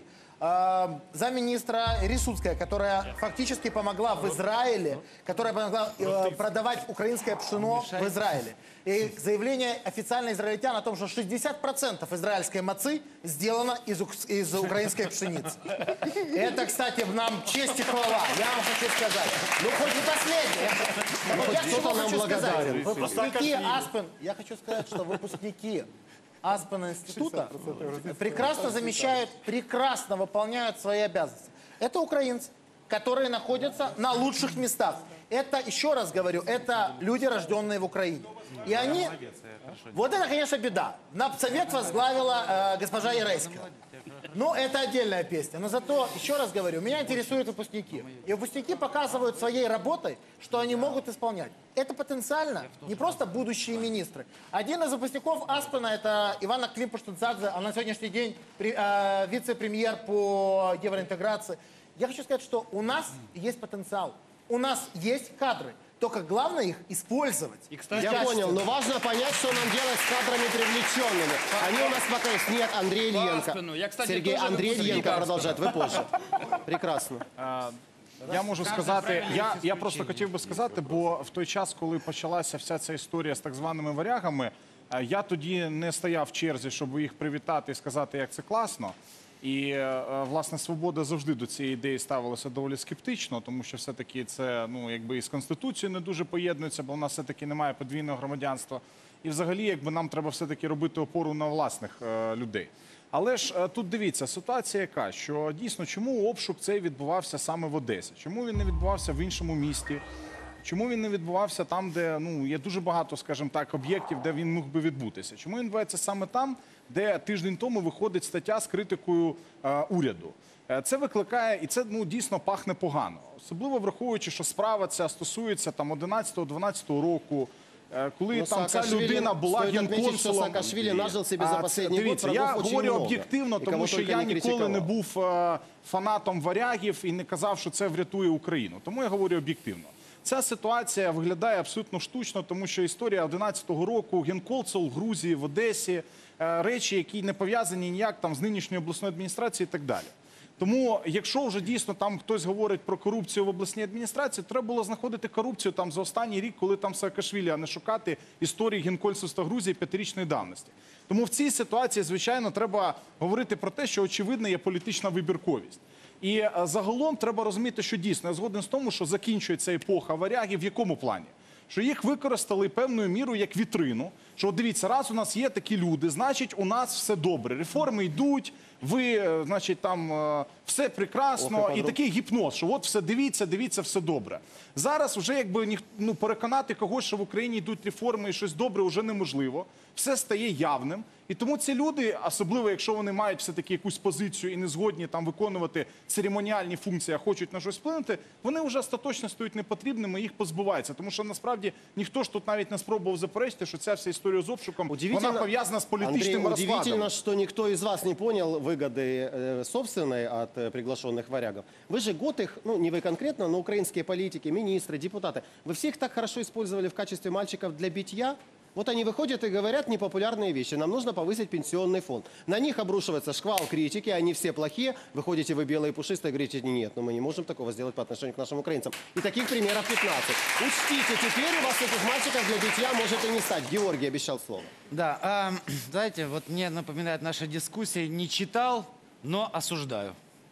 Э, замминистра Рисуцкая, которая фактически помогла в Израиле, которая помогла э, продавать украинское пшено в Израиле. И заявление официально израильтян о том, что шестьдесят процентов израильской мацы сделано из, ук- из украинской пшеницы. Это, кстати, нам честь и хвала. Я вам хочу сказать. Ну, хоть не последнее. Ну, Я хоть чего кто-то нам хочу сказать. благодарен. Выпускники Аспен, я хочу сказать, что выпускники Аспен института прекрасно замещают, прекрасно выполняют свои обязанности. Это украинцы, которые находятся на лучших местах. Это, еще раз говорю, это люди, рожденные в Украине. И они... Вот это, конечно, беда. Напсовет возглавила э, госпожа Ерейская. Ну, это отдельная песня. Но зато, еще раз говорю, меня интересуют выпускники. И выпускники показывают своей работой, что они могут исполнять. Это потенциально не просто будущие министры. Один из выпускников Аспена, это Ивана Климпуш-Тунцадзе, она на сегодняшний день при, э, вице-премьер по евроинтеграции. Я хочу сказать, что у нас есть потенциал, у нас есть кадры. Только главное их использовать. И, кстати, я понял, но важно понять, что нам делать с кадрами привлеченными. Они у нас пока есть. Нет, Андрей Ильенко. Я, кстати, Сергей тоже Андрей выпускник Ильенко Аспена. продолжает. Вы позже. Прекрасно. Я можу сказати, я, я просто хотів би сказати, бо в той час, коли почалася вся ця історія з так званими варягами, Е, Я тоді не стояв в черзі, щоб їх привітати і сказати, як це класно. І, е, власне, «Свобода» завжди до цієї ідеї ставилася доволі скептично, тому що все-таки це, ну, якби і з Конституцією не дуже поєднується, бо в нас все-таки немає подвійного громадянства. І взагалі, якби нам треба все-таки робити опору на власних е, людей. Але ж е, тут дивіться, ситуація яка, що дійсно, чому обшук цей відбувався саме в Одесі? Чому він не відбувався в іншому місті? Чому він не відбувався там, де, ну, є дуже багато, скажімо так, об'єктів, де він міг би відбутися? Чому він відбувається саме там, де тиждень тому виходить стаття з критикою е, уряду? Е, це викликає, і це, ну, дійсно пахне погано. Особливо враховуючи, що справа ця стосується там одинадцятого-дванадцятого року, е, коли Ну, там ця Саакашвілі- людина була стоїть відмітити, що генконсулом. Саакашвілі нажив собі за А, останній год дивіться, я врагов очень говорю много, об'єктивно, і тому кого що тільки я не ніколи не критикував. був е, фанатом варягів і не казав, що це врятує Україну. Тому я говорю об'єктивно. Ця ситуація виглядає абсолютно штучно, тому що історія одинадцятого року, генконсул в Грузії, в Одесі, е, речі, які не пов'язані ніяк там з нинішньою обласною адміністрацією і так далі. Тому, якщо вже дійсно там хтось говорить про корупцію в обласній адміністрації, треба було знаходити корупцію там за останній рік, коли там Саакашвілі, а не шукати історії генконсульства Грузії п'ятирічної давності. Тому в цій ситуації, звичайно, треба говорити про те, що очевидно є політична вибірковість. І е, загалом треба розуміти, що дійсно, я згоден з тому, що закінчується епоха варягів в якому плані? Що їх використали певною мірою як вітрину, що от дивіться, раз у нас є такі люди, значить у нас все добре, реформи йдуть, ви, е, значить, там е, все прекрасно, і такий гіпноз, що от все дивіться, дивіться, все добре. Зараз вже якби ніх- ну, переконати когось, що в Україні йдуть реформи і щось добре, вже неможливо. Все стає явним. І тому ці люди, особливо якщо вони мають все-таки якусь позицію і не згодні там виконувати церемоніальні функції, а хочуть на щось вплинути, вони вже остаточно стають непотрібними, їх позбуваються. Тому що насправді ніхто ж тут навіть не спробував заперечити, що ця вся історія з обшуком, вона пов'язана з політичним Андрей, удивительно, розкладом. что никто из вас не понял выгоды э, собственной от э, приглашенных варягов. Вы же год их, ну не вы конкретно, но украинские политики, министры, депутаты, вы все их так хорошо использовали в качестве мальчиков для битья. Вот они выходят и говорят непопулярные вещи. Нам нужно повысить пенсионный фонд. На них обрушивается шквал критики, они все плохие. Выходите вы белые и пушистые, говорите, нет, но мы не можем такого сделать по отношению к нашим украинцам. И таких примеров пятнадцать. Учтите, теперь у вас этих мальчиков для битья может и не стать. Георгий обещал слово. Да, а, знаете, вот мне напоминает наша дискуссия, не читал, но осуждаю.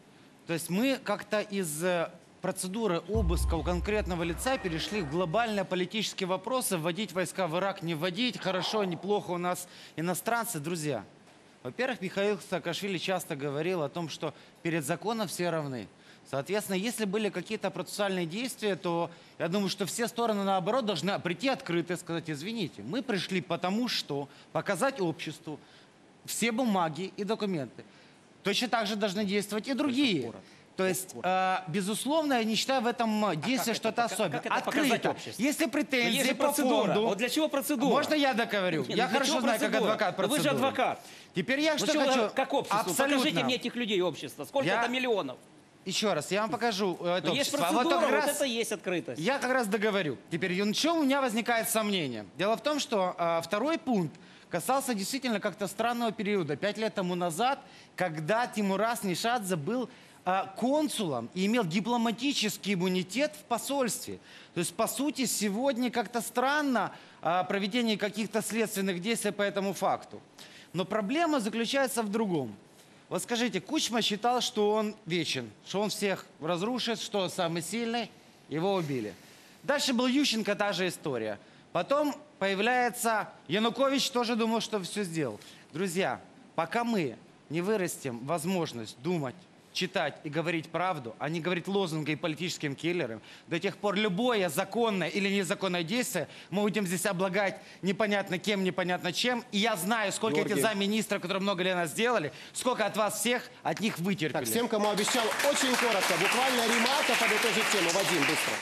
То есть мы как-то из э, процедуры обыска у конкретного лица перешли в глобальные политические вопросы, вводить войска в Ирак, не вводить, хорошо, неплохо у нас иностранцы. Друзья, во-первых, Михаил Саакашвили часто говорил о том, что перед законом все равны. Соответственно, если были какие-то процессуальные действия, то я думаю, что все стороны, наоборот, должны прийти открыто и сказать, извините, мы пришли потому что показать обществу все бумаги и документы. Точно так же должны действовать и другие. То есть, э, безусловно, я не считаю в этом действии что-то особенное. как это показать Открыто. обществу? Если Но претензии есть же по процедура. фонду... Вот для чего процедура? Можно я договорю? Нет, я ну для хорошо чего знаю, как процедура? адвокат Но вы же процедуры. адвокат. Теперь я Ну что чего, хочу? как общество? Абсолютно. Покажите мне этих людей общества. Сколько Я- это миллионов? Еще раз, я вам покажу э, это Но есть общество. А процедура, как вот раз- это и есть открытость. Я как раз договорю. Теперь, на чем у меня возникает сомнение? Дело в том, что э, второй пункт касался действительно как-то странного периода. Пять лет тому назад, когда Тимурас Нишадзе был э, консулом и имел дипломатический иммунитет в посольстве. То есть, по сути, сегодня как-то странно э, проведение каких-то следственных действий по этому факту. Но проблема заключается в другом. Вот скажите, Кучма считал, что он вечен, что он всех разрушит, что он самый сильный, его убили. Дальше был Ющенко, та же история. Потом появляется Янукович, тоже думал, что все сделал. Друзья, пока мы не вырастим возможность думать, читать и говорить правду, а не говорить лозунги и политическим киллерам, до тех пор любое законное или незаконное действие мы будем здесь облагать непонятно кем, непонятно чем. И я знаю, сколько Георгий. этих замминистров, которые много лет нас сделали, сколько от вас всех, от них вытерпели. Так, всем, кому обещал, очень коротко, буквально ремарка подытожить тему. Вадим, быстро.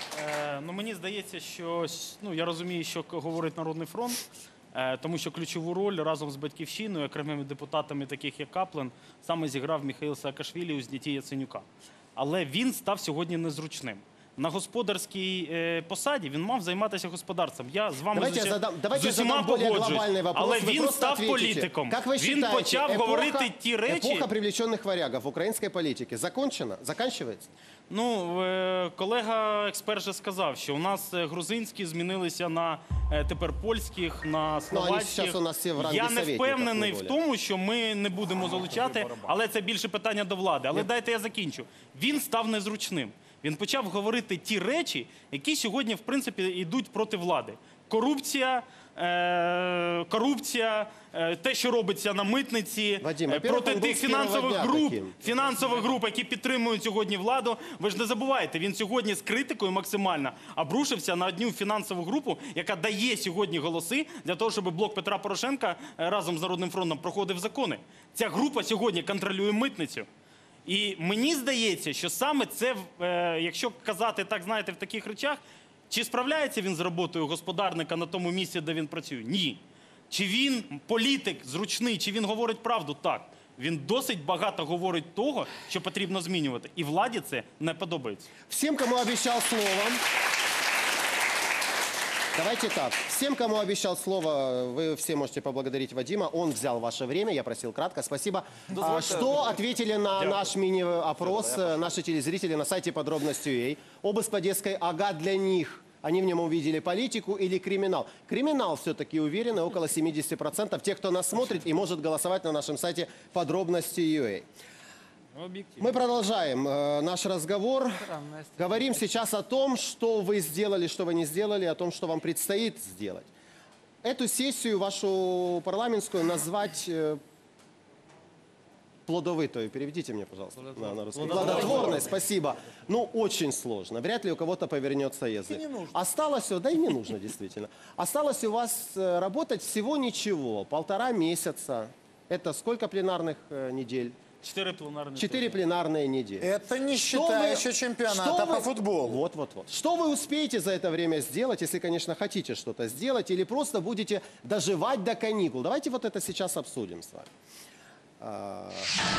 Е, ну, мені здається, що с- ну, я розумію, що к- говорить Народний фронт, е, тому що ключову роль разом з Батьківщиною, окремими депутатами, таких як Каплин, саме зіграв Міхаїл Саакашвілі у знятті Яценюка. Але він став сьогодні незручним. на господарській е, посаді, він мав займатися господарством. Я з вами Давайте я звичай- задам- давайте з я усіма задам более погоджуюсь. глобальный вопрос. Але Вы він просто став ответите. політиком. Как вы Він считаете, почав эпоха- говорити ті речі... Эпоха привлеченных варягов в украинской политике закончена? Заканчивается? Ну, е, колега експерт же сказав, що у нас е, грузинські змінилися на е, тепер польських, на словацьких. щас у нас всі в рангі Я не советників впевнений в виводять. тому, що ми не будемо залучати, але це більше питання до влади. Але дайте я закінчу. Він став незручним. Він почав говорити ті речі, які сьогодні, в принципі, йдуть проти влади. Корупція, е, корупція, е, те, що робиться на митниці, Вадим, е, во-первых, проти він був тих з першого фінансових дня груп, таким. фінансових груп, які підтримують сьогодні владу. Ви ж не забувайте, він сьогодні з критикою максимально обрушився на одну фінансову групу, яка дає сьогодні голоси для того, щоб блок Петра Порошенка е, разом з Народним фронтом проходив закони. Ця група сьогодні контролює митницю. І мені здається, що саме це, е, якщо казати так, знаєте, в таких речах, чи справляється він з роботою господарника на тому місці, де він працює? Ні. Чи він політик зручний, чи він говорить правду? Так. Він досить багато говорить того, що потрібно змінювати. І владі це не подобається. Всем, кому обещал слово... Давайте так. Всем, кому обещал слово, вы все можете поблагодарить Вадима. Он взял ваше время, я просил кратко. Спасибо. А, что ответили на наш мини-опрос наши телезрители на сайте подробности.ua об Одесской ага для них? Они в нем увидели политику или криминал? Криминал все-таки уверены, около семьдесят процентов тех, кто нас смотрит и может голосовать на нашем сайте подробности.ua. Мы продолжаем э, наш разговор. Говорим сейчас о том, что вы сделали, что вы не сделали, о том, что вам предстоит сделать. Эту сессию вашу парламентскую назвать э, плодовитой. Переведите мне, пожалуйста, на, на русский. Плодотворной, спасибо. Ну, очень сложно. Вряд ли у кого-то повернется язык. Осталось, да и не нужно, действительно. Осталось у вас э, работать всего ничего, полтора месяца. Это сколько пленарных э, недель? Четыре пленарные. Четыре пленарные недели. Это не Что считая вы- еще чемпионата что по вы- футболу. Вот, вот, вот. Что вы успеете за это время сделать, если, конечно, хотите что-то сделать, или просто будете доживать до каникул? Давайте вот это сейчас обсудим с вами. А,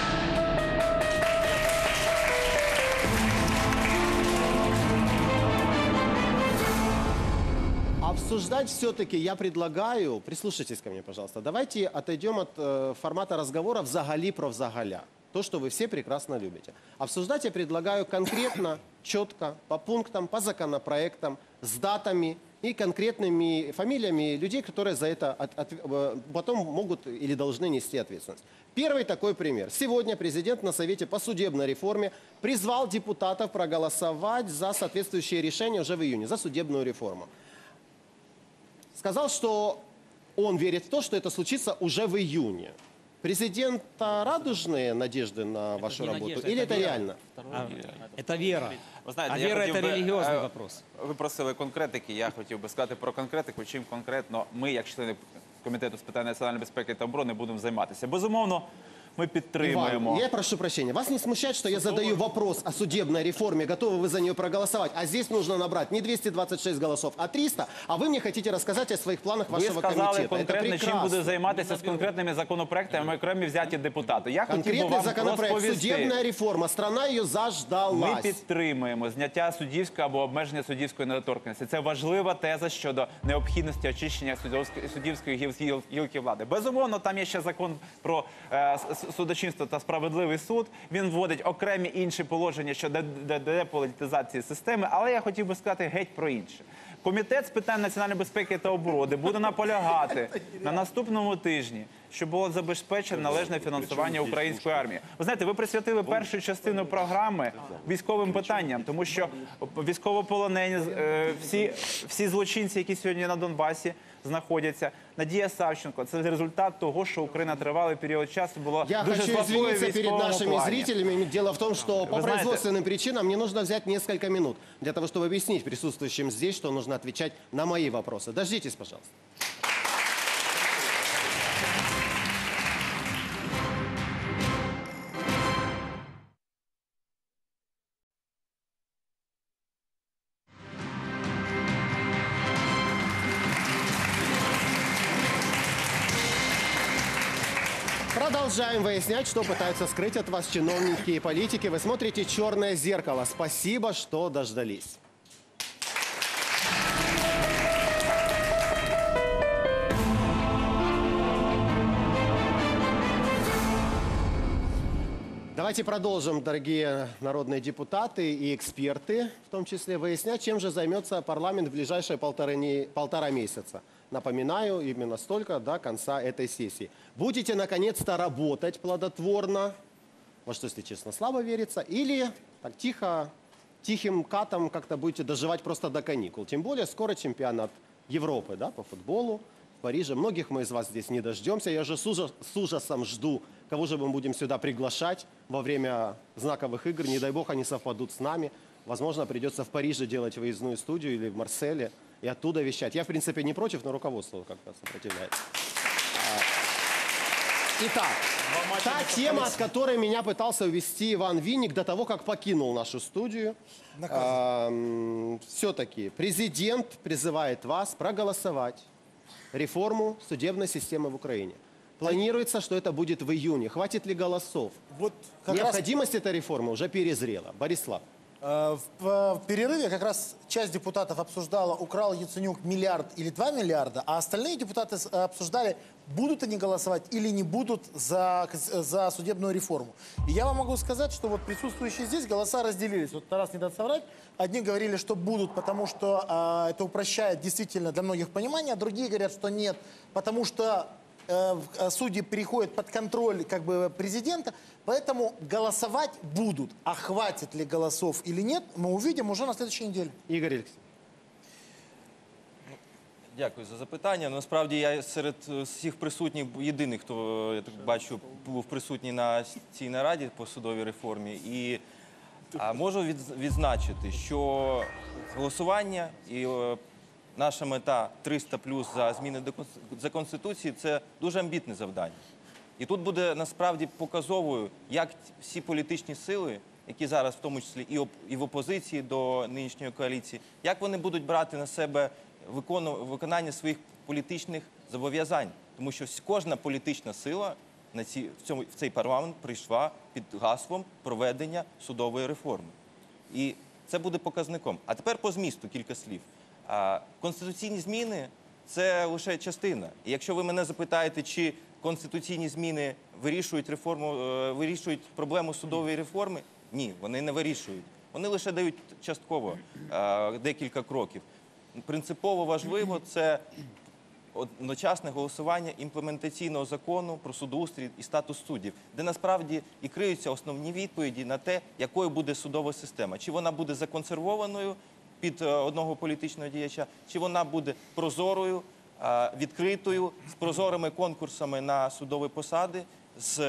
Обсуждать все-таки я предлагаю, прислушайтесь ко мне, пожалуйста, давайте отойдем от э, формата разговора взагалі про взагаля. То, что вы все прекрасно любите. Обсуждать я предлагаю конкретно, четко, по пунктам, по законопроектам, с датами и конкретными фамилиями людей, которые за это от- от- э, потом могут или должны нести ответственность. Первый такой пример. Сегодня президент на Совете по судебной реформе призвал депутатов проголосовать за соответствующее решение уже в июне, за судебную реформу. Сказал, что он верит в то, что это случится уже в июне. Президента радужные надежды на вашу не работу? надежда, Или это это вера. реально? Это вера. Ви знаєте, А я вера хотів это би, религиозный е, вопрос. Ви просили конкретики, я хотів би сказати про конкретику, чим конкретно ми, як члени Комітету з питань національної безпеки та оборони, будемо займатися. Безумовно, ми підтримуємо. Иван, я прошу прощения. Вас не смущает, что я задаю вопрос о судебной реформе, готовы вы за нее проголосовать, а здесь нужно набрать не двести двадцать шесть голосов, а триста, а вы мне хотите рассказать о своих планах Ви вашего сказали комитета. конкретно, Это чим буде прекрасно. займатися з конкретними законопроектами окремі взяті депутати. Я хотів би Конкретный вам законопроект, розповісти. судебная реформа, страна ее Ми заждалась. підтримуємо зняття суддівської або обмеження суддівської недоторканності. Це важлива теза щодо необхідності очищення суддівської- суддівської гіл- гіл- гілки влади. Безумовно, там є ще закон про е, с- судочинство та справедливий суд. Він вводить окремі інші положення щодо де- де- деполітизації системи, але я хотів би сказати геть про інше. Комітет з питань національної безпеки та оборони буде наполягати на наступному тижні, щоб було забезпечено належне фінансування української армії. Ви знаєте, ви присвятили першу частину програми військовим питанням, тому що військовополонені, е, всі, всі злочинці, які сьогодні на Донбасі знаходяться, Надія Савченко, це результат того, що Україна тривалий період часу була Я дуже хочу слабкою в извиниться перед військовому нашими плані. зрителями. Дело в том, что по Вы знаете- производственным причинам мне нужно взять несколько минут для того, чтобы объяснить присутствующим здесь, что нужно отвечать на мои вопросы. Дождитесь, пожалуйста. Продолжаем выяснять, что пытаются скрыть от вас чиновники и политики. Вы смотрите «Черное зеркало». Спасибо, что дождались. Давайте продолжим, дорогие народные депутаты и эксперты, в том числе, выяснять, чем же займется парламент в ближайшие полтора, не- полтора месяца. Напоминаю, именно столько до конца этой сессии. Будете, наконец-то, работать плодотворно, во что, если честно, слабо верится, или так тихо, тихим катом как-то будете доживать просто до каникул. Тем более, скоро чемпионат Европы, да, по футболу в Париже. Многих мы из вас здесь не дождемся. Я уже с, ужас- с ужасом жду, кого же мы будем сюда приглашать во время знаковых игр. Не дай бог, они совпадут с нами. Возможно, придется в Париже делать выездную студию или в Марселе и оттуда вещать. Я, в принципе, не против, но руководство как-то сопротивляется. Итак, та тема, от которой меня пытался увести Иван Винник до того, как покинул нашу студию. Все-таки президент призывает вас проголосовать реформу судебной системы в Украине. Планируется, что это будет в июне. Хватит ли голосов? Вот как раз- Необходимость этой реформы уже перезрела. Борислав. Э, В, в перерыве как раз часть депутатов обсуждала, украл Яценюк миллиард или два миллиарда, а остальные депутаты с- обсуждали, будут они голосовать или не будут за, кос- за судебную реформу. И я вам могу сказать, что вот присутствующие здесь голоса разделились. Вот Тарас не даст соврать. Одни говорили, что будут, потому что э, это упрощает действительно для многих понимание, а другие говорят, что нет, потому что э, в- э, судьи переходят под контроль как бы президента, поэтому голосовать будут. А хватит ли голосов или нет, мы увидим уже на следующей неделе. Игорь Алексеевич. Дякую за запитання. Насправді я серед е, всіх присутніх єдиний, хто, я так бачу, був присутній на цій нараді по судовій реформі. І а, можу від- відзначити, що голосування і е, наша мета триста плюс за зміни до Конс- за Конституції – це дуже амбітне завдання. І тут буде насправді показовою, як всі політичні сили, які зараз в тому числі і, оп- і в опозиції до нинішньої коаліції, як вони будуть брати на себе викону- виконання своїх політичних зобов'язань. Тому що всь- кожна політична сила на ці, в, цьому, в цей парламент прийшла під гаслом проведення судової реформи. І це буде показником. А тепер по змісту кілька слів. А, конституційні зміни – це лише частина. І якщо ви мене запитаєте, чи конституційні зміни вирішують реформу, е, вирішують проблему судової реформи, ні, вони не вирішують. Вони лише дають частково е, декілька кроків. Принципово важливо це одночасне голосування імплементаційного закону про судоустрій і статус суддів, де насправді і криються основні відповіді на те, якою буде судова система. Чи вона буде законсервованою під е, одного політичного діяча, чи вона буде прозорою, е, відкритою, з прозорими конкурсами на судові посади, з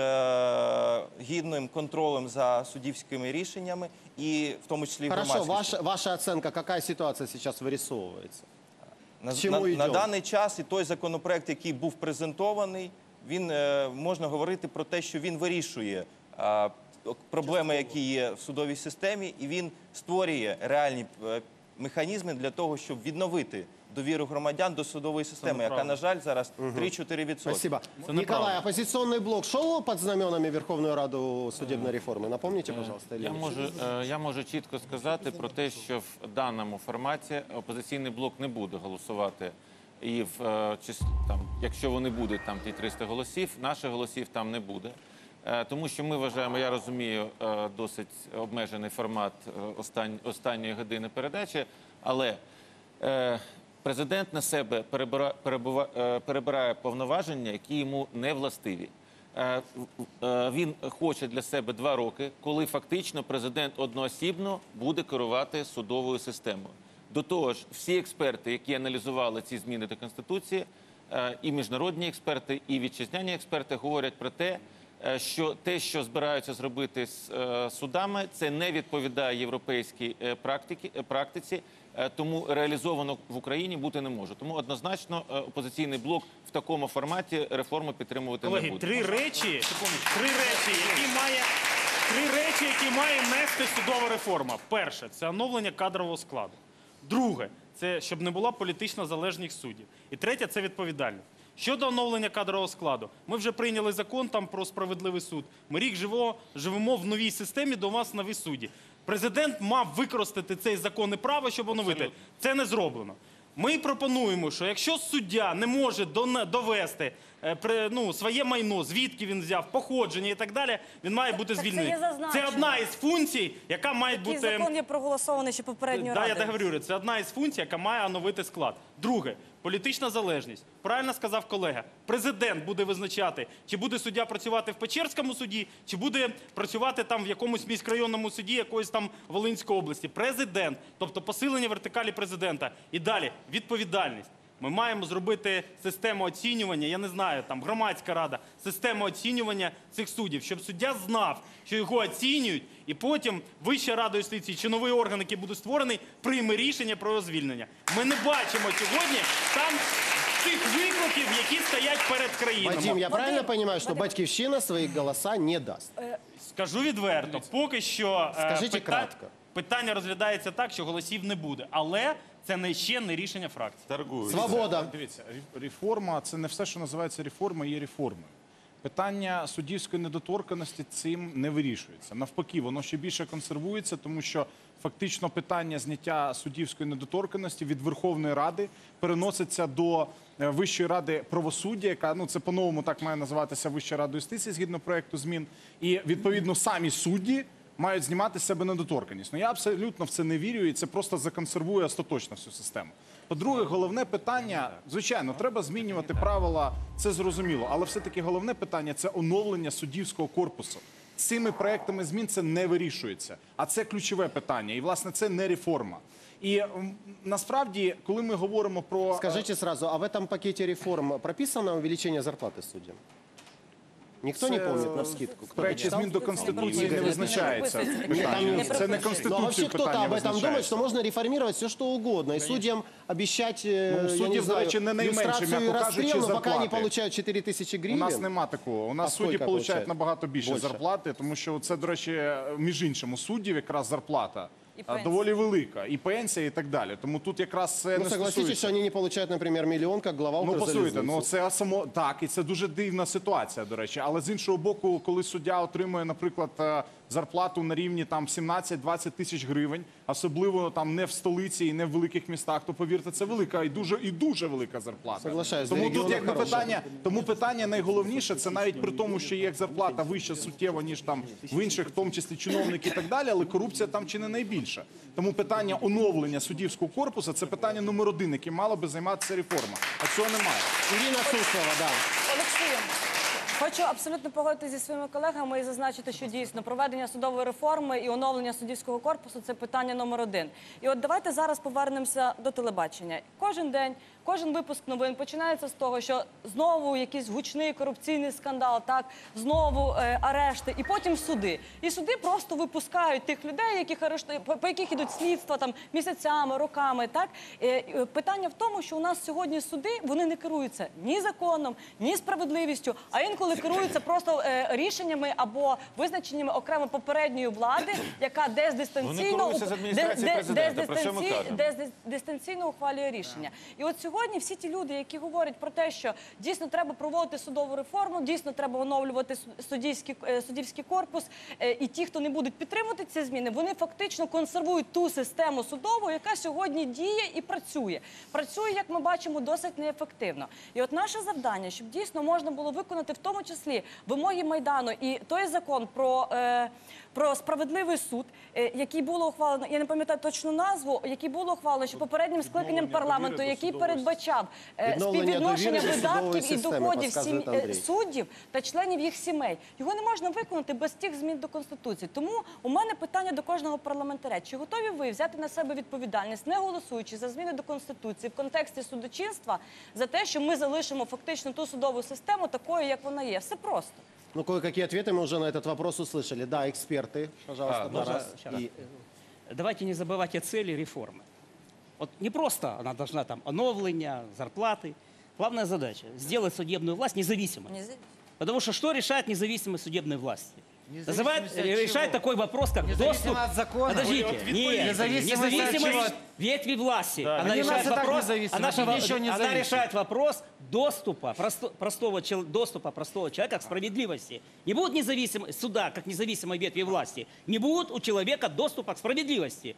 е, гідним контролем за суддівськими рішеннями і в тому числі Хорошо, громадськістю. ваша, ваша оценка, какая ситуация сейчас вырисовывается? На, К чему на, на йдемо? даний час і той законопроект, який був презентований, він е, можна говорити про те, що він вирішує е, проблеми, які є в судовій системі, і він створює реальні е, механізми для того, щоб відновити довіру громадян до судової системи, яка, на жаль, зараз три-чотири відсотки. Спасибо. Николай, оппозиционный блок шел под знаменами Верховную Раду судебной реформы? Напомните, пожалуйста. Я можу, е, я можу чітко сказати про те, що в даному форматі опозиційний блок не буде голосувати. І в, е, чис- там, якщо вони будуть там ті триста голосів, наших голосів там не буде. Е, Тому що ми вважаємо, я розумію, е, досить обмежений формат е, остань- останньої години передачі, але е, президент на себе перебира- перебува- е, перебирає повноваження, які йому не властиві. Е, в- е, Він хоче для себе два роки, коли фактично президент одноосібно буде керувати судовою системою. До того ж, всі експерти, які аналізували ці зміни до Конституції, е, і міжнародні експерти, і вітчизняні експерти говорять про те, е, що те, що збираються зробити з е, судами, це не відповідає європейській е, практиці, е, практиці, е, тому реалізовано в Україні бути не може. Тому однозначно е, опозиційний блок в такому форматі реформу підтримувати не Колеги, буде. три речі, три речі, які має, три речі, які має нести судова реформа. Перше – це оновлення кадрового складу. Друге – це щоб не була політична залежність суддів. І третє – це відповідальність. Щодо оновлення кадрового складу, ми вже прийняли закон там про справедливий суд. Ми рік живо, живемо в новій системі, до вас нові судді. Президент мав використати цей законне право, щоб оновити. Це не зроблено. Ми пропонуємо, що якщо суддя не може дона- довести е, при- ну, своє майно, звідки він взяв, походження і так далі, він має бути так це звільнений. є зазначено. Це одна із функцій, яка має Такий бути... закон є проголосований ще попередньою Да, я радою. договорю. Це одна із функцій, яка має оновити склад. Друге, політична залежність. Правильно сказав колега. Президент буде визначати, чи буде суддя працювати в Печерському суді, чи буде працювати там в якомусь міськрайонному суді якоїсь там Волинської області. Президент, тобто посилення вертикалі президента. І далі відповідальність. Ми маємо зробити систему оцінювання, я не знаю, там громадська рада, систему оцінювання цих суддів, щоб суддя знав, що його оцінюють, і потім Вища рада юстиції чи новий орган, який буде створений, прийме рішення про його звільнення. Ми не бачимо сьогодні там тих викликів, які стоять перед країною. Вадим, я правильно понимаю, что Батьківщина свои голоса не даст? Скажу відверто, поки що е, Скажіть пита- кратко. питання розглядається так, що голосів не буде. Але це не ще не рішення фракції. Свобода. Дивіться, реф- реформа це не все, що називається реформа, є реформою. Питання суддівської недоторканності цим не вирішується. Навпаки, воно ще більше консервується, тому що фактично питання зняття суддівської недоторканності від Верховної Ради переноситься до е, Вищої ради правосуддя, яка, ну це по-новому так має називатися Вища рада юстиції згідно проекту змін. І відповідно самі судді мають знімати з себе недоторканність. Ну я абсолютно в це не вірю, і це просто законсервує остаточно всю систему. По-друге, головне питання, звичайно, треба змінювати правила, це зрозуміло, але все-таки головне питання – це оновлення суддівського корпусу. Цими проектами змін це не вирішується, а це ключове питання, і, власне, це не реформа. І м, насправді, коли ми говоримо про... Скажите сразу, а в этом пакете реформ прописано увеличение зарплаты судьям? Никто не Це, помнит на е, вскидку? В Кто проекті читал? змін до Конституції не визначається Нет, там питання. не- Це не Но вообще Конституцію кто-то питання об этом думает, визначається. что можно реформировать все, что угодно. И судьям обещать, э, Ну, я суддів, не до знаю, речі, не найменше, люстрацию и м'яко кажучи, расстрел, но пока они зарплати. получают четыре тысячи У гривен. нас нема такого. У нас А судді скільки получають получають? набагато більше Більше. зарплати, тому що це, до речі, між іншим, у суддів якраз зарплата І а, пенсія. доволі велика. І пенсія, і так далі. Тому тут якраз це Ну, не согласитесь, стосується. что они не получают, например, миллион, как глава Ну, послухайте, Укрзалізниці. ну це само так, і це дуже дивна ситуація, до речі. Але з іншого боку, коли суддя отримує, наприклад, е, зарплату на рівні там сімнадцять-двадцять тисяч гривень, особливо там не в столиці і не в великих містах, то повірте, це велика і дуже і дуже велика зарплата. Соглашаюсь, Тому для тут регіону якби хороша. питання, тому питання найголовніше, це навіть при тому, що є зарплата вища суттєво, ніж там в інших, в тому числі чиновники і так далі, але корупція там чи не найбільша. Тому питання оновлення суддівського корпусу це питання номер один, яким мала би займатися реформа. А цього немає. Ирина Суслова, да. Олексію, хочу абсолютно погодитися зі своїми колегами і зазначити, що дійсно проведення судової реформи і оновлення суддівського корпусу – це питання номер один. І от давайте зараз повернемося до телебачення. Кожен день, кожен випуск новин починається з того, що знову якийсь гучний корупційний скандал, так, знову е, арешти і потім суди. І суди просто випускають тих людей, яких арештують, по, по яких ідуть слідства там місяцями, роками, так. Е, е, питання в тому, що у нас сьогодні суди, вони не керуються ні законом, ні справедливістю, а інколи керуються просто е, рішеннями або визначеннями окремо попередньої влади, яка десь дистанційно Вони керуються з уп- адміністрації де- де- президента, десь про що ми дистанцій- кажемо? десь дис- дистанційно ухвалює рішення. І от сьогодні всі ті люди, які говорять про те, що дійсно треба проводити судову реформу, дійсно треба оновлювати су- суддівський, е, суддівський корпус, е, і ті, хто не будуть підтримувати ці зміни, вони фактично консервують ту систему судову, яка сьогодні діє і працює. Працює, як ми бачимо, досить неефективно. І от наше завдання, щоб дійсно можна було виконати в тому числі вимоги Майдану і той закон про, е, про справедливий суд, е, який було ухвалено, я не пам'ятаю точну назву, який було ухвалено ще попереднім скликанням парламенту, який передбачав е, Відновлення співвідношення довіри до судової видатків і системи, доходів підказує сім- Андрій. е, суддів та членів їх сімей. Його не можна виконати без тих змін до Конституції. Тому у мене питання до кожного парламентаря. Чи готові ви взяти на себе відповідальність, не голосуючи за зміни до Конституції в контексті судочинства, за те, що ми залишимо фактично ту судову систему такою, як вона є? Все просто. Ну, кое-какие ответы мы уже на этот вопрос услышали. Да, эксперты, пожалуйста, А, можно Тарас. сейчас? И- Давайте не забывать о цели реформы. Вот не просто она должна там оновления, зарплаты. Главная задача – сделать судебную власть независимой. Потому что что решает независимость судебной власти? Называет, Независимость от решает чего? такой вопрос, как Независимо доступ... от закона? Подождите, Вот нет, независимость от независимость чего? ветви власти. Да. Она, Они у нас решает и так вопрос, независимы, она, они шава- еще она независимы. решает вопрос доступа, просто, простого, чел- доступа простого человека к справедливости. Не будет независимой суда, как независимой ветви власти, не будет у человека доступа к справедливости.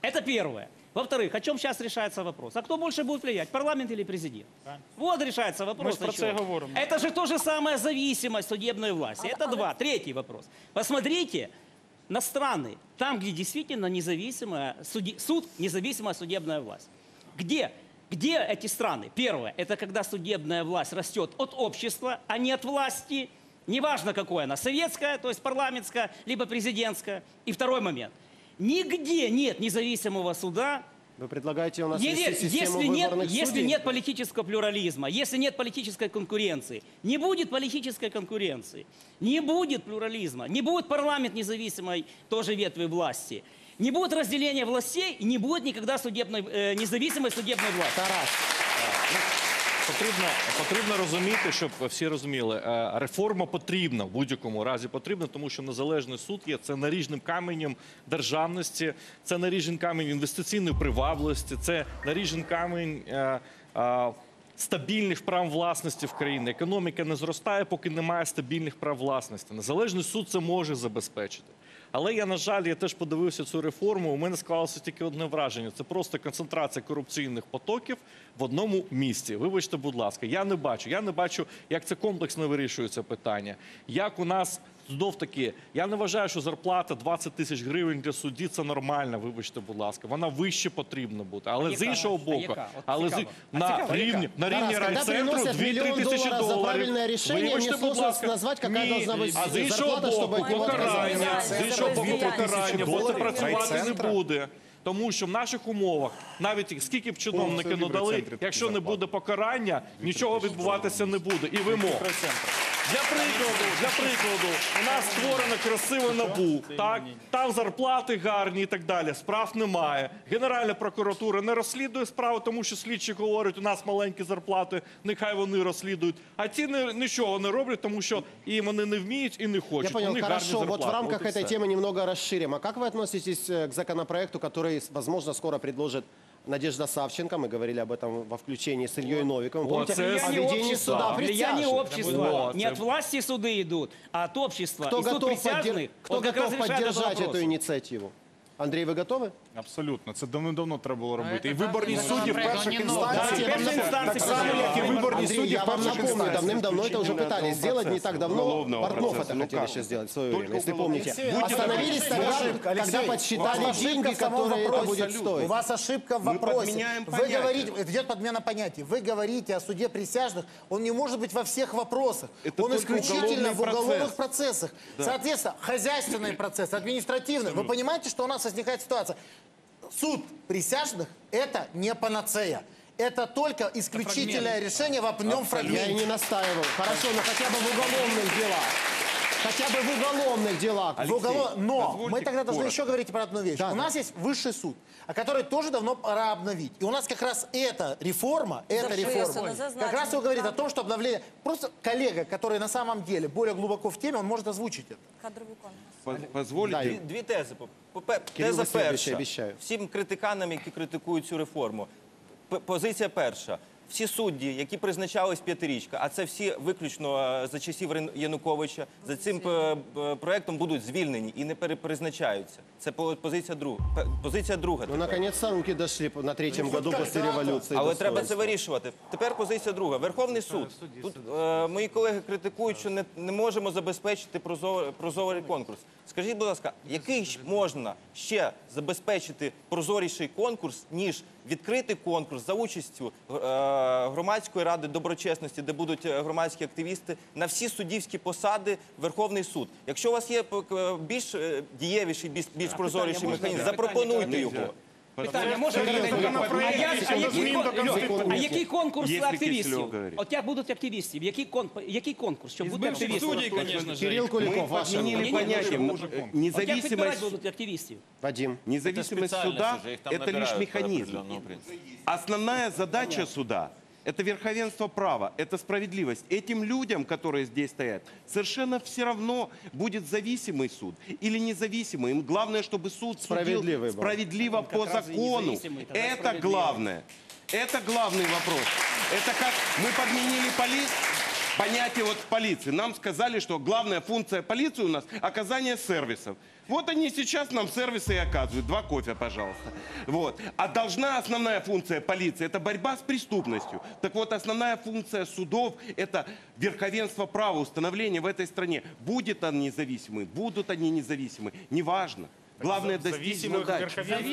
Это первое. Во-вторых, о чем сейчас решается вопрос? А кто больше будет влиять, парламент или президент? Вот решается вопрос. Мы про это и говорим. Это же то же самое зависимость судебной власти. Это два. Третий вопрос. Посмотрите на страны, там, где действительно независимая суди... суд, независимая судебная власть. Где? Где эти страны? Первое, это когда судебная власть растет от общества, а не от власти. Неважно, какое она, советская, то есть парламентская, либо президентская. И второй момент. Нигде нет независимого суда. Вы предлагаете у нас Нет, вести систему если нет, выборных если судей? нет политического плюрализма, если нет политической конкуренции, не будет политической конкуренции, не будет плюрализма, не будет парламент независимой тоже ветви власти, не будет разделения властей, и не будет никогда судебной, э, независимой судебной власти. Тарас. Потрібно, потрібно розуміти, щоб всі розуміли, е, реформа потрібна, в будь-якому разі потрібна, тому що незалежний суд є, це наріжним каменем державності, це наріжним каменем інвестиційної привабливості, це наріжним камінь е, е, стабільних прав власності в країні. Економіка не зростає, поки немає стабільних прав власності. Незалежний суд це може забезпечити. Але я, на жаль, я теж подивився цю реформу, у мене склалося тільки одне враження. Це просто концентрація корупційних потоків в одному місці. Вибачте, будь ласка, я не бачу. Я не бачу, як це комплексно вирішується питання. Як у нас, знов-таки, я не вважаю, що зарплата двадцять тисяч гривень для судді – це нормально, вибачте, будь ласка. Вона вище потрібна бути. Але А з іншого яка? А боку, яка? От але з, цікаво. А на цікаво, рівні, яка? на рівні Тарас, когда райцентру приносят дві-три миллион тисячі долларов за доларів. правильное решение, Вибачте, мне будь сложно ласка, назвать, какая ні. должна быть А з іншого зарплата, чтобы боку, эти вот покарання, организации. з іншого боку, Це покарання, бо це працювати не райцентра. буде. Тому що в наших умовах, навіть скільки б чиновники не дали, якщо не буде покарання, нічого відбуватися не буде. І вимог. Для прикладу, для прикладу, у нас створено красиве НАБУ, так? Там зарплати гарні і так далі, справ немає. Генеральна прокуратура не розслідує справи, тому що слідчі говорять, у нас маленькі зарплати, нехай вони розслідують. А ті не, нічого не роблять, тому що і вони не вміють, і не хочуть. Я понял, у них гарні хорошо. зарплати. Вот в рамках От і этой все. темы немного расширим. А как вы относитесь э, к законопроекту, который, возможно, скоро предложит Надежда Савченко? Мы говорили об этом во включении с Ильей Новиковым. Вот Помните, это о Влияние введении общества, суда влияние присяжных. общества. Вот. Не от власти суды идут, а от общества. Кто И суд готов, присяжных, поддер- кто он как раз готов решает этот поддержать вопрос. эту инициативу? Андрей, вы готовы? Абсолютно. Це давно треба було робити. І це виборні так, судді в це перших не нове. інстанціях, Да, перші інстанції так само, як і працювали. виборні Андрей, судді я в вам перших напомню, інстанціях. давным-давно это уже пытались сделать не так давно. Уголовного Портнов процесса. это Ну хотели как? еще сделать в свое Только время, если уголовный. помните. Алексей, Остановились тогда, ошибка, когда Алексей, подсчитали у вас деньги, ошибка в самом которые это вопросе. будет У стоить. вас ошибка в Мы вопросе. подменяем Вы понятия. говорите, идет подмена понятий. Вы говорите о суде присяжных, он не может быть во всех вопросах. Это он только исключительно уголовный в уголовных процесс. процессах. Соответственно, хозяйственный процесс, административный. Вы понимаете, что у нас возникает ситуация? Суд присяжных – это не панацея. Это только исключительное решение в одном Я и фрагменте. не настаивал. Хорошо, но хотя бы в уголовных делах. Хотя бы в уголовных делах. В уголов- Но позвольте мы тогда должны коротко. еще говорить про одну вещь. Да, у да. нас есть высший суд, а который тоже давно пора обновить. И у нас как раз эта реформа, эта Записано, реформа, зазначено. как раз и говорит о том, что обновление... Просто коллега, который на самом деле более глубоко в теме, он может озвучить это. Кадровий конкурс. Да, Позвольте. и- Дві тези. Попе- Кирило Теза Васильович, перша. обіцяю. Всім критиканам, які критикують цю реформу. П- Позиція перша. Всі судді, які призначались п'ятирічка, а це всі виключно е, за часів Рен- Януковича, за цим е, е, проектом будуть звільнені і не перепризначаються. Це по- позиція друга. П- Позиція друга. Ну, тепер. наконец-то руки дошли на третьем году после революции. Але треба це достоинства. вирішувати. Тепер позиція друга. Верховний суд. Тут е, мої колеги критикують, що не, не можемо забезпечити прозорий, прозорий конкурс. Скажіть, будь ласка, який ж можна ще забезпечити прозоріший конкурс, ніж відкритий конкурс за участю е, громадської ради доброчесності, де будуть е, громадські активісти, на всі суддівські посади Верховний суд. Якщо у вас є е, більш е, дієвіший, більш, більш прозоріший можна механізм, питання? запропонуйте його. Питання може Кирило, а, законопроект як- а, щодо який, змін до кон- Льох, Конституції. а який конкурс Якщо активістів? Кисельов говорить. От як будуть активістів? Який, кон, який конкурс? Щоб бути бывших активістом? судей, конечно же. Кирилл Куликов, Мы ваше подменили мнение. понятие. От як Независимость, підбирати будуть активістів? Вадим. независимость суда – это лишь механизм. Основная задача суда – это верховенство права, это справедливость. Этим людям, которые здесь стоят, совершенно все равно, будет зависимый суд или независимый. Им главное, чтобы суд Справедливый судил был. справедливо по раз и закону. независимый, тогда Это справедливый. главное. Это главный вопрос. Это как мы подменили полицию. понятие вот полиции. Нам сказали, что главная функция полиции у нас – оказание сервисов. Вот они сейчас нам сервисы и оказывают. Два кофе, пожалуйста. Вот. А должна основная функция полиции – это борьба с преступностью. Так вот, основная функция судов – это верховенство права, установление в этой стране. Будет они независимы, будут они независимы, неважно. Главное достичь задачи.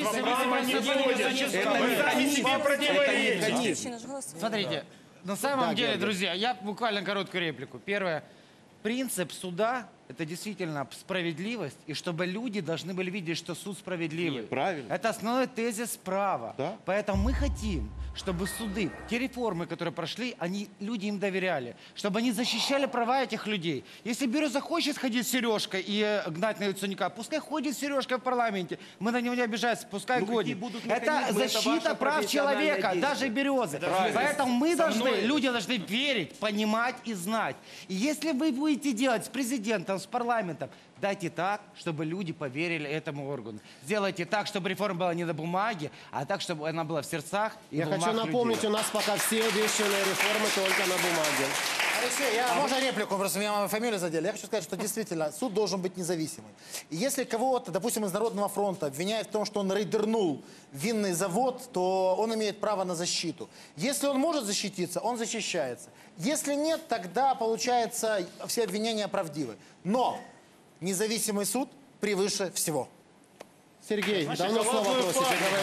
Смотрите, на самом деле, друзья, я буквально короткую реплику. Первое. Принцип суда – это действительно справедливость, и чтобы люди должны были видеть, что суд справедливый. Правильно. Это основной тезис права. Да. Поэтому мы хотим, чтобы суды, те реформы, которые прошли, они, люди им доверяли, чтобы они защищали права этих людей. Если бюро захочет ходить с сережкой и э, гнать на Яценюка, пускай ходит с сережкой в парламенте, мы на него не обижаемся, пускай Ну, годит. будут Это механизмы, это защита ваше прав профессиональное человека, действие. даже березы. Правильно. Поэтому мы Со должны, мной. люди должны верить, понимать и знать. И если вы будете делать с президентом, с парламентом, дайте так, чтобы люди поверили этому органу. Сделайте так, чтобы реформа была не на бумаге, а так, чтобы она была в сердцах и Я в умах хочу напомнить, людей. у нас пока все обещанные реформы только на бумаге. Алексей, я, можно реплику? Просто меня мою фамилию задели. Я хочу сказать, что действительно суд должен быть независимый. И если кого-то, допустим, из Народного фронта обвиняют в том, что он рейдернул винный завод, то он имеет право на защиту. Если он может защититься, он защищается. Если нет, тогда, получается, все обвинения правдивы. Но независимый суд превыше всего. Сергей, давно слово просите,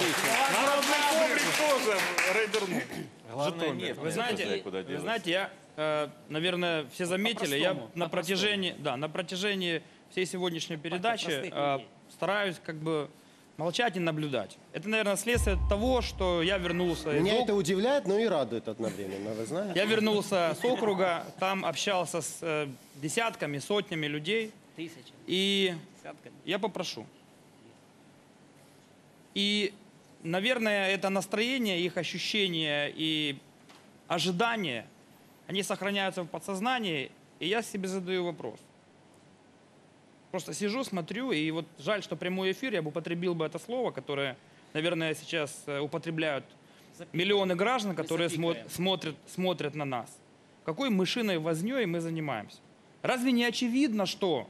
говорите. Главное, нет. Вы знаете, вы знаете, я, э, наверное, все заметили, я на протяжении, да, на протяжении всей сегодняшней передачи э, стараюсь как бы молчать и наблюдать. Это, наверное, следствие того, что я вернулся. Меня из это удивляет, но и радует одновременно, вы знаете. Я вернулся с округа, там общался с э, десятками, сотнями людей. Тысячами. И Десятками. я попрошу. И, наверное, это настроение, их ощущения и ожидания, они сохраняются в подсознании, и я себе задаю вопрос. Просто сижу, смотрю, и вот жаль, что прямой эфир, я бы употребил бы это слово, которое, наверное, сейчас э, употребляют миллионы граждан, которые смо- смотрят, смотрят на нас. Какой мышиной вознёй мы занимаемся? Разве не очевидно, что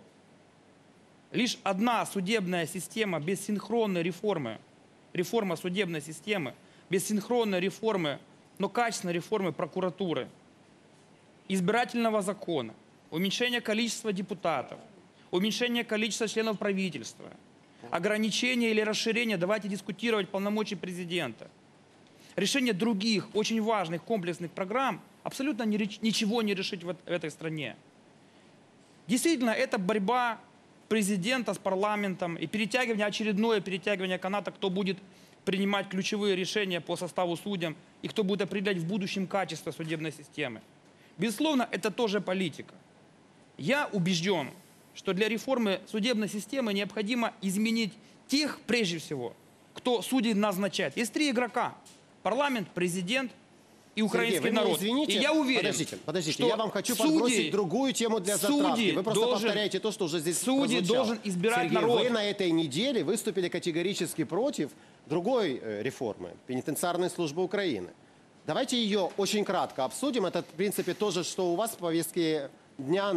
лишь одна судебная система без синхронной реформы, реформа судебной системы, без синхронной реформы, но качественной реформы прокуратуры, избирательного закона, уменьшение количества депутатов, уменьшение количества членов правительства, ограничение или расширение, давайте дискутировать, полномочий президента, решение других очень важных комплексных программ абсолютно не реч- ничего не решить в, в этой стране. Действительно, это борьба президента с парламентом и перетягивание, очередное перетягивание каната, кто будет принимать ключевые решения по составу судьям и кто будет определять в будущем качество судебной системы. Безусловно, это тоже политика. Я убежден, что для реформы судебной системы необходимо изменить тех, прежде всего, кто судей назначает. Есть три игрока. Парламент, президент и украинский Сергей, вы меня народ. извините, И я уверен, подождите, подождите, что я вам хочу судьи- подбросить другую тему для затравки. судьи Вы просто должен- повторяете то, что уже здесь судьи прозвучало. должен избирать Сергей, народ. вы на этой неделе выступили категорически против другой э, реформы, пенитенциарной службы Украины. Давайте ее очень кратко обсудим. Это, в принципе, тоже, что у вас в повестке дня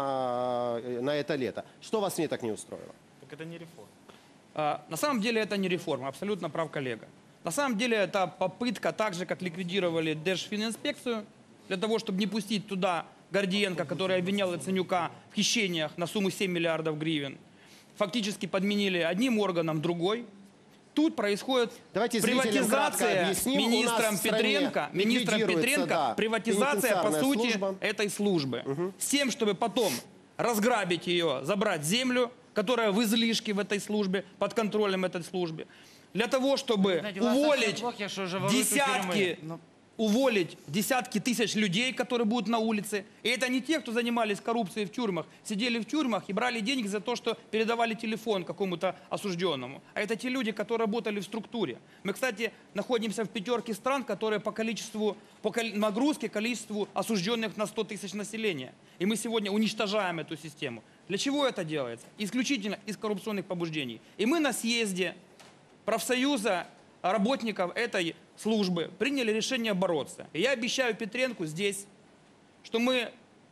на, э, на это лето. Что вас в ней так не устроило? Так это не реформа. А, на самом деле это не реформа, абсолютно прав коллега. На самом деле это попытка, так же как ликвидировали Держфининспекцию, для того, чтобы не пустить туда Гордиенко, который обвинял Яценюка в хищениях на сумму семь миллиардов гривен. Фактически подменили одним органом другой. Тут происходит Давайте зрителям кратко приватизация объясним. У министром нас в стране Петренко, министром ликвидируется, Петренко, да, приватизация по пенитенциарная сути служба. этой службы. С тем, чтобы потом разграбить ее, забрать землю, которая в излишке в этой службе, под контролем этой службы. Для того, чтобы Знаете, дела уволить совсем плохи, что уже воруют у десятки, тюрьмы. Ну. уволить десятки тысяч людей, которые будут на улице. И это не те, кто занимались коррупцией в тюрьмах, сидели в тюрьмах и брали деньги за то, что передавали телефон какому-то осужденному. А это те люди, которые работали в структуре. Мы, кстати, находимся в пятерке стран, которые по количеству, по кол- нагрузке, количеству осужденных на сто тысяч населения. И мы сегодня уничтожаем эту систему. Для чего это делается? Исключительно из коррупционных побуждений. И мы на съезде профсоюза работников этой службы приняли решение бороться. И я обещаю Петренку здесь, что мы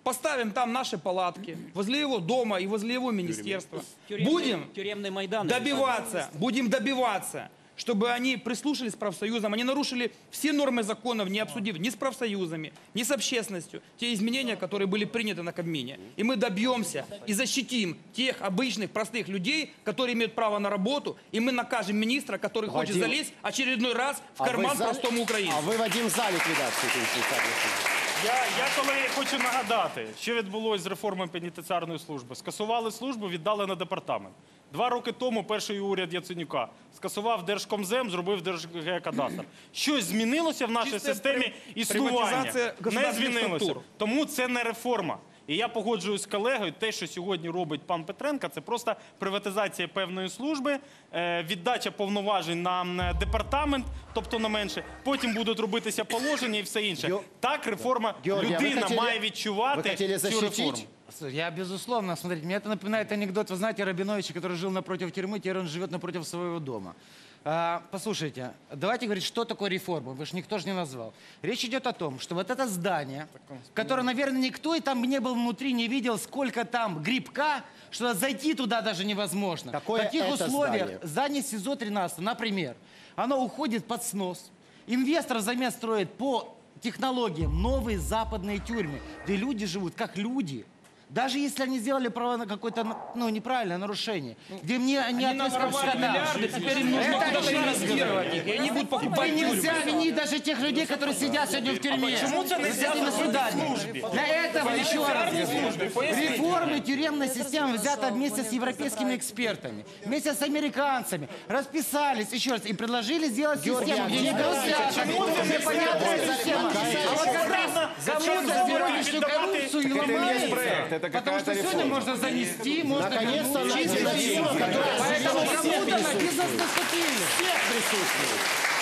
поставим там наши палатки, возле его дома и возле его министерства. Тюремный- Будем тюремный Майдан. добиваться, будем добиваться, чтобы они прислушались к профсоюзам, они нарушили все нормы законов, не обсудив ни с профсоюзами, ни с общественностью те изменения, которые были приняты на Кабмине. И мы добьемся и защитим тех обычных, простых людей, которые имеют право на работу, и мы накажем министра, который хочет Вадим, залезть очередной раз в А карман ви за- простому українцю. А ви, Вадим, за ліквідацію пенітенціарної служби? Я, я колеги хочу нагадати, що відбулося з реформою пенітенціарної служби. Скасували службу, віддали на департамент. Два роки тому перший уряд Яценюка скасував Держкомзем, зробив Держгеокадастр. Щось змінилося в нашій Чисте системі при- існування? приватизація Не государственних змінилося. структур. Тому це не реформа. І я погоджуюсь з колегою, те, що сьогодні робить пан Петренко, це просто приватизація певної служби, е, віддача повноважень на м, департамент, тобто на менше. Потім будуть робитися положення і все інше. Так реформа, Георгий, а ви людина хотіли- має відчувати ви хотіли цю защитить? реформу. Я, безусловно, смотрите, мне это напоминает анекдот, вы знаете, Рабиновича, который жил напротив тюрьмы, теперь он живет напротив своего дома. А, послушайте, давайте говорить, что такое реформа, вы же никто же не назвал. Речь идет о том, что вот это здание, которое, наверное, никто и там не был внутри, не видел, сколько там грибка, что зайти туда даже невозможно. Какое в таких это условиях здание? здание СИЗО тринадцать, например, оно уходит под снос. Инвестор взамен строит по технологиям новые западные тюрьмы, где люди живут как люди. Даже если они сделали право на какое-то, ну, неправильное нарушение, где мне не Они наворовали миллиарды, теперь им нужно куда-то инвестировать их, и они будут покупать И нельзя тюрьмы. винить даже тех людей, которые сидят сегодня в тюрьме. почему это нельзя с этими в судами? службе? Для этого, еще раз службе, говорю, поясните. реформы тюремной системы взята вместе с европейскими экспертами, вместе с американцами, расписались, еще раз, и предложили сделать систему, где не грустят, непонятная система. А вот как раз кому-то сегодняшнюю коррупцию и ломается, потому что сегодня можно занести, можно Наконец-то вернуть. найти Чисто реформу, чисто. которая Поэтому всех кому-то на присутствует. бизнес наступили. Всех присутствует.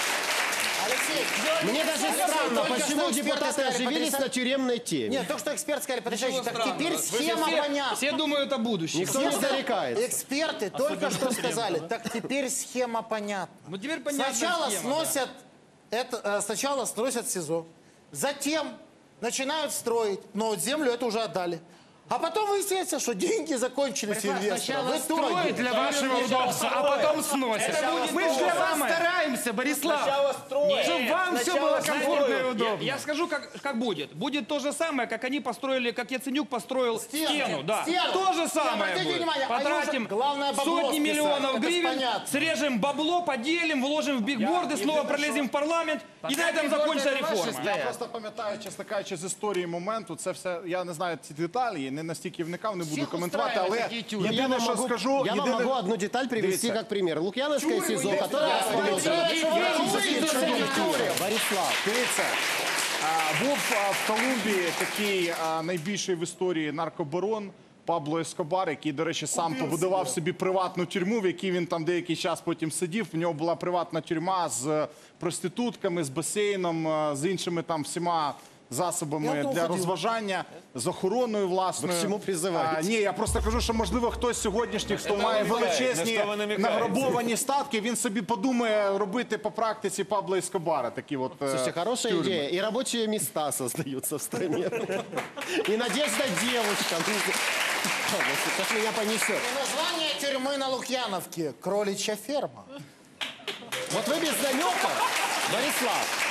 Мне даже странно, почему депутаты оживились на тюремной теме. Нет, только что эксперты сказали, потрясающий. Ничего Так теперь странного. схема Все- понятна. Все думают о будущем. Никто не Все зарекается. Эксперты только что сказали, так теперь схема понятна. Ну теперь понятна Сначала схема, да. сносят, это, э, сначала сносят СИЗО, затем начинают строить, но вот землю это уже отдали. А потом выясняется, что деньги закончились инвесторам. Сначала В итоге- строят для вашего удобства, а потом сносят. Мы же для вас стараемся, Борислав. Чтобы вам все было комфортно и удобно. Я, я скажу, как, как будет. Будет то же самое, как они построили, как Яценюк построил Стену. стену. Да. Стену. То же И самое обратите будет. внимание, они Потратим уже главное бабло сотни списали, миллионов это гривен, понятно. срежем бабло, поделим, вложим в бигборды, снова пролезем в парламент, и на этом закончится реформа. Я просто пам'ятаю, чесно кажучи, з історії моменту, це все, я не знаю ці деталі, не настільки вникав, не буду Всіх коментувати, але устраивает такі тюрми. Я єдине, вам, що могу, скажу, я вам єдине- могу одну деталь привести Дивіться. как пример. Лукьяновское СИЗО, которое Борислав. Дивіться, а, був а, в Колумбії такий а, найбільший в історії наркобарон Пабло Ескобар, який, до речі, сам побудував собі приватну тюрму, в якій він там деякий час потім сидів. В нього була приватна тюрма з проститутками, з басейном, а, з іншими там всіма засобами Я для уходив. розважання, з охороною власною. Ви к чому призиваєте? А, ні, я просто кажу, що можливо хтось з сьогоднішніх, хто має величезні на що ви намікаєте? награбовані статки, він собі подумає робити по практиці Пабло Ескобара. Такі от, е, Слушайте, хорошая тюрми. идея. И рабочие места создаются в стране. И надежда девушкам. Сейчас меня понесет. И название тюрьмы на Лукьяновке – Кроличья ферма. Вот вы без намека, Борислав,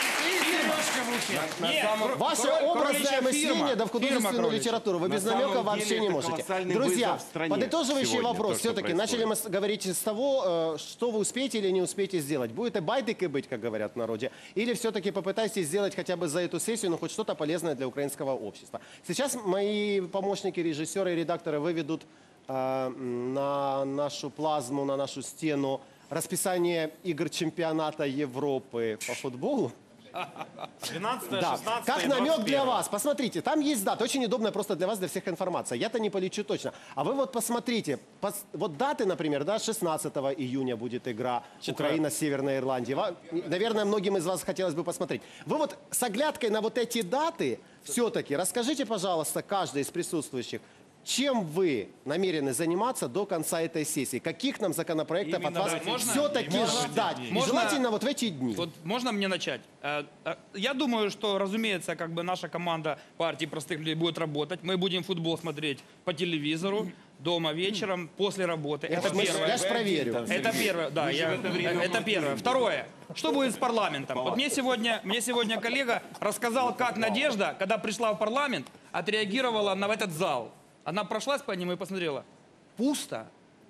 ваше Кро- образное кроличья мышление, фирма. да в Фирма художественную кроличья. литературу, вы На без намека самом вообще деле не это можете. колоссальный Друзья, вызов стране подытоживающий сегодня, вопрос. то, что Все-таки происходит. начали мы с- говорить с того, э, что вы успеете или не успеете сделать. Будете байдыки быть, как говорят в народе, или все-таки попытаетесь сделать хотя бы за эту сессию, ну, хоть что-то полезное для украинского общества. Сейчас мои помощники, режиссеры и редакторы выведут э, м, на нашу плазму, на нашу стену расписание игр чемпионата Европы по футболу. двенадцатое, Да. шестнадцатое, Как и намек двадцать для первое. вас. Посмотрите, там есть дата. Очень удобная просто для вас, для всех информация. Я-то не полечу точно. А вы вот посмотрите. Пос- вот даты, например, да, шестнадцатого июня будет игра Украина с Северной Ирландией. Ва- Наверное, многим из вас хотелось бы посмотреть. Вы вот с оглядкой на вот эти даты все-таки расскажите, пожалуйста, каждый из присутствующих, чем вы намерены заниматься до конца этой сессии? Каких нам законопроектов от вас все-таки ждать? И Можно- желательно вот в эти дни. Вот можно мне начать? Э, э, Я думаю, что, разумеется, как бы наша команда партии простых людей будет работать. Мы будем футбол смотреть по телевизору, дома вечером, после работы. Я Это ж- мы- первое. я ж проверю. Это первое, да. Вы же я- в это время э, Это можете первое. сделать. Второе. Что будет с парламентом? Вот мне сегодня, мне сегодня коллега рассказал, как Надежда, когда пришла в парламент, отреагировала на этот зал. Она прошлась по нему и посмотрела. Пусто.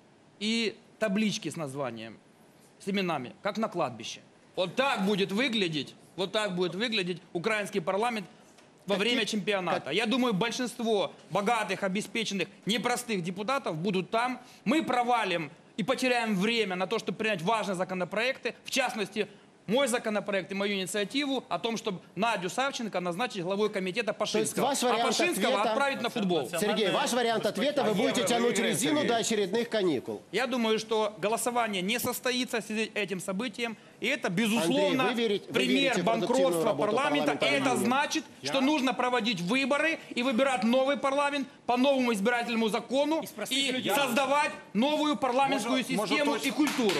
И таблички с названием, с именами, как на кладбище. Вот так будет выглядеть, вот так будет выглядеть украинский парламент во время чемпионата. Я думаю, большинство богатых, обеспеченных, непростых депутатов будут там. Мы провалим и потеряем время на то, чтобы принять важные законопроекты, в частности, мой законопроект и мою инициативу о том, чтобы Надю Савченко назначить главой комитета Пашинского, ваш а вариант Пашинского ответа- отправить на футбол. Сергей, ваш вариант ответа, вы будете тянуть резину до очередных каникул. Я думаю, что голосование не состоится в связи с этим событием. И это, безусловно, Андрей, вы верите- вы пример верите в продуктивную банкротства работу парламента. И парламента? это значит, Я- что нужно проводить выборы и выбирать новый парламент по новому избирательному закону и людей. создавать новую парламентскую Можу- можу систему точно- и культуру.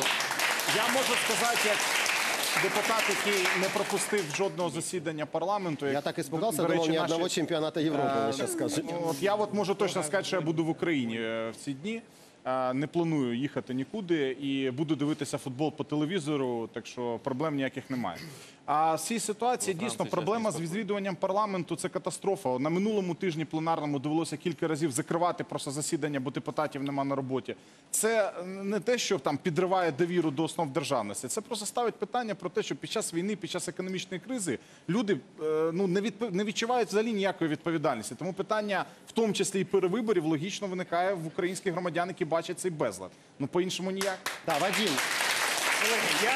Я можу сказати, як депутат, який не пропустив жодного засідання парламенту. Я так испугался, думал, ни одного чемпионата Европы, вы сейчас скажете. От я от можу точно сказати, що я буду в Україні е, в ці дні. Е, Не планую їхати нікуди і буду дивитися футбол по телевізору, так що проблем ніяких немає. А в цій ситуації дійсно проблема з відвідуванням парламенту – це катастрофа. На минулому тижні пленарному довелося кілька разів закривати просто засідання, бо депутатів нема на роботі. Це не те, що там підриває довіру до основ державності. Це просто ставить питання про те, що під час війни, під час економічної кризи люди е, ну, не, відп... не відчувають взагалі ніякої відповідальності. Тому питання, в тому числі і перевиборів, логічно виникає в українських громадян, які бачать цей безлад. Ну, по-іншому ніяк. Так, Вадим. Колеги, я,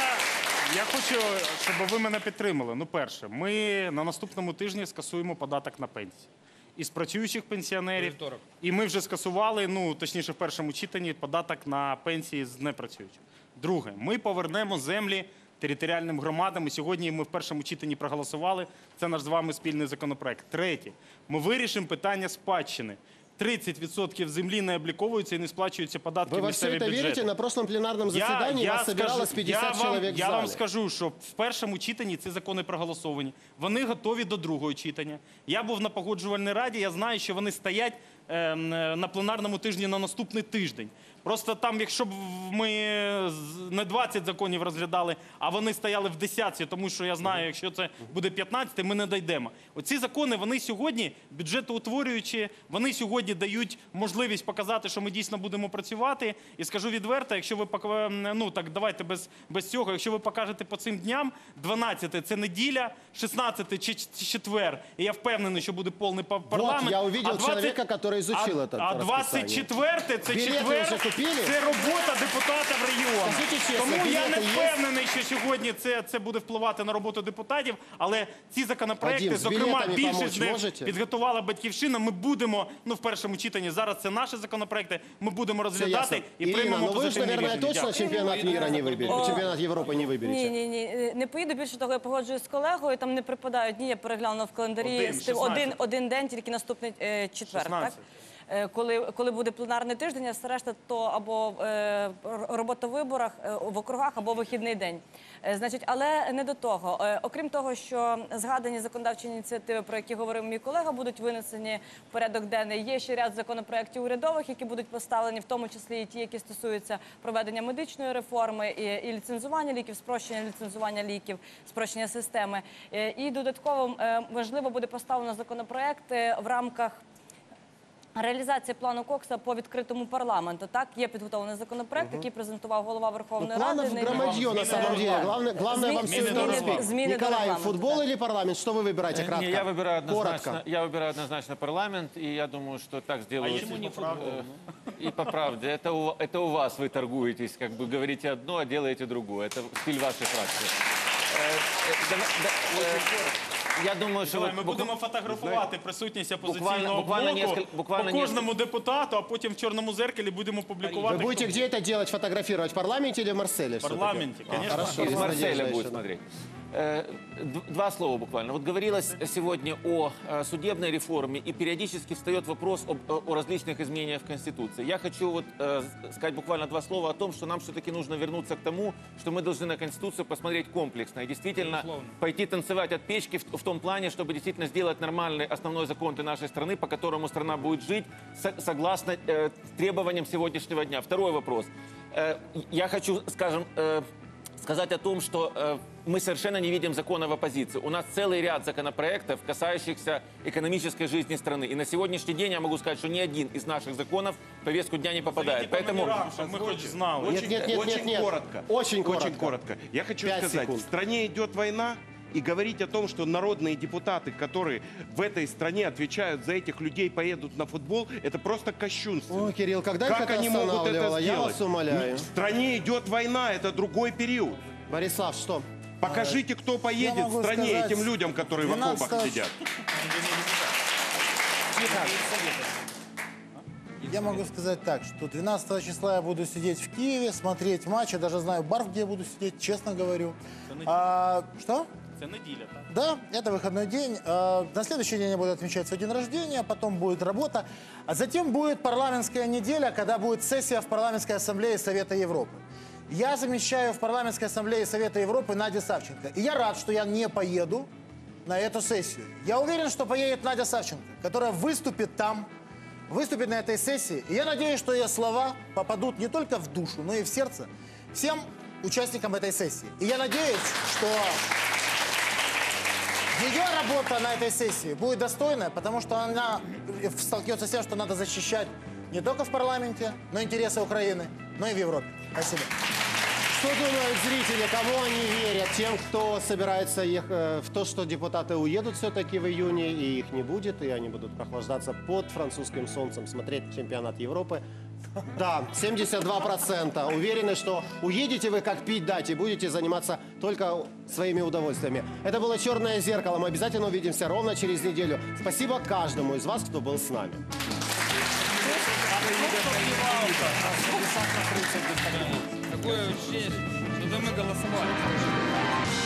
я хочу, щоб ви мене підтримали. Ну, перше, ми на наступному тижні скасуємо податок на пенсії. Із працюючих пенсіонерів. Вівторок. І ми вже скасували, ну, точніше, в першому читанні, податок на пенсії з непрацюючих. Друге, ми повернемо землі територіальним громадам. І сьогодні ми в першому читанні проголосували. Це наш з вами спільний законопроект. Третє, ми вирішимо питання спадщини. тридцять відсотків землі не обліковуються і не сплачуються податки Вы в во все місцеві это бюджети. верите? На прошлом пленарном заседании вас собиралось пятьдесят я человек вам, в я вам зале. скажу, що в першому читанні ці закони проголосовані. Вони готові до другого читання. Я був на погоджувальній раді, я знаю, що вони стоять е, на пленарному тижні на наступний тиждень. Просто там, якщо б ми з- не двадцять законів розглядали, а вони стояли в десятці, тому що я знаю, якщо це буде п'ятнадцять, ми не дійдемо. Оці закони, вони сьогодні, бюджетоутворюючі, вони сьогодні дають можливість показати, що ми дійсно будемо працювати. І скажу відверто, якщо ви, пок- ну так, давайте без, без цього, якщо ви покажете по цим дням, дванадцяте це неділя, шістнадцяте чи чи четвер, і я впевнений, що буде повний па- парламент. я увидел а двадцять человека, который изучил а, это А расписание. двадцять четверте це Билеты четвер, уже купили? це робота депутата в регіонах. Скажите честно, Тому я не билеты есть? впевнений, що сьогодні це, це буде впливати на роботу депутатів, але ці законопроекти, Вадим, з зокрема, білетами більшість помочь з них можете? підготувала Батьківщина. Ми будемо, ну в першому читанні, зараз це наші законопроекти, ми будемо Все ясно. розглядати і Ирина, приймемо ну вы же, позитивні наверное, рішення. точно Дякую. чемпионат мира не выберете, О. чемпионат Европы не Ні, выберете. ні, ні, не поїду. Більше того, я погоджуюсь з колегою. Там не припадають дні. Я переглянула в календарі Один, з тим- шістнадцять. один, один день, тільки наступний е, четвер. Так? шістнадцять. Е, Коли, коли буде пленарний тиждень, а все решта то або е, р- робота в виборах е, в округах, або вихідний день. Е, значить, але не до того. Е, окрім того, що згадані законодавчі ініціативи, про які говорив мій колега, будуть винесені в порядок денний. Є ще ряд законопроєктів урядових, які будуть поставлені, в тому числі і ті, які стосуються проведення медичної реформи, і, і ліцензування ліків, спрощення ліцензування ліків, спрощення системи. Е, і додатково е, можливо буде поставлено законопроекти в рамках реалізація плану Кокса по відкритому парламенту. Так, є підготовлений законопроект, який презентував голова Верховної Ну, Ради. планов нині. громадье на самом деле. Главное, главное Змі- вам все зміни это до- успеть. зміни до Николай, регламенту, футбол да. или парламент? Что вы выбираете Э, кратко? Не, я выбираю однозначно, Коротко. я выбираю однозначно парламент, и я думаю, что так сделают. А почему не футбол? Э, И по правде, это у, это у вас вы торгуетесь, как бы говорите одно, а делаете другое. Это стиль вашей фракции. Э, э, да- да- э, Я думаю, що Давай, от ми букв- будемо фотографувати присутність опозиційного Буквально- буквально блоку несколько- буквально по кожному депутату, а потім в чорному зеркалі будемо публікувати. Вы будете где это делать, фотографировать? В парламенте или в Марселе? В парламенте, все-таки? А, конечно. хорошо, Из без Марселя Надежды будет еще, да. смотреть. Э, д- Два слова буквально. Вот говорилось сегодня о э, судебной реформе, и периодически встает вопрос об- о, о различных изменениях в Конституции. Я хочу вот э, с- сказать буквально два слова о том, что нам все-таки нужно вернуться к тому, что мы должны на Конституцию посмотреть комплексно и действительно Безусловно. пойти танцевать от печки в, в том плане, чтобы действительно сделать нормальный основной закон для нашей страны, по которому страна будет жить со- согласно э, требованиям сегодняшнего дня. Второй вопрос. Э, я хочу, скажем, э, сказать о том, что э, мы совершенно не видим закона в оппозиции. У нас целый ряд законопроектов, касающихся экономической жизни страны. И на сегодняшний день я могу сказать, что ни один из наших законов в повестку дня не попадает. Поэтому... мы хоть знали. Очень, Нет, нет, нет, очень нет, нет. коротко. Очень коротко. Очень коротко. Я хочу Пять сказать, секунд. в стране идет война, и говорить о том, что народные депутаты, которые в этой стране отвечают за этих людей, поедут на футбол, это просто кощунство. Ой, Кирилл, когда их Как это они могут это останавливало? Я сделать? вас умоляю. В стране идет война, это другой период. Борислав, что? Покажите, кто поедет могу в стране сказать, этим людям, которые в окопах двенадцатого сидят. Я могу сказать так, что двенадцатого числа я буду сидеть в Киеве, смотреть матч. Я даже знаю бар, где я буду сидеть, честно говорю. А, что? Це неділя, так? Да, это выходной день. А, На следующий день я буду отмечать свой день рождения, потом будет работа. А затем будет парламентская неделя, когда будет сессия в парламентской ассамблее Совета Европы. Я замещаю в парламентской ассамблее Совета Европы Надю Савченко. И я рад, что я не поеду на эту сессию. Я уверен, что поедет Надя Савченко, которая выступит там, выступит на этой сессии. И я надеюсь, что ее слова попадут не только в душу, но и в сердце всем участникам этой сессии. И я надеюсь, что ее работа на этой сессии будет достойная, потому что она столкнется с тем, что надо защищать не только в парламенте, но и интересы Украины, но и в Европе. Спасибо. Что думают зрители, кому они верят? Тем, кто собирается ехать, в то, что депутаты уедут все-таки в июне, и их не будет, и они будут прохлаждаться под французским солнцем, смотреть чемпионат Европы. Да, семьдесят два процента уверены, что уедете вы как пить дать и будете заниматься только своими удовольствиями. Это было «Черное зеркало». Мы обязательно увидимся ровно через неделю. Спасибо каждому из вас, кто был с нами. Такое ощущение, что мы голосовали.